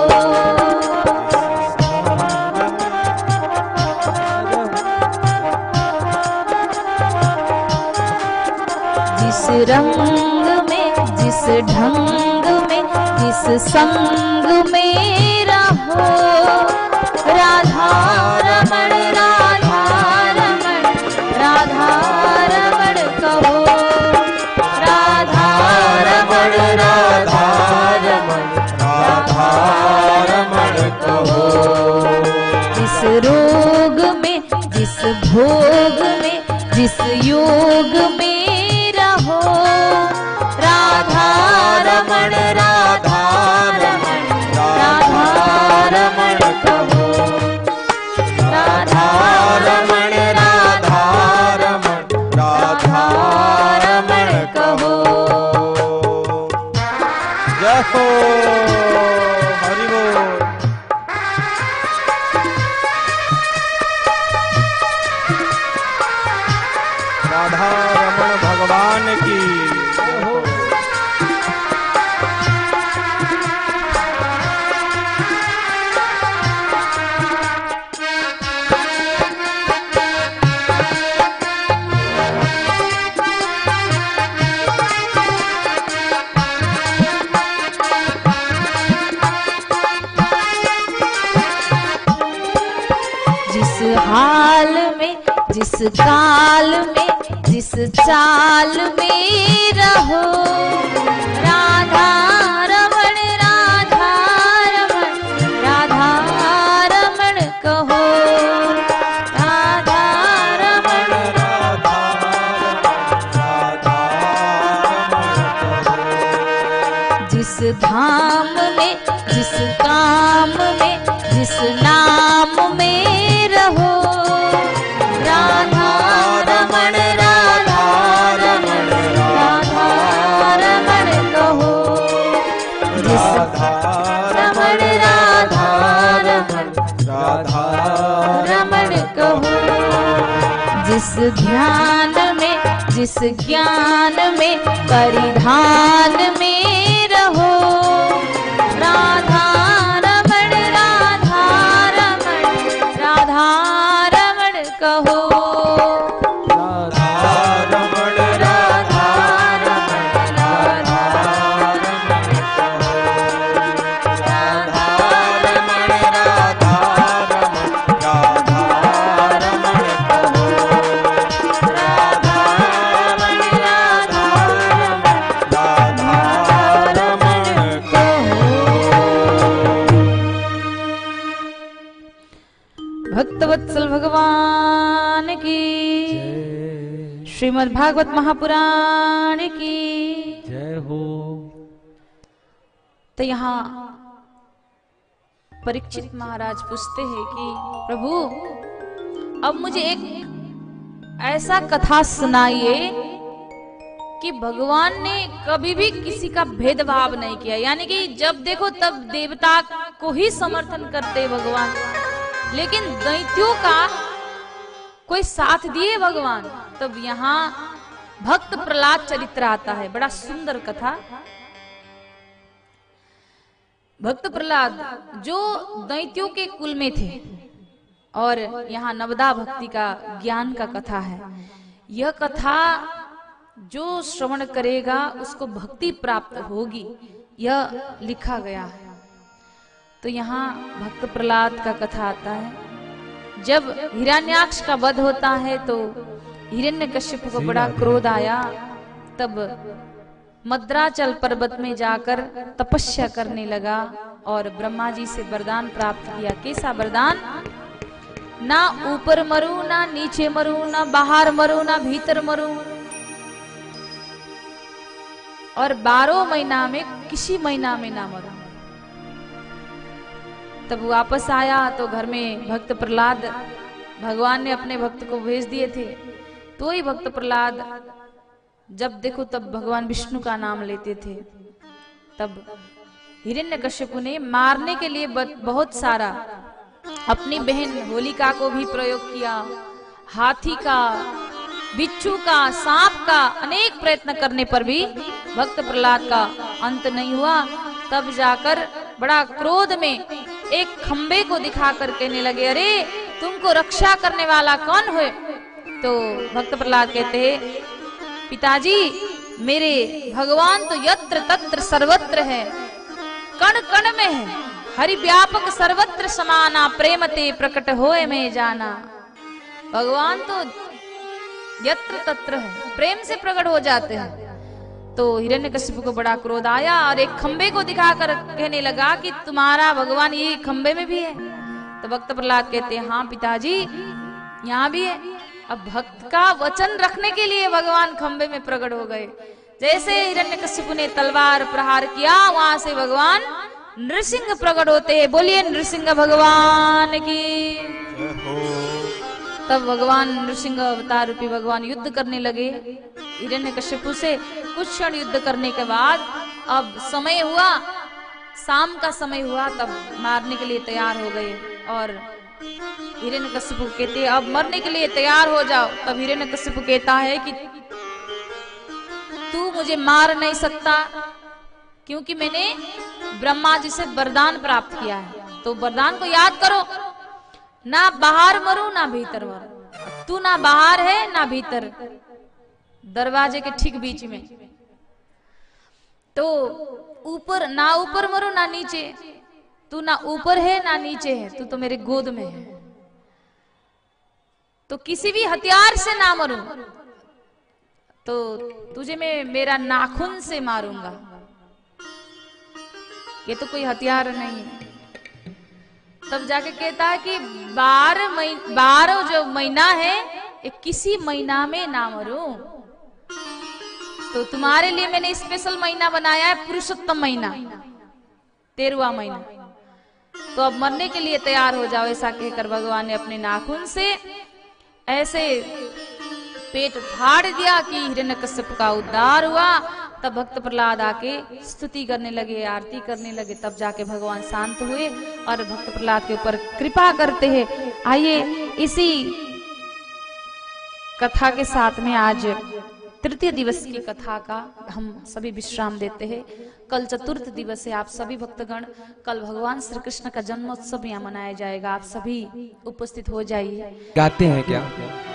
जिस रंग में जिस ढंग में जिस संग में रहो, राधा रमण राधा रमण राधा रमण कहो। राधा रमण राधा रमण राधा रमण कहो। जिस रोग में जिस भोग में जिस योग में रहो, राधा रमण राधा रमण राधा रमण कहो। राधा रमण राधा रमण राधा रमण कहो। जय हो। हरि बोल। राधा रमण भगवान की जय हो। जिस हाल में जिस काल में जिस चाल में रहो, राधा रमण राधा रमण राधा रमण कहो। राधा रमण राधा राधा रमण कहो। जिस धाम में जिस काम में जिस नाम में रहो, राधा रमण राधा रमण राधा रमण कहो। जिस रमण राधा रमण राधा रमण कहो। जिस ध्यान में जिस ज्ञान में परिधान में रहो, राधा रमण राधा रमण राधा रमण कहो। राधा रमण राधा रमण राधा रमण कहो। राधा रमण राधा रमण राधा रमण कहो। राधा रमण राधा रमण राधा श्रीमद् भागवत महापुराण की जय हो। तो यहाँ परीक्षित महाराज पूछते हैं कि प्रभु अब मुझे एक ऐसा कथा सुनाइए कि भगवान ने कभी भी किसी का भेदभाव नहीं किया, यानी कि जब देखो तब देवता को ही समर्थन करते भगवान, लेकिन दैत्यों का कोई साथ दिए भगवान। तब यहाँ भक्त प्रहलाद चरित्र आता है, बड़ा सुंदर कथा। भक्त प्रहलाद जो दैत्यों के कुल में थे और यहाँ नवदा भक्ति का ज्ञान का कथा है। यह कथा जो श्रवण करेगा उसको भक्ति प्राप्त होगी, यह लिखा गया है। तो यहाँ भक्त प्रहलाद का कथा आता है। जब हिरण्याक्ष का वध होता है तो हिरण्यकश्यप को बड़ा क्रोध आया। तब मद्राचल पर्वत में जाकर तपस्या करने लगा और ब्रह्मा जी से वरदान प्राप्त किया। कैसा वरदान? ना ऊपर मरू, ना नीचे मरू, ना बाहर मरू, ना भीतर मरू, और 12 महीना में किसी महीना में ना मरू। तब वापस आया तो घर में भक्त प्रहलाद, भगवान ने अपने भक्त को भेज दिए थे, तो ही भक्त प्रहलाद जब देखो तब भगवान विष्णु का नाम लेते थे। तब हिरण्यकश्यप ने मारने के लिए बहुत सारा अपनी बहन होलिका को भी प्रयोग किया, हाथी का, बिच्छू का, सांप का, अनेक प्रयत्न करने पर भी भक्त प्रहलाद का अंत नहीं हुआ। तब जाकर बड़ा क्रोध में एक खंबे को दिखाकर कहने लगे, अरे तुमको रक्षा करने वाला कौन है? तो भक्त प्रहलाद कहते हैं, पिताजी मेरे भगवान तो यत्र तत्र सर्वत्र है, कण कण में है, हरि व्यापक सर्वत्र समाना, प्रेम ते प्रकट होए में जाना। भगवान तो यत्र तत्र है, प्रेम से प्रकट हो जाते हैं। तो हिरण्यकश्यप को बड़ा क्रोध आया और एक खंबे को दिखाकर कहने लगा कि तुम्हारा भगवान ये खंबे में भी है। तो भक्त प्रहलाद कहते हैं, हाँ पिताजी यहाँ भी है। अब भक्त का वचन रखने के लिए भगवान खंबे में प्रकट हो गए। जैसे हिरण्यकश्यप ने तलवार प्रहार किया, वहां से भगवान नृसिंह प्रकट होते हैं। बोलिए नृसिंह भगवान की। तब भगवान नृसिंह अवतार रूपी भगवान युद्ध करने लगे हिरण्यकश्यप से। कुछ क्षण युद्ध करने के बाद अब समय हुआ, शाम का समय हुआ, तब मारने के लिए तैयार हो गए। और हिरण्यकश्यप कहते अब मरने के लिए तैयार हो जाओ। तब हिरण्यकश्यप कहता है कि तू मुझे मार नहीं सकता, क्योंकि मैंने ब्रह्मा जी से वरदान प्राप्त किया है। तो वरदान को याद करो, ना बाहर मरू ना भीतर मरू। तू ना बाहर है ना भीतर, दरवाजे के ठीक बीच में। तो ऊपर ना ऊपर मरू ना नीचे, तू ना ऊपर है ना नीचे है, तू तो मेरे गोद में है। तो किसी भी हथियार से ना मरूं, तो तुझे मैं मेरा नाखून से मारूंगा। ये तो कोई हथियार नहीं है। तब जाके कहता है कि 12 जो महीना है, किसी महीना में ना मरूं। तो तुम्हारे लिए मैंने स्पेशल महीना बनाया है, पुरुषोत्तम महीना, 13वां महीना। तो अब मरने के लिए तैयार हो जाओ। ऐसा कहकर भगवान ने अपने नाखून से ऐसे पेट फाड़ दिया कि हिरण्यकश्यप का उद्धार हुआ। तब भक्त प्रहलाद आके स्तुति करने लगे, आरती करने लगे। तब जाके भगवान शांत हुए और भक्त प्रहलाद के ऊपर कृपा करते हैं। आइए इसी कथा के साथ में आज तृतीय दिवस की कथा का हम सभी विश्राम देते हैं। कल चतुर्थ दिवस है। आप सभी भक्तगण, कल भगवान श्री कृष्ण का जन्मोत्सव यहाँ मनाया जाएगा। आप सभी उपस्थित हो जाइए। गाते हैं क्या?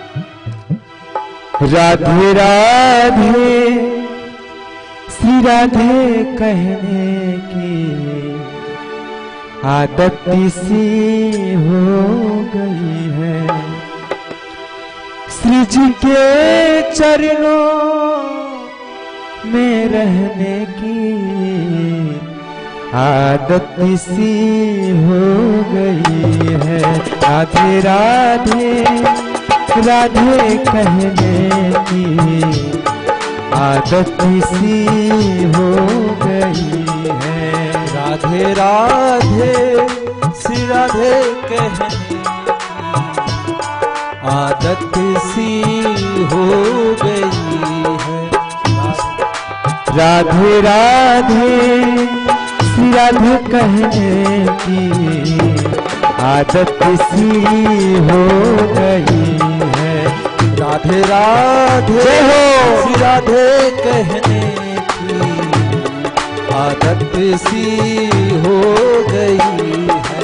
राधे राधे श्री राधे कहने की आदत सी हो गई है। श्री जी के चरणों में रहने की आदत सी हो गई है। राधे राधे राधे कहने की आदत सी हो गई है। राधे राधे श्री राधे कहने आदत सी हो गई है। राधे राधे श्री राधे कहने की आदत सी हो गई है। राधे राधे श्री राधे कहने की आदत सी हो गई है।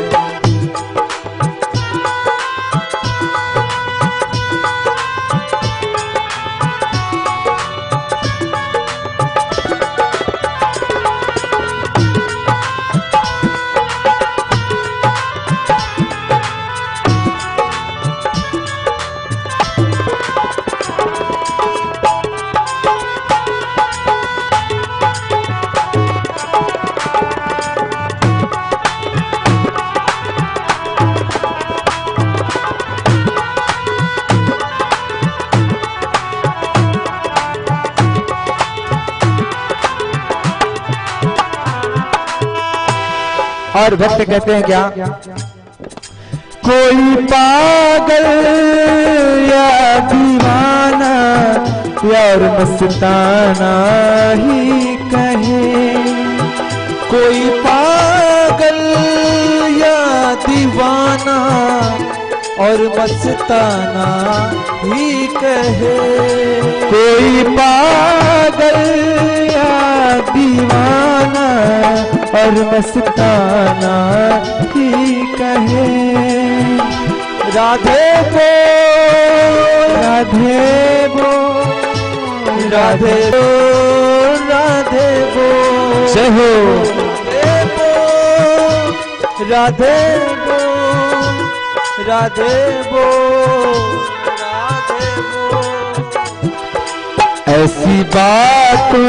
और भक्त कहते हैं क्या? कोई पागल या दीवाना यार मस्ताना ही कहे। कोई पागल या दीवाना और मस्ताना ही कहे। कोई पागल या दीवाना और मस्ताना ही कहे। राधे बो राधे बो राधे बो राधे बो जय हो। राधे बो राधे बो राधे बो। ऐसी बातों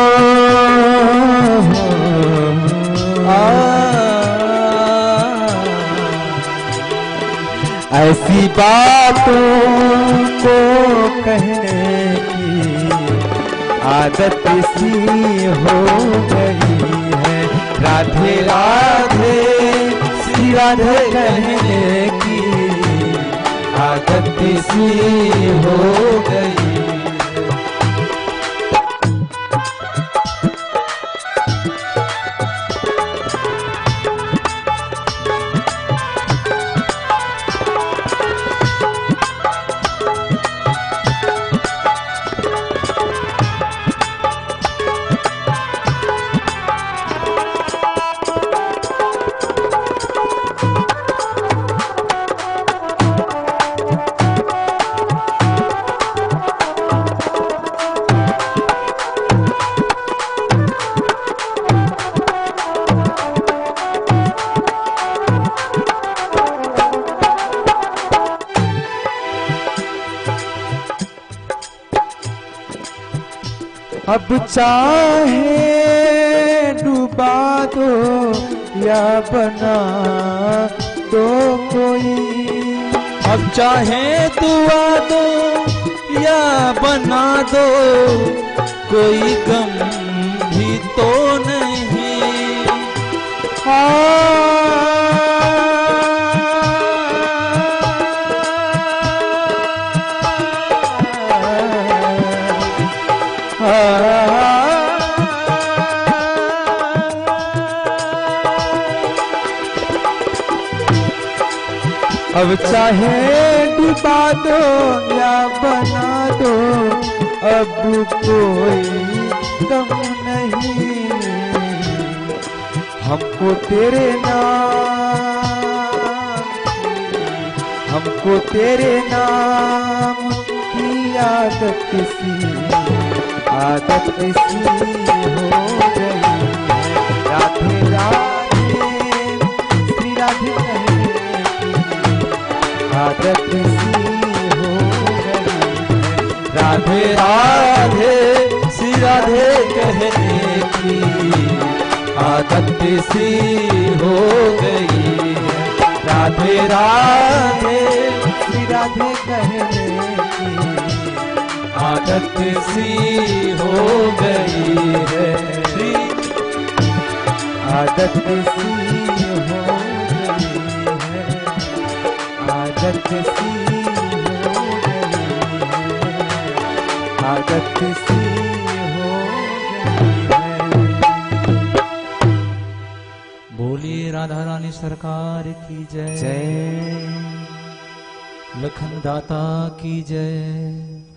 ऐसी बातों को कहने की आदत सी हो गई है। राधे राधे श्री राधे कहने की आदत सी हो गई। अब चाहे डुबा दो या बना दो कोई। अब चाहे दुआ दो या बना दो कोई गम भी तो नहीं। अब चाहे डुबा दो या बना दो अब कोई गम नहीं। हमको तेरे नाम की आदत सी हो गई है। राधे राधे श्री राधे आदत सी हो गई है। राधे राधे श्री राधे कहने की आदत सी हो गई है। राधे राधे श्री राधे कहने की आदत सी हो गई है, आदत सी हो गई है, आदत सी हो गई है, आदत सी हो गई है। बोलिए राधा रानी सरकार की जय, जय लखन दाता की जय।